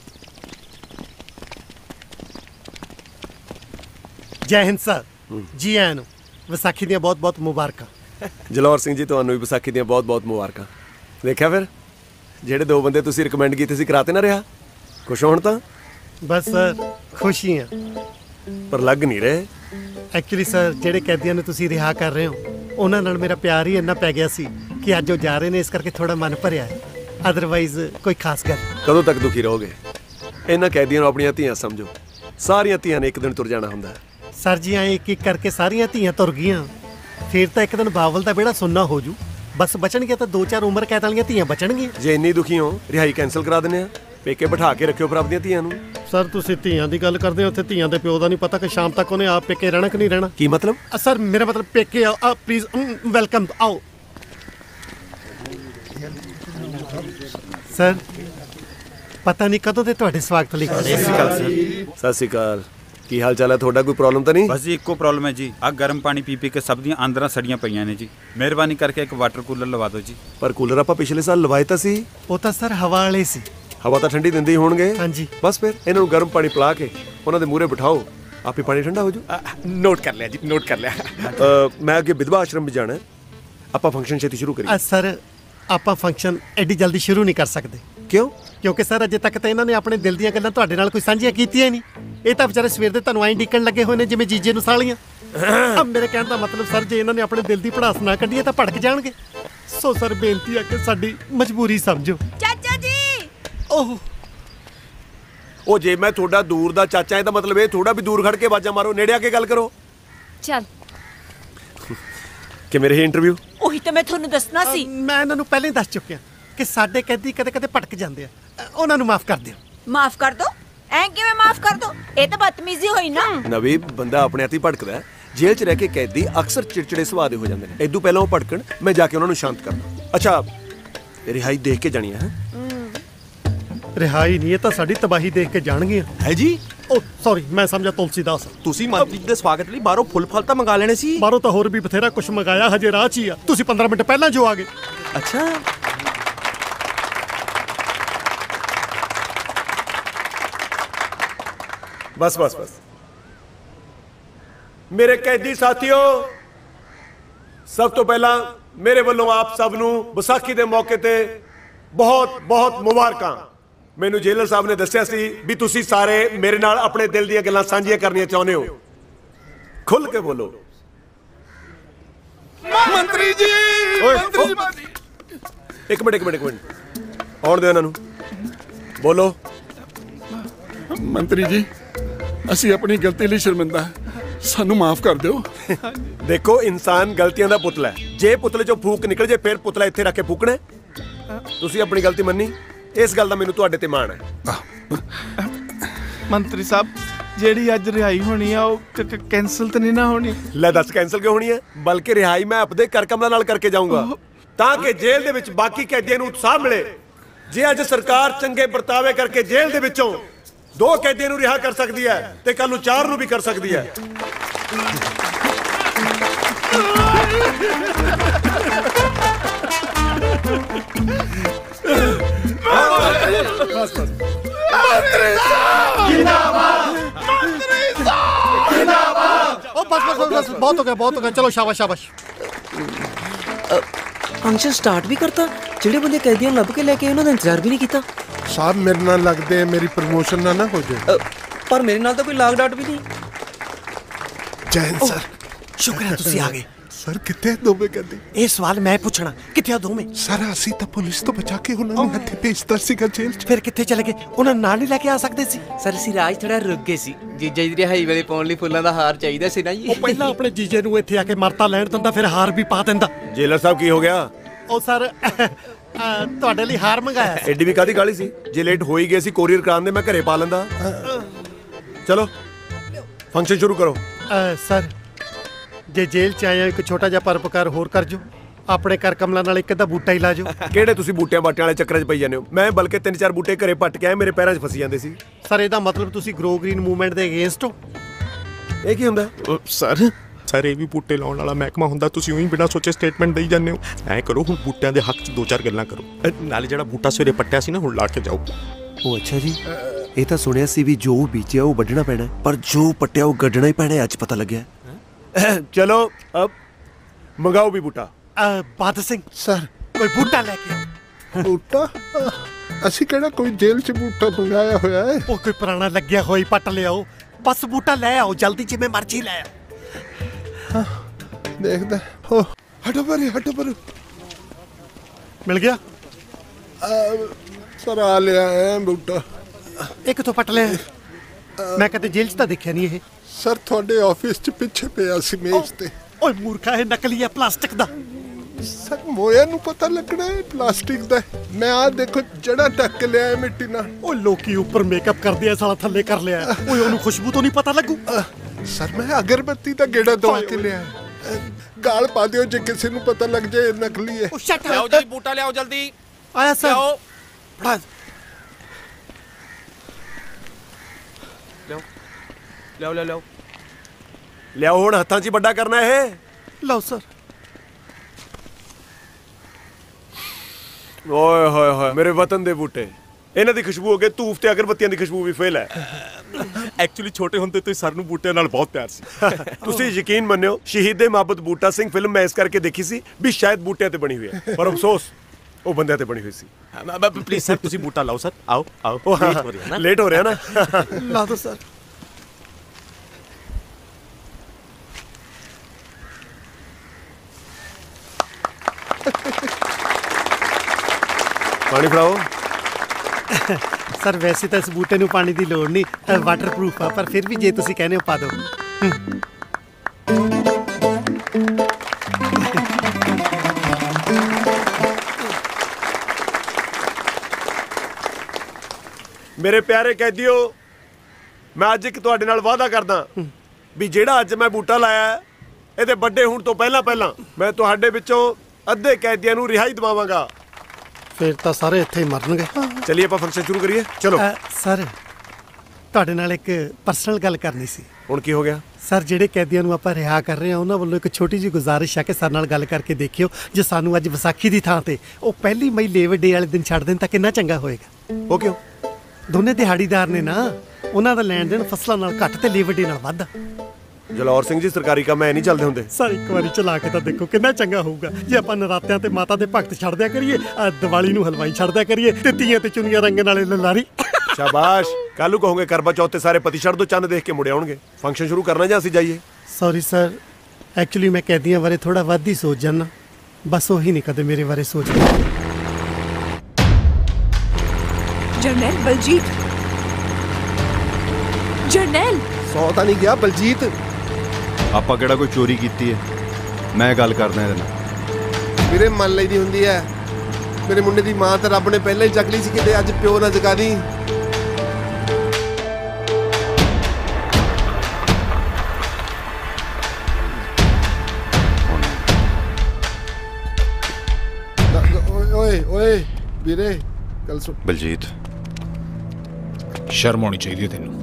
ਜੈ ਹਿੰਦ ਸਰ। ਜੀ ਆਇਆਂ ਨੂੰ ਵਿਸਾਖੀ ਦੀਆਂ ਬਹੁਤ-ਬਹੁਤ ਮੁਬਾਰਕਾਂ। ਜਲੌਰ ਸਿੰਘ ਜੀ, ਤੁਹਾਨੂੰ ਵੀ ਵਿਸਾਖੀ ਦੀਆਂ ਬਹੁਤ-ਬਹੁਤ ਮੁਬਾਰਕਾਂ। ਦੇਖਿਆ ਫਿਰ, ਜਿਹੜੇ 2 ਬੰਦੇ ਤੁਸੀਂ ਰਿਕਮੈਂਡ ਕੀਤੇ ਸੀ ਕਰਾਤੇ ਨਾ ਰਿਹਾ। ਖੁਸ਼ ਹੋਣ ਤਾਂ ਬਸ ਸਰ, ਖੁਸ਼ੀ ਆ, ਪਰ ਲੱਗ ਨਹੀਂ ਰਹੇ। ਐਕਚੁਅਲੀ ਸਰ, ਜਿਹੜੇ ਕੈਦੀਆਂ ਨੂੰ ਤੁਸੀਂ ਰਿਹਾ ਕਰ ਰਹੇ ਹੋ ਉਹਨਾਂ ਨਾਲ ਮੇਰਾ ਪਿਆਰ ਹੀ ਇੰਨਾ ਪੈ ਗਿਆ ਸੀ ਕਿ ਅੱਜ ਉਹ ਜਾ ਰਹੇ ਨੇ, ਇਸ ਕਰਕੇ ਥੋੜਾ ਮਨ ਭਰਿਆ ਹੈ। ਅਦਰਵਾਈਜ਼ ਕੋਈ ਖਾਸ ਗੱਲ। ਕਦੋਂ ਤੱਕ ਦੁਖੀ ਰਹੋਗੇ? ਇਹਨਾਂ ਕੈਦੀਆਂ ਨੂੰ ਆਪਣੀਆਂ ਧੀਆਂ ਸਮਝੋ। ਸਾਰੀਆਂ ਧੀਆਂ ਨੇ ਇੱਕ ਦਿਨ ਤੁਰ ਜਾਣਾ ਹੁੰਦਾ। ਸਰ ਜੀ, ਐਂ ਇੱਕ ਇੱਕ ਕਰਕੇ ਸਾਰੀਆਂ ਧੀਆਂ ਤੁਰ ਗਈਆਂ, ਫਿਰ ਤਾਂ ਇੱਕ ਦਿਨ ਬਾਵਲ ਦਾ ਵਿਹੜਾ ਸੁੰਨਾ ਹੋ ਜੂ। ਬਸ ਬਚਣਗੇ ਤਾਂ 2-4 ਉਮਰ ਕੈਦ ਵਾਲੀਆਂ ਧੀਆਂ ਬਚਣਗੀਆਂ। ਜੇ ਇੰਨੀ ਦੁਖੀ ਹੋ, ਰਿਹਾਈ ਕੈਂਸਲ ਕਰਾ ਦਿੰਦੇ ਆ। ਪੇਕੇ ਬਿਠਾ ਕੇ ਰੱਖਿਓ ਪ੍ਰਭ ਦੀਆਂ ਧੀਆਂ ਨੂੰ। ਸਰ, ਤੁਸੀਂ ਧੀਆਂ ਦੀ ਗੱਲ ਕਰਦੇ ਹੋ, ਉੱਥੇ ਧੀਆਂ ਦੇ ਪਿਓ ਦਾ ਨਹੀਂ ਪਤਾ ਕਿ ਸ਼ਾਮ ਤੱਕ ਉਹਨੇ ਆਪ ਪੇਕੇ ਰਹਿਣਾ ਕਿ ਨਹੀਂ ਰਹਿਣਾ। ਕੀ ਮਤਲਬ? ਸਰ, ਮੇਰਾ ਮਤਲਬ ਪੇਕੇ ਆਓ ਪਲੀਜ਼। ਵੈਲਕਮ, ਆਓ ਸਰ। ਪਤਾ ਨਹੀਂ ਕਦੋਂ ਦੇ ਤੁਹਾਡੇ ਸਵਾਗਤ ਲਈ ਖੜੇ। ਸਤਿ ਸ਼੍ਰੀ ਅਕਾਲ। ਕੀ ਹਾਲ ਚਾਲ ਹੈ ਤੁਹਾਡਾ? ਕੋਈ ਪ੍ਰੋਬਲਮ ਤਾਂ ਨਹੀਂ? ਬਸ ਜੀ ਇੱਕੋ ਪ੍ਰੋਬਲਮ ਹੈ ਜੀ, ਆ ਗਰਮ ਪਾਣੀ ਪੀ ਕੇ ਸਭ ਦੀਆਂ ਆਂਦਰਾਂ ਸੜੀਆਂ ਪਈਆਂ ਨੇ ਜੀ। ਮਿਹਰਬਾਨੀ ਕਰਕੇ ਇੱਕ ਵਾਟਰ ਕੂਲਰ ਲਵਾ ਦਿਓ ਜੀ। ਪਰ ਕੂਲਰ ਆਪਾਂ ਪਿਛਲੇ ਸਾਲ ਲਵਾਏ ਤਾਂ ਸੀ। ਉਹ ਤਾਂ ਸਰ ਹਵਾ ਵਾਲੇ ਸੀ। ਹਵਾ ਤਾਂ ਠੰਡੀ ਦਿੰਦੇ ਹੀ ਹੋਣਗੇ। ਹਾਂਜੀ। ਬਸ ਫਿਰ ਇਹਨਾਂ ਨੂੰ ਗਰਮ ਪਾਣੀ ਪਿਲਾ ਕੇ ਉਹਨਾਂ ਦੇ ਮੂਹਰੇ ਬਿਠਾਓ, ਆਪੇ ਪਾਣੀ ਠੰਡਾ ਹੋ ਜੂ। ਨੋਟ ਕਰ ਲਿਆ ਜੀ, ਨੋਟ ਕਰ ਲਿਆ। ਮੈਂ ਅੱਗੇ ਵਿਧਵਾ ਆਸ਼ਰਮ ਵੀ ਜਾਣਾ, ਆਪਾਂ ਫੰਕਸ਼ਨ ਛੇਤੀ ਸ਼ੁਰੂ ਕਰੀਏ। ਸਰ ਆਪਾਂ ਫੰਕਸ਼ਨ ਐਡੀ ਜਲਦੀ ਸ਼ੁਰੂ ਨਹੀਂ ਕਰ ਸਕਦੇ। ਕਿਉਂ? ਕਿਉਂਕਿ ਸਰ ਅਜੇ ਤੱਕ ਤਾਂ ਇਹਨਾਂ ਨੇ ਆਪਣੇ ਦਿਲ ਦੀਆਂ ਗੱਲਾਂ ਤੁਹਾਡੇ ਨਾਲ ਕੋਈ ਸਾਂਝੀਆਂ ਕੀਤੀਆਂ ਨਹੀਂ। ਇਹ ਤਾਂ ਵਿਚਾਰੇ ਸਵੇਰ ਦੇ ਤੁਹਾਨੂੰ ਐਂ ਡਿੱਕਣ ਲੱਗੇ ਹੋਏ ਨੇ ਜਿਵੇਂ ਜੀਜੇ ਨੂੰ ਸਾਲੀਆਂ। ਮੇਰੇ ਕਹਿਣ ਦਾ ਮਤਲਬ ਸਰ, ਜੇ ਇਹਨਾਂ ਨੇ ਆਪਣੇ ਦਿਲ ਦੀ ਭੜਾਸ ਨਾ ਕੱਢੀਏ ਤਾਂ ਭੜਕ ਜਾਣਗੇ। ਸੋ ਸਰ ਬੇਨਤੀ ਹੈ ਕਿ ਸਾਡੀ ਮਜਬੂਰੀ ਸਮਝੋ। ਚਾਚਾ ਜੀ ਉਹ ਜੇ ਮੈਂ ਤੁਹਾਡਾ ਦੂਰ ਦਾ ਚਾਚਾ ਇਹਦਾ ਮਤਲਬ ਇਹ ਥੋੜਾ ਵੀ ਦੂਰ ਖੜ ਕੇ ਆਵਾਜ਼ਾਂ ਮਾਰੋ, ਨੇੜੇ ਆ ਕੇ ਗੱਲ ਕਰੋ। ਚੱਲ ਕਿ ਮੇਰੇ ਇੰਟਰਵਿਊ ਉਹੀ ਤਾਂ ਮੈਂ ਤੁਹਾਨੂੰ ਦੱਸਣਾ ਸੀ। ਮੈਂ ਇਹਨਾਂ ਨੂੰ ਪਹਿਲਾਂ ਹੀ ਦੱਸ ਚੁੱਕਿਆ ਕਿ ਸਾਡੇ ਕੈਦੀ ਕਦੇ ਕਦੇ ਭਟਕ ਜਾਂਦੇ ਆ, ਉਹਨਾਂ ਨੂੰ ਮਾਫ ਕਰ ਦਿਓ। ਮਾਫ ਕਰ ਦੋ? ਐਂ ਕਿਵੇਂ ਮਾਫ ਕਰ ਦੋ? ਇਹ ਤਾਂ ਬਦਤਮੀਜ਼ੀ ਹੋਈ ਨਾ। ਨਵੀਂ ਬੰਦਾ ਆਪਣੇ ਹੱਥ ਹੀ ਭਟਕਦਾ ਹੈ। ਜੇਲ੍ਹ 'ਚ ਰਹਿ ਕੇ ਕੈਦੀ ਅਕਸਰ ਚਿੜਚਿੜੇ ਸੁਭਾਅ ਦੇ ਹੋ ਜਾਂਦੇ ਨੇ। ਇਦੋਂ ਪਹਿਲਾਂ ਉਹ ਭਟਕਣ, ਮੈਂ ਜਾ ਕੇ ਉਹਨਾਂ ਨੂੰ ਸ਼ਾਂਤ ਕਰਦਾ। ਅੱਛਾ, ਰਿਹਾਈ ਦੇਖ ਕੇ ਜਾਣੀ ਹੈ? ਰਿਹਾਈ ਨਹੀਂ, ਇਹ ਤਾਂ ਸਾਡੀ ਤਬਾਹੀ ਦੇਖ ਕੇ ਜਾਣਗੀਆਂ। ਹੈ ਜੀ? ਉਹ ਸੌਰੀ, ਮੈਂ ਸਮਝਿਆ ਤੁਲਸੀਦਾਸ। ਤੁਸੀਂ ਮਨਪ੍ਰੀਤ ਦੇ ਸਵਾਗਤ ਲਈ ਬਾਹਰੋਂ ਫੁੱਲ ਫਲ ਤਾਂ ਮੰਗਾ ਲੈਣੇ ਸੀ। ਬਾਹਰੋਂ ਤਾਂ ਹੋਰ ਵੀ ਬਥੇਰਾ ਕੁਝ ਮੰਗਾਇਆ, ਹਜੇ ਰਾਹ 'ਚ ਹੀ ਆ। ਤੁਸੀਂ 15 ਮਿੰਟ ਪਹਿਲਾਂ ਜੋ ਆ ਗਏ। ਅੱਛਾ। ਬਸ ਬਸ ਬਸ ਮੇਰੇ ਕੈਦੀ ਸਾਥੀਓ, ਸਭ ਤੋਂ ਪਹਿਲਾਂ ਮੇਰੇ ਵੱਲੋਂ ਆਪ ਸਭ ਨੂੰ ਵਿਸਾਖੀ ਦੇ ਮੌਕੇ ਤੇ ਬਹੁਤ ਬਹੁਤ ਮੁਬਾਰਕਾਂ। ਮੈਨੂੰ ਜੇਲਰ ਸਾਹਿਬ ਨੇ ਦੱਸਿਆ ਸੀ ਵੀ ਤੁਸੀਂ ਸਾਰੇ ਮੇਰੇ ਨਾਲ ਆਪਣੇ ਦਿਲ ਦੀਆਂ ਗੱਲਾਂ ਸਾਂਝੀਆਂ ਕਰਨੀਆਂ ਚਾਹੁੰਦੇ ਹੋ। ਖੁੱਲ ਕੇ ਬੋਲੋ। ਮੰਤਰੀ ਜੀ, ਮੰਤਰੀ ਜੀ। ਇੱਕ ਮਿੰਟ ਆਉਣ ਦਿਓ ਇਹਨਾਂ ਨੂੰ। ਬੋਲੋ। ਮੰਤਰੀ ਜੀ, ਅਸੀਂ ਆਪਣੀ ਗਲਤੀ ਲਈ ਸ਼ਰਮਿੰਦਾ, ਸਾਨੂੰ ਮਾਫ ਕਰ ਦਿਓ। ਦੇਖੋ, ਇਨਸਾਨ ਗਲਤੀਆਂ ਦਾ ਪੁਤਲਾ ਹੈ। ਜੇ ਪੁਤਲੇ ਚੋਂ ਫੂਕ ਨਿਕਲ ਜੇ ਫਿਰ ਪੁਤਲਾ ਇੱਥੇ ਰੱਖ ਕੇ ਫੂਕਣਾ। ਤੁਸੀਂ ਆਪਣੀ ਗਲਤੀ ਮੰਨੀ, ਇਸ ਗੱਲ ਦਾ ਮੈਨੂੰ ਤੁਹਾਡੇ ਤੇ ਮਾਣ ਹੈ। ਮੰਤਰੀ ਸਾਹਿਬ, ਜਿਹੜੀ ਅੱਜ ਰਿਹਾਈ ਹੋਣੀ ਆ ਉਹ ਕੈਂਸਲ ਤਾਂ ਨਹੀਂ ਨਾ ਹੋਣੀ? ਲੈ ਦੱਸ, ਕੈਂਸਲ ਕਿਉਂ ਹੋਣੀ ਹੈ? ਬਲਕਿ ਰਿਹਾਈ ਮੈਂ ਆਪਣੇ ਕਰਕਮਲਾਂ ਨਾਲ ਕਰਕੇ ਜਾਊਂਗਾ ਤਾਂ ਕਿ ਜੇਲ੍ਹ ਦੇ ਵਿੱਚ ਬਾਕੀ ਕੈਦੀਆਂ ਨੂੰ ਉਤਸ਼ਾਹ ਮਿਲੇ। ਜੇ ਅੱਜ ਸਰਕਾਰ ਚੰਗੇ ਵਰਤਾਵੇ ਕਰਕੇ ਜੇਲ੍ਹ ਦੇ ਵਿੱਚੋਂ 2 ਕੈਦੀਆਂ ਨੂੰ ਰਿਹਾ ਕਰ ਸਕਦੀ ਹੈ ਤੇ ਕੱਲ ਨੂੰ 4 ਨੂੰ ਵੀ ਕਰ ਸਕਦੀ ਹੈ। ਮੰਤਰੀ ਸਾਹਿਬ ਜਿੰਦਾਬਾਦ, ਮੰਤਰੀ ਸਾਹਿਬ ਜਿੰਦਾਬਾਦ। ਉਹ ਬਸ ਬਹੁਤ ਹੋ ਗਿਆ। ਚਲੋ ਸ਼ਾਬਾਸ਼। ਫੰਕਸ਼ਨ ਸਟਾਰਟ ਵੀ ਕਰਤਾ? ਜਿਹੜੇ ਬੰਦੇ ਕੈਦੀਆਂ ਲੱਭ ਕੇ ਲੈ ਕੇ ਉਹਨਾਂ ਦਾ ਇੰਤਜ਼ਾਰ ਵੀ ਨਹੀਂ ਕੀਤਾ। ਸਾਹਿਬ ਮੇਰੇ ਨਾਲ ਲੱਗਦੇ ਮੇਰੀ ਪ੍ਰਮੋਸ਼ਨ ਨਾ ਹੋ ਜਾਏ। ਪਰ ਮੇਰੇ ਨਾਲ ਤਾਂ ਕੋਈ ਲਾਗ ਡਾਟ ਵੀ ਨਹੀਂ। ਜੈਨ ਸਰ, ਸ਼ੁਕਰ ਹੈ ਤੁਸੀਂ ਆ ਗਏ। ਸਰ ਕਿੱਥੇ ਦੋਵੇਂ ਕੈਦੀ? ਇਹ ਸਵਾਲ ਮੈਂ ਪੁੱਛਣਾ, ਕਿੱਥੇ ਆ ਦੋਵੇਂ? ਸਰ ਅਸੀਂ ਤਾਂ ਪੁਲਿਸ ਤੋਂ ਬਚਾ ਕੇ ਉਹਨਾਂ ਨੂੰ ਇੱਥੇ ਭੇਜਤਾ ਸੀਗਾ ਜੇਲ੍ਹ 'ਚ। ਫਿਰ ਕਿੱਥੇ ਚਲੇ ਗਏ? ਉਹਨਾਂ ਨੂੰ ਨਾਲ ਨਹੀਂ ਲੈ ਕੇ ਆ ਸਕਦੇ ਸੀ? ਸਰ ਅਸੀਂ ਰਾਜ ਥੋੜਾ ਰੁਕ ਗਏ ਸੀ। ਜੀਜਾ ਜੀ ਦੀ ਰਿਹਾਈ ਵੇਲੇ ਪਾਉਣ ਲਈ ਫੁੱਲਾਂ ਦਾ ਹਾਰ ਚਾਹੀਦਾ ਸੀ ਨਾ ਜੀ। ਉਹ ਪਹਿਲਾਂ ਆਪਣੇ ਜੀਜੇ ਨੂੰ ਇੱਥੇ ਆ ਕੇ ਮਰਤਾ ਲੈਣ ਦਿੰਦਾ, ਫਿਰ ਹਾਰ ਵੀ ਪਾ ਦਿੰਦਾ। ਜੇਲਰ ਸਾਹਿਬ ਕੀ ਹੋ ਗਿਆ? ਉਹ ਸਰ ਤੁਹਾਡੇ ਲਈ ਹਾਰ ਮੰਗਾਇਆ ਸੀ। ਐਡੀ ਵੀ ਕਾਦੀ ਗਾਲੀ ਸੀ? ਜੇ ਲੇਟ ਹੋ ਹੀ ਗਏ ਸੀ ਕੋਰੀਅਰ ਕਰਾਉਣ ਦੇ, ਮੈਂ ਘਰੇ ਪਾ ਲੈਂਦਾ। ਚਲੋ ਫੰਕਸ਼ਨ ਸ਼ੁਰੂ ਕਰੋ। ਸਰ ਜੇ ਜੇਲ੍ਹ 'ਚ ਆਇਆ ਇੱਕ ਛੋਟਾ ਜਿਹਾ ਪਰਉਪਕਾਰ ਹੋਰ ਕਰ ਜੋ। ਆਪਣੇ ਘਰ ਕਮਲਾਂ ਨਾਲ ਇੱਕ ਅੱਧਾ ਬੂਟਾ ਹੀ ਲਾ ਜੋ। ਕਿਹੜੇ ਤੁਸੀਂ ਬੂਟਿਆਂ ਬਾਟਿਆਂ ਵਾਲੇ ਚੱਕਰਾਂ 'ਚ ਪਈ ਜਾਂਦੇ ਹੋ? ਮੈਂ ਬਲਕਿ 3-4 ਬੂਟੇ ਘਰੇ ਪੱਟ ਕੇ ਆਏ, ਮੇਰੇ ਪੈਰਾਂ 'ਚ ਫਸੀ ਜਾਂਦੇ ਸੀ। ਸਰ ਇਹਦਾ ਮਤਲਬ ਤੁਸੀਂ ਗਰੋ ਗ੍ਰੀਨ ਮੂਵਮੈਂਟ ਦੇ ਅਗੇਂਸਟ ਹੋ? ਇਹ ਕੀ ਹੁੰਦਾ? ਸਰ ਇਹ ਵੀ ਬੂਟੇ ਲਾਉਣ ਵਾਲਾ ਮਹਿਕਮਾ ਹੁੰਦਾ, ਤੁਸੀਂ ਉਹੀ ਬਿਨਾਂ ਸੋਚੇ ਸਟੇਟਮੈਂਟ ਦੇਈ ਜਾਂਦੇ ਹੋ। ਐਂ ਕਰੋ, ਹੁਣ ਬੂਟਿਆਂ ਦੇ ਹੱਕ 'ਚ 2-4 ਗੱਲਾਂ ਕਰੋ। ਨਾਲੇ ਜਿਹੜਾ ਬੂਟਾ ਸਵੇਰੇ ਪੱਟਿਆ ਸੀ ਨਾ, ਹੁਣ ਲਾ ਕੇ ਜਾਓ। ਉਹ ਅੱਛਾ ਜੀ, ਇਹ ਤਾਂ ਸੁਣਿਆ ਸੀ ਵੀ ਜੋ ਬੀਜਿਆ ਉਹ ਵੱਢਣਾ ਪੈਣਾ, ਪਰ ਜੋ ਪੱਟਿਆ ਉਹ ਗੱਡਣਾ ਹੀ ਪੈਣਾ। ਅੱਜ ਪਤਾ ਲੱਗਿਆ। ਚਲੋ ਅਬ ਮੰਗਾਓ ਵੀ ਬੂਟਾ। ਬਾਦਲ ਸਿੰਘ ਸਰ, ਕੋਈ ਬੂਟਾ ਲੈ ਕੇ ਆਓ। ਬੂਟਾ? ਅਸੀਂ ਕਿਹੜਾ ਕੋਈ ਜੇਲ੍ਹ 'ਚ ਬੂਟਾ ਮੰਗਾਇਆ ਹੋਇਆ ਹੈ? ਉਹ ਕੋਈ ਪੁਰਾਣਾ ਲੱਗਿਆ ਹੋਈ ਪੱਟ ਲਿਆਓ। ਬਸ ਬੂਟਾ ਲੈ ਆਓ, ਜਲਦੀ ਜਿਵੇਂ ਮਰਜ਼ੀ ਲੈ ਆਓ। ਦੇਖਦਾ। ਹਟੋ ਪਰ ਮਿਲ ਗਿਆ? ਸਰ ਆ ਲਿਆ ਹੈ ਬੂਟਾ। ਇਹ ਕਿੱਥੋਂ ਪੱਟ ਲਿਆ? ਮੈਂ ਕਦੇ ਜੇਲ੍ਹ 'ਚ ਤਾਂ ਦੇਖਿਆ ਨਹੀਂ ਇਹ। ਸਰ ਤੁਹਾਡੇ ਆਫਿਸ 'ਚ ਪਿੱਛੇ ਪਿਆ ਸੀ ਮੇਜ਼ ਤੇ। ਓਏ ਮੂਰਖਾ, ਇਹ ਨਕਲੀ ਹੈ, ਪਲਾਸਟਿਕ ਦਾ। ਸਰ ਮੋਇਆ ਨੂੰ ਪਤਾ ਲੱਗਣਾ ਹੈ ਪਲਾਸਟਿਕ ਦਾ। ਮੈਂ ਆ ਦੇਖੋ ਜੜਾ ਢੱਕ ਕੇ ਲਿਆ ਮਿੱਟੀ ਨਾਲ। ਉਹ ਲੋਕੀ ਉੱਪਰ ਮੇਕਅਪ ਕਰਦੇ ਆ, ਸਾਲਾ ਥੱਲੇ ਕਰ ਲਿਆ। ਓਏ ਉਹਨੂੰ ਖੁਸ਼ਬੂ ਤੋਂ ਨਹੀਂ ਪਤਾ ਲੱਗੂ? ਸਰ ਮੈਂ ਅਗਰਬੱਤੀ ਦਾ ਗੇੜਾ ਦਵਾ ਕੇ ਲਿਆ। ਗਾਲ ਪਾ ਦਿਓ ਜੇ ਕਿਸੇ ਨੂੰ ਪਤਾ ਲੱਗ ਜਾਏ ਇਹ ਨਕਲੀ ਹੈ। ਲਿਆਓ ਜੀ ਬੂਟਾ, ਲਿਆਓ ਜਲਦੀ। ਆਇਆ ਸਰ। ਫੜਾ। ਲਿਆਓ ਲਿਆਓ ਲਿਆਓ ਲਿਆਓ ਹੁਣ ਹੱਥਾਂ 'ਚ ਹੀ ਵੱਡਾ ਕਰਨਾ ਇਹ ਲਓ ਸਰ। ਓਏ ਹੋਏ ਹੋਏ ਮੇਰੇ ਵਤਨ ਦੇ ਬੂਟੇ, ਇਹਨਾਂ ਦੀ ਖੁਸ਼ਬੂ ਹੋ ਗਈ ਧੂਫ ਤੇ ਅਗਰਬੱਤੀਆਂ ਦੀ ਖੁਸ਼ਬੂ ਵੀ ਫੇਲ ਹੈ। ਐਕਚੁਅਲੀ ਛੋਟੇ ਹੁੰਦੇ ਤੋਂ ਹੀ ਸਰ ਨੂੰ ਬੂਟਿਆਂ ਨਾਲ ਬਹੁਤ ਪਿਆਰ ਸੀ। ਤੁਸੀਂ ਯਕੀਨ ਮੰਨਿਓ ਸ਼ਹੀਦ ਮੁਹੱਬਤ ਬੂਟਾ ਸਿੰਘ ਫਿਲਮ ਮੈਂ ਇਸ ਕਰਕੇ ਦੇਖੀ ਸੀ ਵੀ ਸ਼ਾਇਦ ਬੂਟਿਆਂ ਤੇ ਬਣੀ ਹੋਈ ਹੈ, ਪਰ ਅਫਸੋਸ ਉਹ ਬੰਦਿਆਂ ਤੇ ਬਣੀ ਹੋਈ ਸੀ। ਪਲੀਜ਼ ਸਰ ਤੁਸੀਂ ਬੂਟਾ ਲਾਓ ਸਰ। ਆਓ ਆਓ ਲੇਟ ਹੋ ਰਿਹਾ ਨਾ। ਲਾ ਦੋ ਸਰ। ਪਾਣੀ ਫੜਾਓ। ਸਰ ਵੈਸੇ ਤਾਂ ਇਸ ਬੂਟੇ ਨੂੰ ਪਾਣੀ ਦੀ ਲੋੜ ਨਹੀਂ, ਵਾਟਰਪ੍ਰੂਫ ਆ, ਪਰ ਫਿਰ ਵੀ ਜੇ ਤੁਸੀਂ ਕਹਿੰਦੇ ਹੋ ਪਾ ਦਿਓ। ਮੇਰੇ ਪਿਆਰੇ ਕੈਦੀਓ, ਮੈਂ ਅੱਜ ਇੱਕ ਤੁਹਾਡੇ ਨਾਲ ਵਾਅਦਾ ਕਰਦਾ ਵੀ ਜਿਹੜਾ ਅੱਜ ਮੈਂ ਬੂਟਾ ਲਾਇਆ ਇਹਦੇ ਵੱਡੇ ਹੋਣ ਤੋਂ ਪਹਿਲਾਂ ਮੈਂ ਤੁਹਾਡੇ ਵਿੱਚੋਂ ਅੱਧੇ ਕੈਦੀਆਂ ਨੂੰ ਰਿਹਾਈ ਦਿਵਾਵਾਂਗਾ। ਫਿਰ ਤਾਂ ਸਾਰੇ ਇੱਥੇ ਹੀ ਮਰਨਗੇ। ਚਲਿਏ ਆਪਾਂ ਫੰਕਸ਼ਨ ਸ਼ੁਰੂ ਕਰੀਏ। ਚਲੋ ਸਰ ਤੁਹਾਡੇ ਨਾਲ ਇੱਕ ਪਰਸਨਲ ਗੱਲ ਕਰਨੀ ਸੀ। ਹੁਣ ਕੀ ਹੋ ਗਿਆ? ਸਰ ਜਿਹੜੇ ਕੈਦੀਆਂ ਨੂੰ ਆਪਾਂ ਰਿਹਾ ਕਰ ਰਹੇ ਹਾਂ ਉਹਨਾਂ ਵੱਲੋਂ ਇੱਕ ਛੋਟੀ ਜਿਹੀ ਗੁਜ਼ਾਰਿਸ਼ ਹੈ ਕਿ ਸਰ ਨਾਲ ਗੱਲ ਕਰਕੇ ਦੇਖਿਓ ਜੇ ਸਾਨੂੰ ਅੱਜ ਵਿਸਾਖੀ ਦੀ ਥਾਂ ਤੇ ਉਹ 1 ਮਈ ਲੇਬਰ ਡੇ ਵਾਲੇ ਦਿਨ ਛੱਡ ਦੇਣ ਤਾਂ ਕਿੰਨਾ ਚੰਗਾ ਹੋਏਗਾ। ਉਹ ਕਿਉਂ? ਦੋਨੇ ਦਿਹਾੜੀਦਾਰ ਨੇ ਨਾ, ਉਹਨਾਂ ਦਾ ਲੈਣ ਦੇਣ ਫਸਲਾਂ ਨਾਲ ਘੱਟ ਤੇ ਲੇਬਰ ਡੇ ਨਾਲ ਵੱਧ। ਜਲੌਰ ਸਿੰਘ ਜੀ ਸਰਕਾਰੀ ਕੰਮ ਐ ਨਹੀਂ ਚੱਲਦੇ ਹੁੰਦੇ। ਸਰ ਇੱਕ ਵਾਰੀ ਚਲਾ ਕੇ ਤਾਂ ਦੇਖੋ ਕਿੰਨਾ ਚੰਗਾ ਹੋਊਗਾ ਜੇ ਆਪਾਂ ਨਰਾਤਿਆਂ ਤੇ ਮਾਤਾ ਦੇ ਭਗਤ ਛੱਡ ਦਿਆ ਕਰੀਏ, ਦੀਵਾਲੀ ਨੂੰ ਹਲਵਾਈ ਛੱਡ ਦਿਆ ਕਰੀਏ ਤੇ ਤੀਆਂ ਤੇ ਚੁੰਨੀਆਂ ਰੰਗਣ ਵਾਲੇ ਲਲਾਰੀ। ਸ਼ਾਬਾਸ਼। ਕੱਲੂ ਕਹੋਗੇ ਕਰਵਾ ਚੌਥ ਤੇ ਸਾਰੇ ਪਤੀ ਛੱਡ ਦੋ, ਚੰਦ ਦੇਖ ਕੇ ਮੁੜੇ ਆਉਣਗੇ। ਫੰਕਸ਼ਨ ਸ਼ੁਰੂ ਕਰਨਾ ਜਾਂ ਅਸੀਂ ਜਾਈਏ? ਸੌਰੀ ਸਰ, ਐਕਚੁਅਲੀ ਮੈਂ ਕੈਦੀਆਂ ਬਾਰੇ ਥੋੜਾ ਵੱਧ ਹੀ ਸੋਚ ਜਾਂਦਾ, ਬਸ ਉਹੀ ਨਹੀਂ ਕਦੇ ਮੇਰੇ ਬਾਰੇ ਸੋਚਦਾ। ਜਰਨੈਲ ਬਲਜੀਤ, ਜਰਨੈਲ। ਸੌ ਤਾਂ ਨਹੀਂ ਗਿਆ ਬਲਜੀਤ। ਆਪਾਂ ਕਿਹੜਾ ਕੋਈ ਚੋਰੀ ਕੀਤੀ ਹੈ? ਮੈਂ ਗੱਲ ਕਰਦਾ ਇਹਦੇ ਨਾਲ। ਵੀਰੇ ਮੰਨ ਲਈ ਦੀ ਹੁੰਦੀ ਹੈ। ਮੇਰੇ ਮੁੰਡੇ ਦੀ ਮਾਂ ਤਾਂ ਰੱਬ ਨੇ ਪਹਿਲਾਂ ਹੀ ਚੱਕ ਲਈ ਸੀ, ਕਿਤੇ ਅੱਜ ਪਿਓ ਨਾ ਜਗਾ ਦੀ। ਓਏ ਓਏ ਵੀਰੇ ਗੱਲ ਸੁਣ। ਬਲਜੀਤ ਸ਼ਰਮ ਆਉਣੀ ਚਾਹੀਦੀ ਹੈ ਤੈਨੂੰ।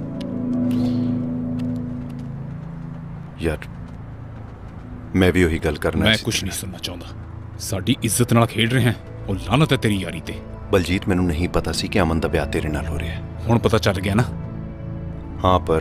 ਯਾਰ ਮੈਂ ਵੀ ਉਹੀ ਗੱਲ ਕਰਨਾ ਮੈਂ ਕੁਝ ਨਹੀਂ ਸੁਣਨਾ ਚਾਹੁੰਦਾ। ਸਾਡੀ ਇੱਜ਼ਤ ਨਾਲ ਖੇਡ ਰਹੇ ਹਾਂ, ਉਹ ਲਾਨਤ ਹੈ ਤੇਰੀ ਯਾਰੀ ਤੇ। ਬਲਜੀਤ ਮੈਨੂੰ ਨਹੀਂ ਪਤਾ ਸੀ ਕਿ ਅਮਨ ਦਾ ਵਿਆਹ ਤੇਰੇ ਨਾਲ ਹੋ ਰਿਹਾ ਹੈ। ਹੁਣ ਪਤਾ ਚੱਲ ਗਿਆ ਨਾ? ਹਾਂ, ਪਰ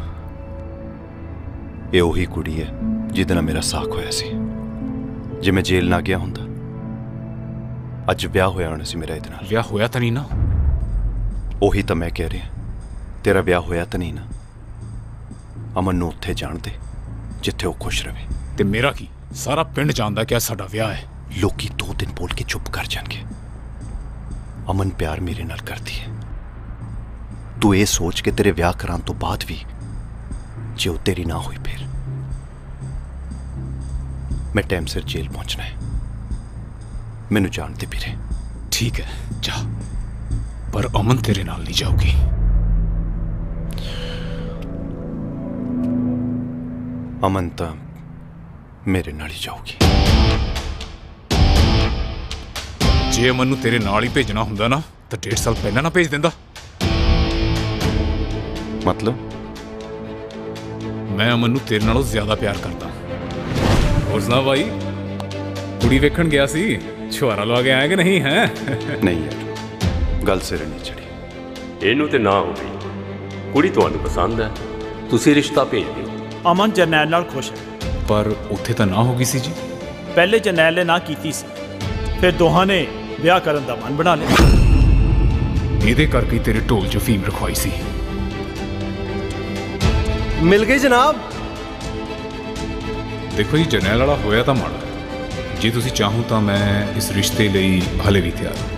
ਇਹ ਉਹੀ ਕੁੜੀ ਹੈ ਜਿਹਦੇ ਨਾਲ ਮੇਰਾ ਸਾਕ ਹੋਇਆ ਸੀ। ਜੇ ਮੈਂ ਜੇਲ੍ਹ ਨਾ ਗਿਆ ਹੁੰਦਾ ਅੱਜ ਵਿਆਹ ਹੋਇਆ ਹੋਣਾ ਸੀ ਮੇਰਾ ਇਹਦੇ ਨਾਲ। ਵਿਆਹ ਹੋਇਆ ਤਾਂ ਨਹੀਂ ਨਾ? ਉਹੀ ਤਾਂ ਮੈਂ ਕਹਿ ਰਿਹਾ, ਤੇਰਾ ਵਿਆਹ ਹੋਇਆ ਤਾਂ ਨਹੀਂ ਨਾ। ਅਮਨ ਨੂੰ ਉੱਥੇ ਜਾਣ ਦੇ ਜਿੱਥੇ ਉਹ ਖੁਸ਼ ਰਵੇ। ਤੇ ਮੇਰਾ ਕੀ? ਸਾਰਾ ਪਿੰਡ ਜਾਣਦਾ ਕਿ ਸਾਡਾ ਵਿਆਹ ਹੈ। ਲੋਕੀ 2 ਦਿਨ ਬੋਲ ਕੇ ਚੁੱਪ ਕਰ ਜਾਣਗੇ। ਅਮਨ ਪਿਆਰ ਮੇਰੇ ਨਾਲ ਕਰਦੀ ਹੈ। ਤੂੰ ਇਹ ਸੋਚ ਕੇ ਤੇਰੇ ਵਿਆਹ ਕਰਾਉਣ ਤੋਂ ਬਾਅਦ ਵੀ ਜੇ ਉਹ ਤੇਰੀ ਨਾ ਹੋਈ ਫਿਰ ਮੈਂ ਟਾਈਮ ਸਿਰ ਜੇਲ੍ਹ ਪਹੁੰਚਣਾ ਹੈ। ਮੈਨੂੰ ਜਾਣ ਦੇ ਵੀਰੇ। ਠੀਕ ਹੈ ਜਾ, ਪਰ ਅਮਨ ਤੇਰੇ ਨਾਲ ਨਹੀਂ ਜਾਊਗੀ। ਅਮਨ ਤਾਂ ਮੇਰੇ ਨਾਲ ਹੀ ਜਾਊਗੀ। ਜੇ ਅਮਨ ਨੂੰ ਤੇਰੇ ਨਾਲ ਹੀ ਭੇਜਣਾ ਹੁੰਦਾ ਨਾ ਤਾਂ 1.5 ਸਾਲ ਪਹਿਲਾਂ ਨਾ ਭੇਜ ਦਿੰਦਾ। ਮਤਲਬ? ਮੈਂ ਅਮਨ ਨੂੰ ਤੇਰੇ ਨਾਲੋਂ ਜ਼ਿਆਦਾ ਪਿਆਰ ਕਰਦਾ। ਹੋਰ ਸੁਣਾ ਭਾਈ, ਕੁੜੀ ਵੇਖਣ ਗਿਆ ਸੀ, ਛੁਹਾਰਾ ਲਵਾ ਕੇ ਆਇਆ ਕਿ ਨਹੀਂ? ਹੈ ਨਹੀਂ ਯਾਰ, ਗੱਲ ਸਿਰੇ ਨਹੀਂ ਚੜੀ। ਇਹਨੂੰ ਤੇ ਨਾ ਹੋ ਗਈ। ਕੁੜੀ ਤੁਹਾਨੂੰ ਪਸੰਦ ਹੈ, ਤੁਸੀਂ ਰਿਸ਼ਤਾ ਭੇਜ ਦਿਓ। ਅਮਨ ਜਰਨੈਲ ਨਾਲ ਖੁਸ਼ ਹੈ। ਪਰ ਉੱਥੇ ਤਾਂ ਨਾ ਹੋ ਗਈ ਸੀ ਜੀ। ਪਹਿਲੇ ਜਰਨੈਲ ਨੇ ਨਾ ਕੀਤੀ ਸੀ, ਫਿਰ ਦੋਹਾਂ ਨੇ ਵਿਆਹ ਕਰਨ ਦਾ ਮਨ ਬਣਾ ਲਿਆ। ਇਹਦੇ ਕਰਕੇ ਤੇਰੇ ਢੋਲ 'ਚ ਫੀਮ ਰਖਵਾਈ ਸੀ। ਮਿਲ ਗਈ ਜਨਾਬ। ਦੇਖੋ ਜੀ, ਜਰਨੈਲ ਵਾਲਾ ਹੋਇਆ ਤਾਂ ਮਾੜਾ। ਜੇ ਤੁਸੀਂ ਚਾਹੋ ਤਾਂ ਮੈਂ ਇਸ ਰਿਸ਼ਤੇ ਲਈ ਹਲੇ ਵੀ ਤਿਆਰ ਹਾਂ।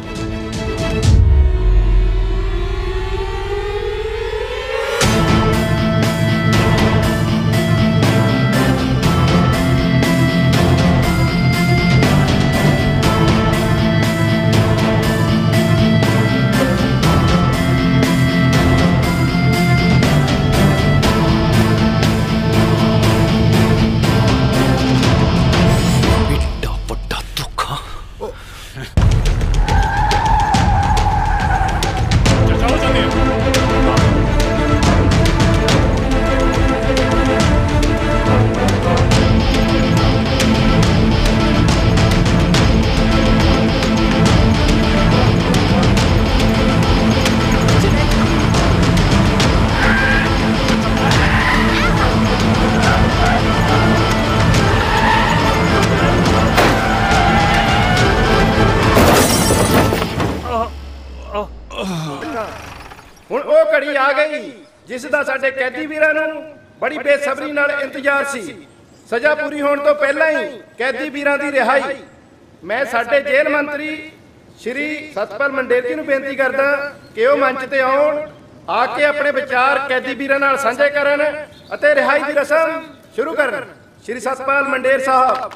ਘੜੀ ਆ ਗਈ ਜਿਸ ਦਾ ਸਾਡੇ ਕੈਦੀ ਵੀਰਾਂ ਨੂੰ ਬੜੀ ਬੇਸਬਰੀ ਨਾਲ ਇੰਤਜ਼ਾਰ ਸੀ। ਸਜ਼ਾ ਪੂਰੀ ਹੋਣ ਤੋਂ ਪਹਿਲਾਂ ਹੀ ਕੈਦੀ ਵੀਰਾਂ ਦੀ ਰਿਹਾਈ। ਮੈਂ ਸਾਡੇ ਜੇਲ੍ਹ ਮੰਤਰੀ ਸ਼੍ਰੀ ਸਤਪਾਲ ਮੰਡੇਰ ਜੀ ਨੂੰ ਬੇਨਤੀ ਕਰਦਾ ਕਿ ਉਹ ਮੰਚ ਤੇ ਆਉਣ, ਆ ਕੇ ਆਪਣੇ ਵਿਚਾਰ ਕੈਦੀ ਵੀਰਾਂ ਨਾਲ ਸਾਂਝੇ ਕਰਨ ਅਤੇ ਰਿਹਾਈ ਦੀ ਰਸਮ ਸ਼ੁਰੂ ਕਰਨ। ਸ਼੍ਰੀ ਸਤਪਾਲ ਮੰਡੇਰ ਸਾਹਿਬ।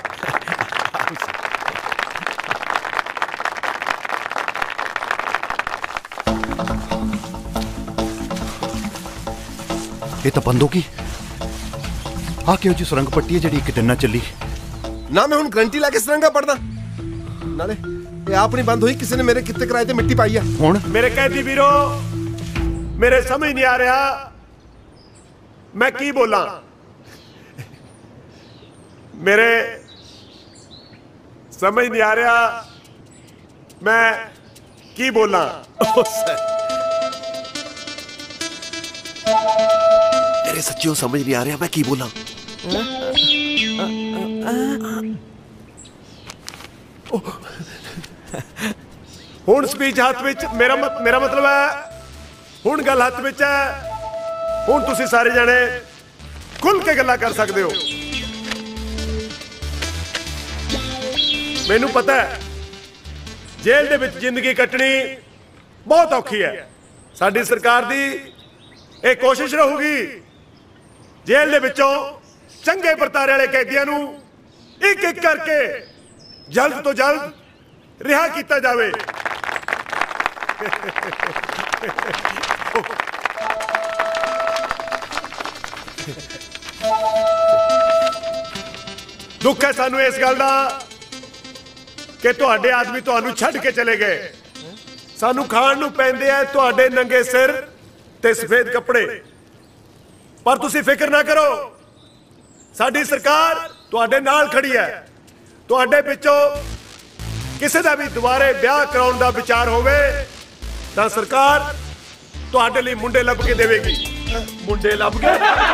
ਇਹ ਤਾਂ ਬੰਦੋ ਕੀ ਆ ਕਿਉਂ ਜੀ ਸੁਰੰਗ ਪੱਟੀ ਹੈ ਜਿਹੜੀ ਇੱਕ ਦਿਨ ਨਾ ਚੱਲੀ ਨਾ। ਮੈਂ ਹੁਣ ਗਰੰਟੀ ਲੈ ਕੇ ਸੁਰੰਗਾ ਪੜਦਾ ਨਾਲੇ ਇਹ ਆਪ ਨਹੀਂ ਬੰਦ ਹੋਈ, ਕਿਸੇ ਨੇ ਮੇਰੇ ਕਿੱਤੇ ਕਿਰਾਏ ਤੇ ਮਿੱਟੀ ਪਾਈ ਆ। ਹੁਣ ਮੇਰੇ ਕੈਦੀ ਵੀਰੋ, ਮੇਰੇ ਸਮਝ ਨਹੀਂ ਆ ਰਿਹਾ ਮੈਂ ਕੀ ਬੋਲਾਂ। ਮੇਰੇ ਸਮਝ ਨਹੀਂ ਆ ਰਿਹਾ ਮੈਂ ਕੀ ਬੋਲਾਂ। ਮੇਰੇ ਸੱਚੀਓ ਸਮਝ ਨਹੀਂ ਆ ਰਿਹਾ ਮੈਂ ਕੀ ਬੋਲਾਂ। ਹੁਣ ਸਪੀਚ ਹੱਥ ਵਿੱਚ, ਮੇਰਾ ਮਤਲਬ ਹੈ ਹੁਣ ਗੱਲ ਹੱਥ ਵਿੱਚ ਹੈ। ਹੁਣ ਤੁਸੀਂ ਸਾਰੇ ਜਾਣੇ ਖੁੱਲ ਕੇ ਗੱਲਾਂ ਕਰ ਸਕਦੇ ਹੋ। ਮੈਨੂੰ ਪਤਾ ਹੈ ਜੇਲ੍ਹ ਦੇ ਵਿੱਚ ਜ਼ਿੰਦਗੀ ਕੱਟਣੀ ਬਹੁਤ ਔਖੀ ਹੈ। ਸਾਡੀ ਸਰਕਾਰ ਦੀ ਇਹ ਕੋਸ਼ਿਸ਼ ਰਹੂਗੀ ਜੇਲ੍ਹ ਦੇ ਵਿੱਚੋਂ ਚੰਗੇ ਵਰਤਾਰੇ ਵਾਲੇ ਕੈਦੀਆਂ ਨੂੰ ਇੱਕ ਇੱਕ ਕਰਕੇ ਜਲਦ ਤੋਂ ਜਲਦ ਰਿਹਾ ਕੀਤਾ ਜਾਵੇ। ਦੁੱਖ ਹੈ ਸਾਨੂੰ ਇਸ ਗੱਲ ਦਾ ਕਿ ਤੁਹਾਡੇ ਆਦਮੀ ਤੁਹਾਨੂੰ ਛੱਡ ਕੇ ਚਲੇ ਗਏ। ਸਾਨੂੰ ਖਾਣ ਨੂੰ ਪੈਂਦੇ ਆ ਤੁਹਾਡੇ ਨੰਗੇ ਸਿਰ ਤੇ ਸਫੇਦ ਕੱਪੜੇ, ਪਰ ਤੁਸੀਂ ਫਿਕਰ ਨਾ ਕਰੋ, ਸਾਡੀ ਸਰਕਾਰ ਤੁਹਾਡੇ ਨਾਲ ਖੜੀ ਹੈ। ਤੁਹਾਡੇ ਵਿੱਚੋਂ ਕਿਸੇ ਦਾ ਵੀ ਦੁਬਾਰੇ ਵਿਆਹ ਕਰਾਉਣ ਦਾ ਵਿਚਾਰ ਹੋਵੇ ਤਾਂ ਸਰਕਾਰ ਤੁਹਾਡੇ ਲਈ ਮੁੰਡੇ ਲੱਭ ਕੇ ਦੇਵੇਗੀ। ਮੁੰਡੇ ਲੱਭ ਕੇ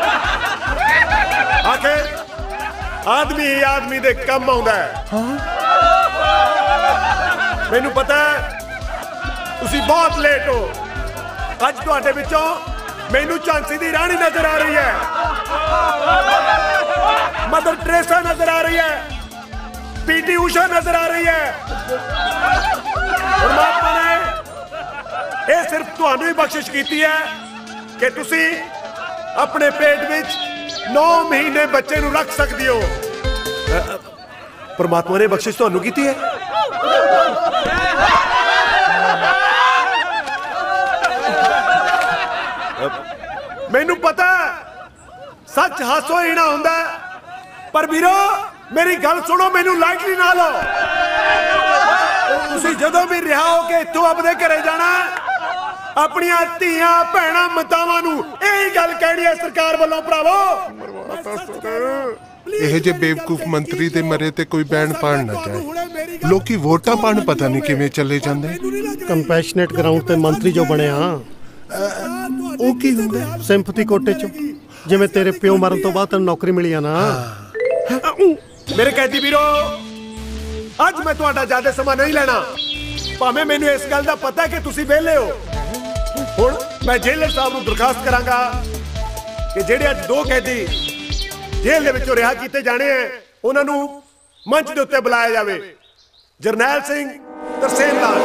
ਆਖਿਰ ਆਦਮੀ ਹੀ ਆਦਮੀ ਦੇ ਕੰਮ ਆਉਂਦਾ ਹੈ। ਮੈਨੂੰ ਪਤਾ ਹੈ ਤੁਸੀਂ ਬਹੁਤ ਲੇਟ ਹੋ। ਅੱਜ ਤੁਹਾਡੇ ਵਿੱਚੋਂ ਮੈਨੂੰ ਝਾਂਸੀ ਦੀ ਰਾਣੀ ਨਜ਼ਰ ਆ ਰਹੀ ਹੈ, ਮਦਰ ਟਰੇਸਾ ਨਜ਼ਰ ਆ ਰਹੀ ਹੈ, ਪੀਟੀ ਊਸ਼ਾ ਨਜ਼ਰ ਆ ਰਹੀ ਹੈ। ਪਰਮਾਤਮਾ ਨੇ ਇਹ ਸਿਰਫ ਤੁਹਾਨੂੰ ਹੀ ਬਖਸ਼ਿਸ਼ ਕੀਤੀ ਹੈ ਕਿ ਤੁਸੀਂ ਆਪਣੇ ਪੇਟ ਵਿੱਚ 9 ਮਹੀਨੇ ਬੱਚੇ ਨੂੰ ਰੱਖ ਸਕਦੇ ਹੋ। ਪਰਮਾਤਮਾ ਨੇ ਬਖਸ਼ਿਸ਼ ਤੁਹਾਨੂੰ ਕੀਤੀ ਹੈ। ਮੈਨੂੰ ਪਤਾ ਸੱਚ ਹਾਸੋ ਹੀ ਨਾ ਹੁੰਦਾ, ਪਰ ਵੀਰੋ ਮੇਰੀ ਗੱਲ ਸੁਣੋ, ਮੈਨੂੰ ਲਾਈਟਲੀ ਨਾ ਲਓ। ਤੁਸੀਂ ਜਦੋਂ ਵੀ ਰਿਹਾ ਹੋ ਕੇ ਇੱਥੋਂ ਆਪਣੇ ਘਰੇ ਜਾਣਾ, ਆਪਣੀਆਂ ਧੀਆਂ ਭੈਣਾਂ ਮਾਤਾਵਾਂ ਨੂੰ ਇਹੀ ਗੱਲ ਕਹਿਣੀ ਹੈ ਸਰਕਾਰ ਵੱਲੋਂ, ਭਰਾਵੋ ਇਹ ਜੇ ਬੇਵਕੂਫ ਮੰਤਰੀ ਦੇ ਮਰੇ ਤੇ ਕੋਈ ਬੈਂਡ ਪਾਣ ਨਾ ਜਾਏ। ਲੋਕੀ ਵੋਟਾਂ ਪਾਣ ਪਤਾ ਨਹੀਂ ਕਿਵੇਂ ਚੱਲੇ ਜਾਂਦੇ। ਕੰਪੈਸ਼ਨੇਟ ਗਰਾਊਂਡ ਤੇ ਮੰਤਰੀ ਜੋ ਬਣਿਆ ਉਹ ਕੀ ਹੁੰਦਾ? ਸਿੰਪਥੀ ਕੋਟੇ ਚ, ਜਿਵੇਂ ਤੇਰੇ ਪਿਓ ਮਰਨ ਤੋਂ ਬਾਅਦ ਤੈਨੂੰ ਨੌਕਰੀ ਮਿਲੀ ਆ ਨਾ। ਮੇਰੇ ਕੈਦੀ ਵੀਰੋ, ਅੱਜ ਮੈਂ ਤੁਹਾਡਾ ਜ਼ਿਆਦਾ ਸਮਾਂ ਨਹੀਂ ਲੈਣਾ। ਭਾਵੇਂ ਮੈਨੂੰ ਇਸ ਗੱਲ ਦਾ ਪਤਾ ਕਿ ਤੁਸੀਂ ਵਿਹਲੇ ਹੋ। ਹੁਣ ਮੈਂ ਜੇਲਰ ਸਾਹਿਬ ਨੂੰ ਦਰਖਾਸਤ ਕਰਾਂਗਾ ਕਿ ਜਿਹੜੇ ਅੱਜ 2 ਕੈਦੀ ਜੇਲ੍ਹ ਦੇ ਵਿੱਚੋਂ ਰਿਹਾ ਕੀਤੇ ਜਾਣੇ ਆ, ਉਹਨਾਂ ਨੂੰ ਮੰਚ ਦੇ ਉੱਤੇ ਬੁਲਾਇਆ ਜਾਵੇ। ਜਰਨੈਲ ਸਿੰਘ ਤਰਸੇਮ ਲਾਲ।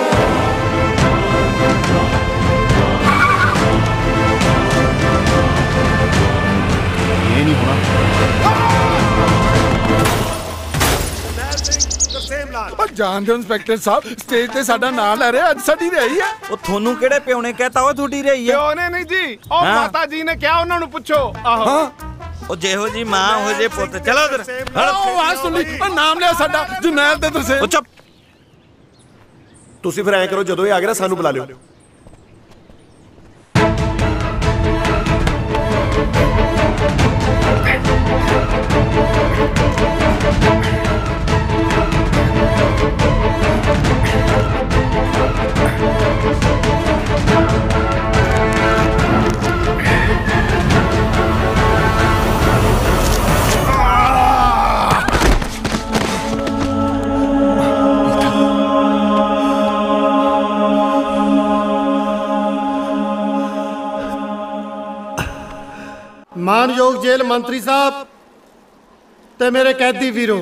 ਇਹ ਨਹੀਂ ਹੋਣਾ। ਉਹ ਜਾਣ ਦਿਓ ਇੰਸਪੈਕਟਰ ਸਾਹਿਬ, ਸਟੇਜ ਤੇ ਸਾਡਾ ਨਾਂ ਲੈ ਰਿਹਾ, ਅੱਜ ਸਾਡੀ ਰਹੀ ਹੈ। ਉਹ ਤੁਹਾਨੂੰ ਕਿਹੜੇ ਪਿਓ ਨੇ ਕਹਿਤਾ ਉਹ ਤੁਹਾਡੀ ਰਹੀ ਹੈ? ਪਿਓ ਨੇ ਨਹੀਂ ਜੀ, ਉਹ ਮਾਤਾ ਜੀ ਨੇ ਕਿਹਾ, ਉਹਨਾਂ ਨੂੰ ਪੁੱਛੋ। ਆਹੋ ਉਹ ਜਿਹੋ ਜੀ ਮਾਂ ਹੋ ਜੇ ਪੁੱਤ। ਚਲੋ ਉਧਰ। ਉਹ ਆਵਾਜ਼ ਸੁਣ ਲਈ, ਉਹ ਨਾਮ ਲਿਆ ਸਾਡਾ ਜਰਨੈਲ ਤੇ ਤਰਸੇਮ। ਉਹ ਚੁੱਪ। ਤੁਸੀਂ ਫਿਰ ਐਂ ਕਰੋ, ਜਦੋਂ ਇਹ ਆ ਗਿਆ ਨਾ ਸਾਨੂੰ ਬੁਲਾ ਲਿਓ। ਮਾਨਯੋਗ ਜੇਲ੍ਹ ਮੰਤਰੀ ਸਾਹਿਬ ਤੇ ਮੇਰੇ ਕੈਦੀ ਵੀਰੋ,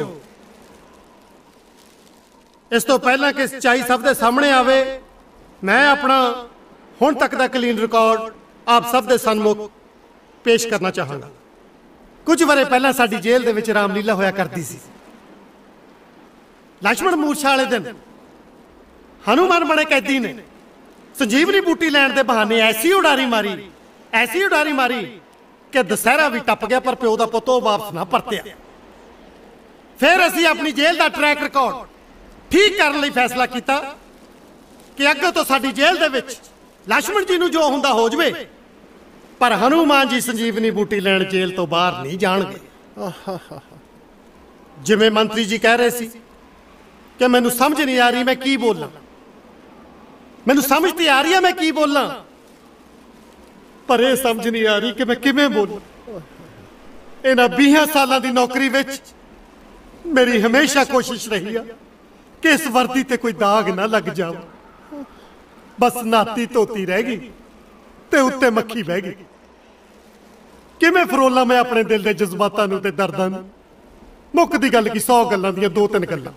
ਇਸ ਤੋਂ ਪਹਿਲਾਂ ਕਿ ਸੱਚਾਈ ਸਭ ਦੇ ਸਾਹਮਣੇ ਆਵੇ, ਮੈਂ ਆਪਣਾ ਹੁਣ ਤੱਕ ਦਾ ਕਲੀਨ ਰਿਕਾਰਡ ਆਪ ਸਭ ਦੇ ਸਨਮੁਖ ਪੇਸ਼ ਕਰਨਾ ਚਾਹਾਂਗਾ। ਕੁਝ ਵਰੇ ਪਹਿਲਾਂ ਸਾਡੀ ਜੇਲ੍ਹ ਦੇ ਵਿੱਚ ਰਾਮਲੀਲਾ ਹੋਇਆ ਕਰਦੀ ਸੀ। ਲక్ష్మణ ਮੂਰਛਾ ਵਾਲੇ ਦਿਨ ਹਨੂਮਾਨ ਬਣੇ ਕੈਦੀ ਨੇ ਸੰਜੀਵਨੀ ਬੂਟੀ ਲੈਣ ਦੇ ਬਹਾਨੇ ਐਸੀ ਉਡਾਰੀ ਮਾਰੀ ਕਿ ਦੁਸਹਿਰਾ ਵੀ ਟੱਪ ਗਿਆ, ਪਰ ਪਿਓ ਦਾ ਪੁੱਤ ਉਹ ਵਾਪਸ ਨਾ ਪਰਤਿਆ। ਫਿਰ ਅਸੀਂ ਆਪਣੀ ਜੇਲ੍ਹ ਦਾ ਟਰੈਕ ਰਿਕਾਰਡ ਠੀਕ ਕਰਨ ਲਈ ਫੈਸਲਾ ਕੀਤਾ ਕਿ ਅੱਗੇ ਤੋਂ ਸਾਡੀ ਜੇਲ੍ਹ ਦੇ ਵਿੱਚ ਲక్ష్మణ ਜੀ ਨੂੰ ਜੋ ਹੁੰਦਾ ਹੋ ਜਵੇ, ਪਰ ਹਨੂਮਾਨ ਜੀ ਸੰਜੀਵਨੀ ਬੂਟੀ ਲੈਣ ਜੇਲ੍ਹ ਤੋਂ ਬਾਹਰ ਨਹੀਂ ਜਾਣਗੇ। ਜਿਵੇਂ ਮੰਤਰੀ ਜੀ ਕਹਿ ਰਹੇ ਸੀ ਕਿ ਮੈਨੂੰ ਸਮਝ ਨਹੀਂ ਆ ਰਹੀ ਮੈਂ ਕੀ ਬੋਲਾਂ, ਮੈਨੂੰ ਸਮਝ ਤੇ ਆ ਰਹੀ ਹੈ ਮੈਂ ਕੀ ਬੋਲਾਂ, ਪਰ ਇਹ ਸਮਝ ਨਹੀਂ ਆ ਰਹੀ ਕਿ ਮੈਂ ਕਿਵੇਂ ਬੋਲਾਂ। ਇਹਨਾਂ 20 ਸਾਲਾਂ ਦੀ ਨੌਕਰੀ ਵਿੱਚ ਮੇਰੀ ਹਮੇਸ਼ਾ ਕੋਸ਼ਿਸ਼ ਰਹੀ ਆ ਕਿ ਇਸ ਵਰਦੀ ਤੇ ਕੋਈ ਦਾਗ ਨਾ ਲੱਗ ਜਾਵੇ। ਬਸ ਨਾਤੀ ਧੋਤੀ ਰਹਿ ਗਈ ਤੇ ਉੱਤੇ ਮੱਖੀ ਬਹਿ ਗਈ। ਕਿਵੇਂ ਫਰੋਲਾਂ ਮੈਂ ਆਪਣੇ ਦਿਲ ਦੇ ਜਜ਼ਬਾਤਾਂ ਨੂੰ ਤੇ ਦਰਦਾਂ ਨੂੰ। ਮੁੱਕਦੀ ਗੱਲ ਕੀ, 100 ਗੱਲਾਂ ਦੀਆਂ 2-3 ਗੱਲਾਂ।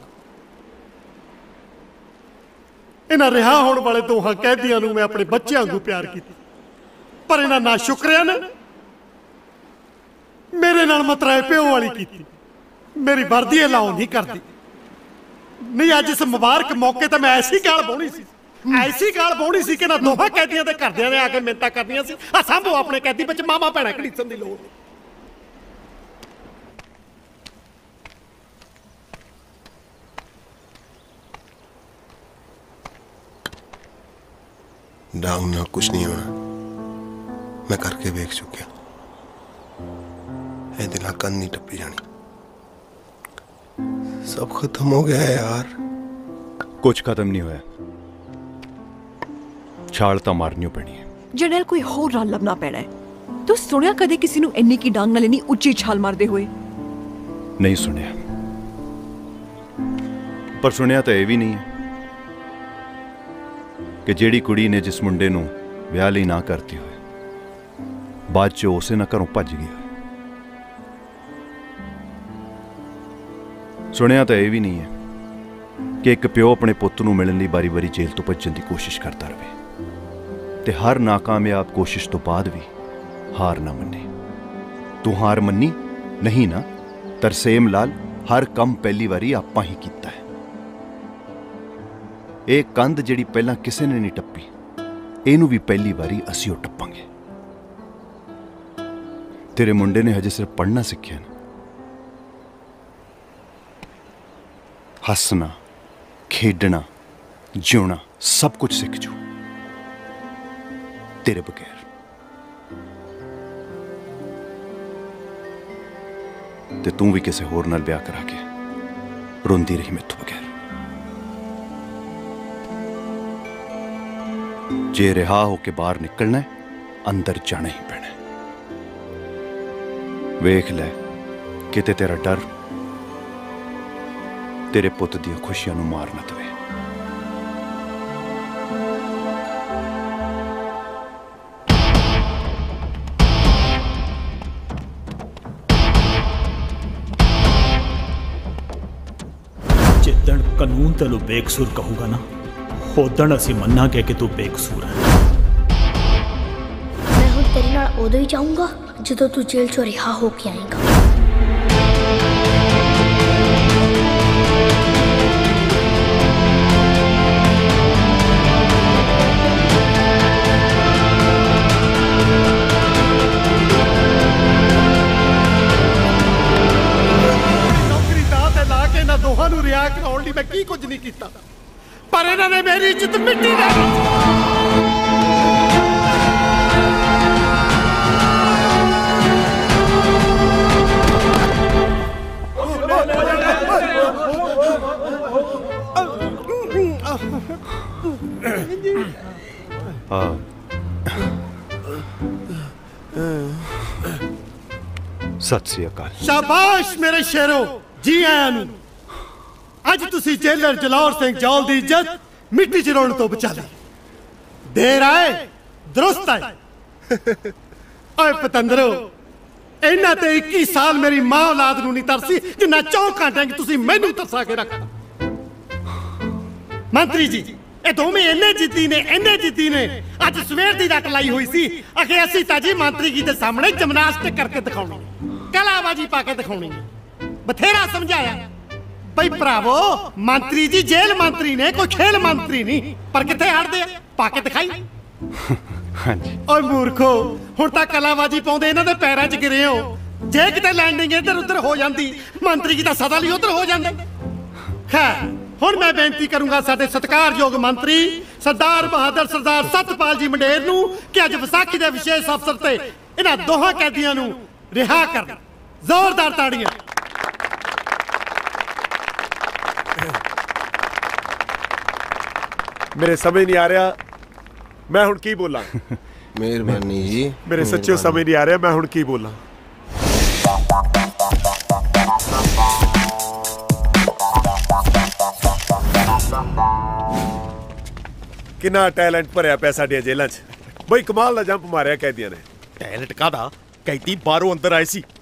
ਇਹਨਾਂ ਰਿਹਾ ਹੋਣ ਵਾਲੇ ਦੋਹਾਂ ਕੈਦੀਆਂ ਨੂੰ ਮੈਂ ਆਪਣੇ ਬੱਚਿਆਂ ਵਾਂਗੂ ਪਿਆਰ ਕੀਤਾ, ਪਰ ਇਹਨਾਂ ਨਾ ਸ਼ੁਕਰਿਆ ਨੇ ਮੇਰੇ ਨਾਲ ਮਤਰਾਏ ਪਿਓ ਵਾਲੀ ਕੀਤੀ। ਮੇਰੀ ਵਰਦੀ ਅਲਾਉ ਨਹੀਂ ਕਰਦੀ। ਨਹੀਂ, ਅੱਜ ਇਸ ਮੁਬਾਰਕ ਮੌਕੇ ਤੇ ਮੈਂ ਐਸੀ ਗਾਲ ਬਾਉਣੀ ਸੀ ਕਿ ਨਾ ਦੋਹਾਂ ਕੈਦੀਆਂ ਦੇ ਘਰਦਿਆਂ ਨੇ ਆ ਕੇ ਮਿੰਨਤਾਂ ਕਰਨੀਆਂ ਸੀ, ਆ ਸਾਂਭੋ ਆਪਣੇ ਕੈਦੀ, ਵਿੱਚ ਮਾਮਾ ਭੈਣਾਂ ਘੜੀਸਣ ਦੀ ਲੋੜ। ਡਾਊਨ ਨਾਲ ਕੁਝ ਨਹੀਂ ਹੋਣਾ, ਮੈਂ ਕਰਕੇ ਵੇਖ ਚੁੱਕਿਆ। ਇਹਦੇ ਨਾਲ ਕੰਨ ਨਹੀਂ ਟੱਪੀ ਜਾਣੀ। सब खत्म हो गया है यार। कुछ खत्म नहीं होया, छाल तो मारनी पैनी है। जरनैल कोई होर राह लभना पैना है। तू सुनिया कदे किसी नू इन्नी की डांग नाल इन्नी उच्ची छाल मारदे होए? नहीं सुनिया, पर सुनिया तो यह भी नहीं है कि जेड़ी कुड़ी ने जिस मुंडे नू विआह लई ना करती होए बाद च उसे ना घरों भज गई। सुनिया तो यह भी नहीं है कि एक प्यो अपने पुत्त नूं मिलण लई बारी बारी जेल तो भज्जण दी कोशिश करता रहे ते हर नाकामयाब कोशिश तो बाद भी हार ना मन्ने। तू हार मन्नी नहीं ना? तरसेम लाल, हर काम पहली बारी आपां ही कीता है। एक कंध जिहड़ी पहलां किसी ने नहीं टप्पी, इहनूं भी पहली बारी असीं टप्पांगे। तेरे मुंडे ने हजे सिर्फ पढ़ना सीखिया ना, हसना, खेडना, जिउना सब कुछ सीख जू तेरे बगैर। ते तू भी किसी होर नाल ब्याह करा के रोंदी रही मेरे तो बगैर। जे रिहा होके बाहर निकलना है, अंदर जाना ही पैना है। वेख लै किते तेरा डर तेरे पुत दी खुशियां नूं मार ना दवे। जिदण कानून तैनूं बेकसूर कहूगा ना, उदण असीं मन्नांगे कि तू बेकसूर है। मैं हुण तेरे नाल उदों ही जाऊंगा जदों तू जेल चों रिहा हो के आएगा। ਦੋਹਾਂ ਨੂੰ ਰਿਆ ਕਰਾਉਣ ਲਈ ਮੈਂ ਕੀ ਕੁਝ ਨਹੀਂ ਕੀਤਾ, ਪਰ ਇਹਨਾਂ ਨੇ ਮੇਰੀ ਇੱਜ਼ਤ ਮਿੱਟੀ ਨਾਲ सत श्री अकाल। शाबाश मेरे शेरो, जी आया नू। अज तुसी जेलर जलौर सिंह जौल दी इज्जत मिट्टी च रोण तो बचा ली। देर आए दुरुस्त आए। ओए पतंदरो, ਇਹਨਾਂ ਤੇ 21 ਸਾਲ ਮੇਰੀ ਮਾਂ ਔਲਾਦ ਨੂੰ ਨਹੀਂ ਤਰਸੀ ਜਿੰਨਾ 4 ਘੰਟਿਆਂ 'ਚ ਤੁਸੀਂ ਮੈਨੂੰ ਤਰਸਾ ਕੇ ਰੱਖਤਾ। ਮੰਤਰੀ ਜੀ ਇਹ ਦੋਵੇਂ ਇੰਨੇ ਜਿੱਦੀ ਨੇ ਅੱਜ ਸਵੇਰ ਦੀ ਰੱਟ ਲਾਈ ਹੋਈ ਸੀ ਅਖੇ ਅਸੀਂ ਤਾਂ ਜੀ ਮੰਤਰੀ ਜੀ ਦੇ ਸਾਹਮਣੇ ਜਿਮਨਾਸਟਿਕ ਕਰਕੇ ਦਿਖਾਉਣੀ, ਕਲਾਬਾਜੀ ਪਾ ਕੇ ਦਿਖਾਉਣੀ। ਬਥੇਰਾ ਸਮਝਾਇਆ ਬਈ ਭਰਾਵੋ ਮੰਤਰੀ ਜੀ ਜੇਲ੍ਹ ਮੰਤਰੀ ਨੇ, ਕੋਈ ਖੇਲ ਮੰਤਰੀ ਨਹੀਂ, ਪਰ ਕਿੱਥੇ ਹਟਦੇ ਆ, ਪਾ ਕੇ ਦਿਖਾਈ। ਹਾਂਜੀ ਓਏ ਮੂਰਖੋ ਹੁਣ ਤਾਂ ਕਲਾਬਾਜੀ ਪਾਉਂਦੇ ਇਹਨਾਂ ਦੇ ਪੈਰਾਂ 'ਚ ਗਿਰੇ ਹੋ। ਜੇ ਕਿਤੇ ਲੈਂਡਿੰਗ ਇੱਧਰ ਉੱਧਰ ਹੋ ਜਾਂਦੀ ਮੰਤਰੀ ਜੀ ਤਾਂ ਸਦਾ ਲਈ ਉੱਧਰ ਹੋ ਜਾਂਦੇ। ਖੈਰ ਹੁਣ ਮੈਂ ਬੇਨਤੀ ਕਰੂੰਗਾ ਸਾਡੇ ਸਤਿਕਾਰਯੋਗ ਮੰਤਰੀ ਸਰਦਾਰ ਬਹਾਦਰ ਸਰਦਾਰ ਸਤਪਾਲ ਜੀ ਮੰਡੇਰ ਨੂੰ ਕਿ ਅੱਜ ਵਿਸਾਖੀ ਦੇ ਵਿਸ਼ੇਸ਼ ਅਵਸਰ ਤੇ ਇਹਨਾਂ ਦੋਹਾਂ ਕੈਦੀਆਂ ਨੂੰ ਰਿਹਾ ਕਰਨ। ਜ਼ੋਰਦਾਰ ਤਾੜੀਆਂ। ਮੇਰੇ ਸਮਝ ਨਹੀਂ ਆ ਰਿਹਾ ਮੈਂ ਹੁਣ ਕੀ ਬੋਲਾਂ। ਮਿਹਰਬਾਨੀ ਜੀ। ਮੇਰੇ ਸੱਚਿਓ ਸਮਝ ਨਹੀਂ ਆ ਰਿਹਾ ਮੈਂ ਹੁਣ ਕੀ ਬੋਲਾਂ। ਕਿੰਨਾ ਟੈਲੈਂਟ ਭਰਿਆ ਪਿਆ ਸਾਡੀਆਂ ਜੇਲ੍ਹਾਂ 'ਚ। ਬਈ ਕਮਾਲ ਦਾ ਜੰਪ ਮਾਰਿਆ ਕੈਦੀਆਂ ਨੇ। ਟੈਲੈਂਟ ਕਾਹਦਾ? ਕੈਦੀ ਬਾਹਰੋਂ ਅੰਦਰ ਆਏ ਸੀ।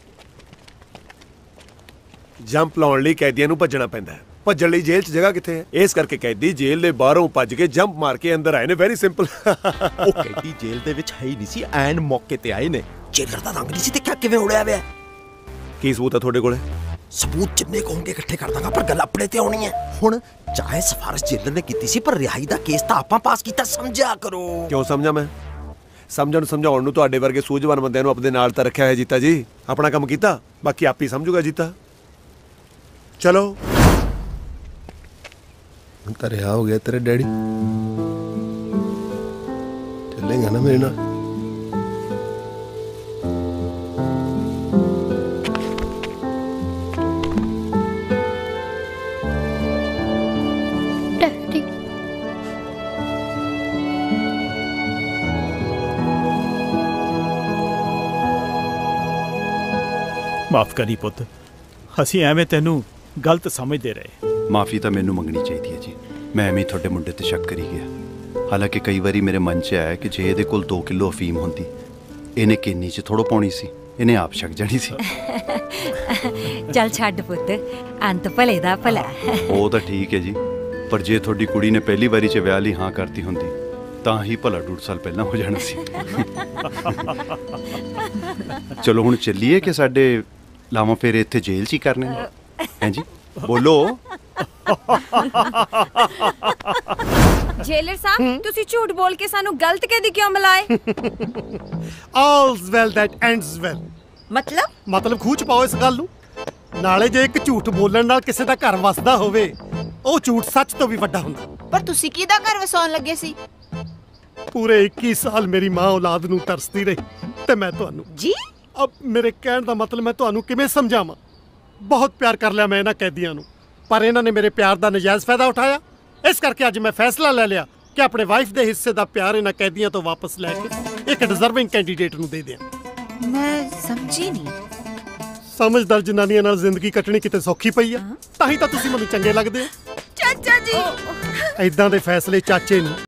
ਜੰਪ ਲਾਉਣ ਲਈ ਕੈਦੀਆਂ ਨੂੰ ਭੱਜਣਾ ਪੈਂਦਾ ਹੈ। ਭੱਜਣ ਲਈ ਜੇਲ੍ਹ 'ਚ ਜਗ੍ਹਾ ਕਿੱਥੇ ਹੈ? ਇਸ ਕਰਕੇ ਕੈਦੀ ਜੇਲ੍ਹ ਦੇ ਬਾਹਰੋਂ ਭੱਜ ਕੇ ਜੰਪ ਮਾਰ ਕੇ ਅੰਦਰ ਆਏ ਨੇ। Very simple. ਉਹ ਕੈਦੀ ਜੇਲ੍ਹ ਦੇ ਵਿੱਚ ਹੈ ਹੀ ਨਹੀਂ ਸੀ, ਐਨ ਮੌਕੇ ਤੇ ਆਏ ਨੇ। ਜੇਲਰ ਦਾ ਰੰਗ ਨਹੀਂ ਸੀ ਦੇਖਿਆ ਕਿਵੇਂ ਉੜਿਆ ਹੋਇਆ। ਕੀ ਸਬੂਤ ਹੈ ਤੁਹਾਡੇ ਕੋਲੇ? ਸਬੂਤ ਜਿੰਨੇ ਕਹੋਗੇ ਇਕੱਠੇ ਕਰ ਦਾਂਗਾ, ਪਰ ਗੱਲ ਆਪਣੇ ਤੇ ਆਉਣੀ ਹੈ। ਹੁਣ ਚਾਹੇ ਸਿਫਾਰਿਸ਼ ਜੇਲਰ ਨੇ ਕੀਤੀ ਸੀ, ਪਰ ਰਿਹਾਈ ਦਾ ਕੇਸ ਤਾਂ ਆਪਾਂ ਪਾਸ ਕੀਤਾ। ਸਮਝਿਆ ਕਰੋ। ਕਿਉਂ ਸਮਝਾਂ ਮੈਂ? ਸਮਝਾਉਣ ਨੂੰ ਤੁਹਾਡੇ ਵਰਗੇ ਸੂਝਵਾਨ ਬੰਦਿਆਂ ਨੂੰ ਆਪਣੇ ਨਾਲ ਤਾਂ ਰੱਖਿਆ ਹੈ ਜੀਤਾ ਜੀ। ਆਪਣਾ ਕੰਮ ਕੀਤਾ, ਬਾਕੀ ਆਪ ਹੀ ਸਮਝੂਗਾ ਜੀਤਾ। ਚਲੋ ਹੁਣ ਤਾਂ ਰਿਹਾ ਹੋ ਗਿਆ ਤੇਰੇ ਡੈਡੀ। ਚੱਲੇਗਾ ਨਾ ਮੇਰੇ ਨਾਲ? ਡੈਡੀ ਮਾਫ ਕਰੀ ਪੁੱਤ, ਅਸੀਂ ਐਵੇਂ ਤੈਨੂੰ ਗਲਤ ਸਮਝਦੇ ਰਹੇ। ਮਾਫੀ ਤਾਂ ਮੈਨੂੰ ਮੰਗਣੀ ਚਾਹੀਦੀ ਹੈ ਜੀ। ਮੈਂ ਐਵੇਂ ਤੁਹਾਡੇ ਮੁੰਡੇ ਤੇ ਸ਼ੱਕ ਕਰੀ ਗਿਆ। ਹਾਲਾਂਕਿ ਕਈ ਵਾਰੀ ਮੇਰੇ ਮਨ 'ਚ ਆਇਆ ਕਿ ਜੇ ਇਹਦੇ ਕੋਲ 2 ਕਿਲੋ ਅਫੀਮ ਹੁੰਦੀ ਇਹਨੇ ਕਿੰਨੀ 'ਚ ਥੋੜੋ ਪਾਉਣੀ ਸੀ, ਇਹਨੇ ਆਪ ਛਕ ਜਾਣੀ ਸੀ। ਚੱਲ ਛੱਡ ਪੁੱਤ, ਅੰਤ ਭਲੇ ਦਾ ਭਲਾ। ਉਹ ਤਾਂ ਠੀਕ ਹੈ ਜੀ, ਪਰ ਜੇ ਤੁਹਾਡੀ ਕੁੜੀ ਨੇ ਪਹਿਲੀ ਵਾਰੀ 'ਚ ਵਿਆਹ ਲਈ ਹਾਂ ਕਰਤੀ ਹੁੰਦੀ ਤਾਂ ਹੀ ਭਲਾ 2.5 ਸਾਲ ਪਹਿਲਾਂ ਹੋ ਜਾਣਾ ਸੀ। ਚਲੋ ਹੁਣ ਚੱਲੀਏ ਕਿ ਸਾਡੇ ਲਾਵਾਂ ਫੇਰ ਇੱਥੇ ਜੇਲ੍ਹ 'ਚ ਹੀ ਕਰਨੇ ਨੇ? ਹੈਂ ਜੀ ਬੋਲੋ। ਜੇਲਰ ਸਾਹਿਬ ਤੁਸੀਂ ਝੂਠ ਬੋਲ ਕੇ ਸਾਨੂੰ ਗਲਤ ਕੈਦੀ ਕਿਉਂ ਮਿਲਾਏ? All's well that ends well। ਮਤਲਬ ਖੂਹ 'ਚ ਪਾਓ ਇਸ ਗੱਲ ਨੂੰ। ਨਾਲੇ ਜੇ ਇੱਕ ਝੂਠ ਬੋਲਣ ਨਾਲ ਕਿਸੇ ਦਾ ਘਰ ਵਸਦਾ ਹੋਵੇ ਉਹ ਝੂਠ ਸੱਚ ਤੋਂ ਵੀ ਵੱਡਾ ਹੁੰਦਾ। ਪਰ ਤੁਸੀਂ ਕਿਹਦਾ ਘਰ ਵਸਾਉਣ ਲੱਗੇ ਸੀ? ਪੂਰੇ 21 ਸਾਲ ਮੇਰੀ ਮਾਂ ਔਲਾਦ ਨੂੰ ਤਰਸਦੀ ਰਹੀ ਤੇ ਮੈਂ ਤੁਹਾਨੂੰ ਜੀ ਅਬ ਮੇਰੇ ਕਹਿਣ ਦਾ ਮਤਲਬ ਮੈਂ ਤੁਹਾਨੂੰ ਕਿਵੇਂ ਸਮਝਾਵਾਂ। ਬਹੁਤ ਪਿਆਰ ਕਰ ਲਿਆ ਮੈਂ ਇਹਨਾਂ ਕੈਦੀਆਂ ਨੂੰ, ਪਰ ਇਹਨਾਂ ਨੇ ਮੇਰੇ ਪਿਆਰ ਦਾ ਨਜਾਇਜ਼ ਫਾਇਦਾ ਉਠਾਇਆ। ਇਸ ਕਰਕੇ ਅੱਜ ਮੈਂ ਫੈਸਲਾ ਲੈ ਲਿਆ ਕਿ ਆਪਣੇ ਵਾਈਫ ਦੇ ਹਿੱਸੇ ਦਾ ਪਿਆਰ ਇਹਨਾਂ ਕੈਦੀਆਂ ਤੋਂ ਵਾਪਸ ਲੈ ਕੇ ਇੱਕ ਡਿਜ਼ਰਵਿੰਗ ਕੈਂਡੀਡੇਟ ਨੂੰ ਦੇ ਦਿਆਂ। ਮੈਂ ਸਮਝੀ ਨਹੀਂ। ਸਮਝਦਾਰ ਜਨਾਨੀਆਂ ਨਾਲ ਜ਼ਿੰਦਗੀ ਕੱਟਣੀ ਕਿਤੇ ਸੌਖੀ ਪਈ ਆ, ਤਾਂ ਹੀ ਤਾਂ ਤੁਸੀਂ ਮੈਨੂੰ ਚੰਗੇ ਲੱਗਦੇ ਹੋ। ਚਾਚਾ ਜੀ ਏਦਾਂ ਦੇ ਫੈਸਲੇ ਚਾਚੇ ਨੂੰ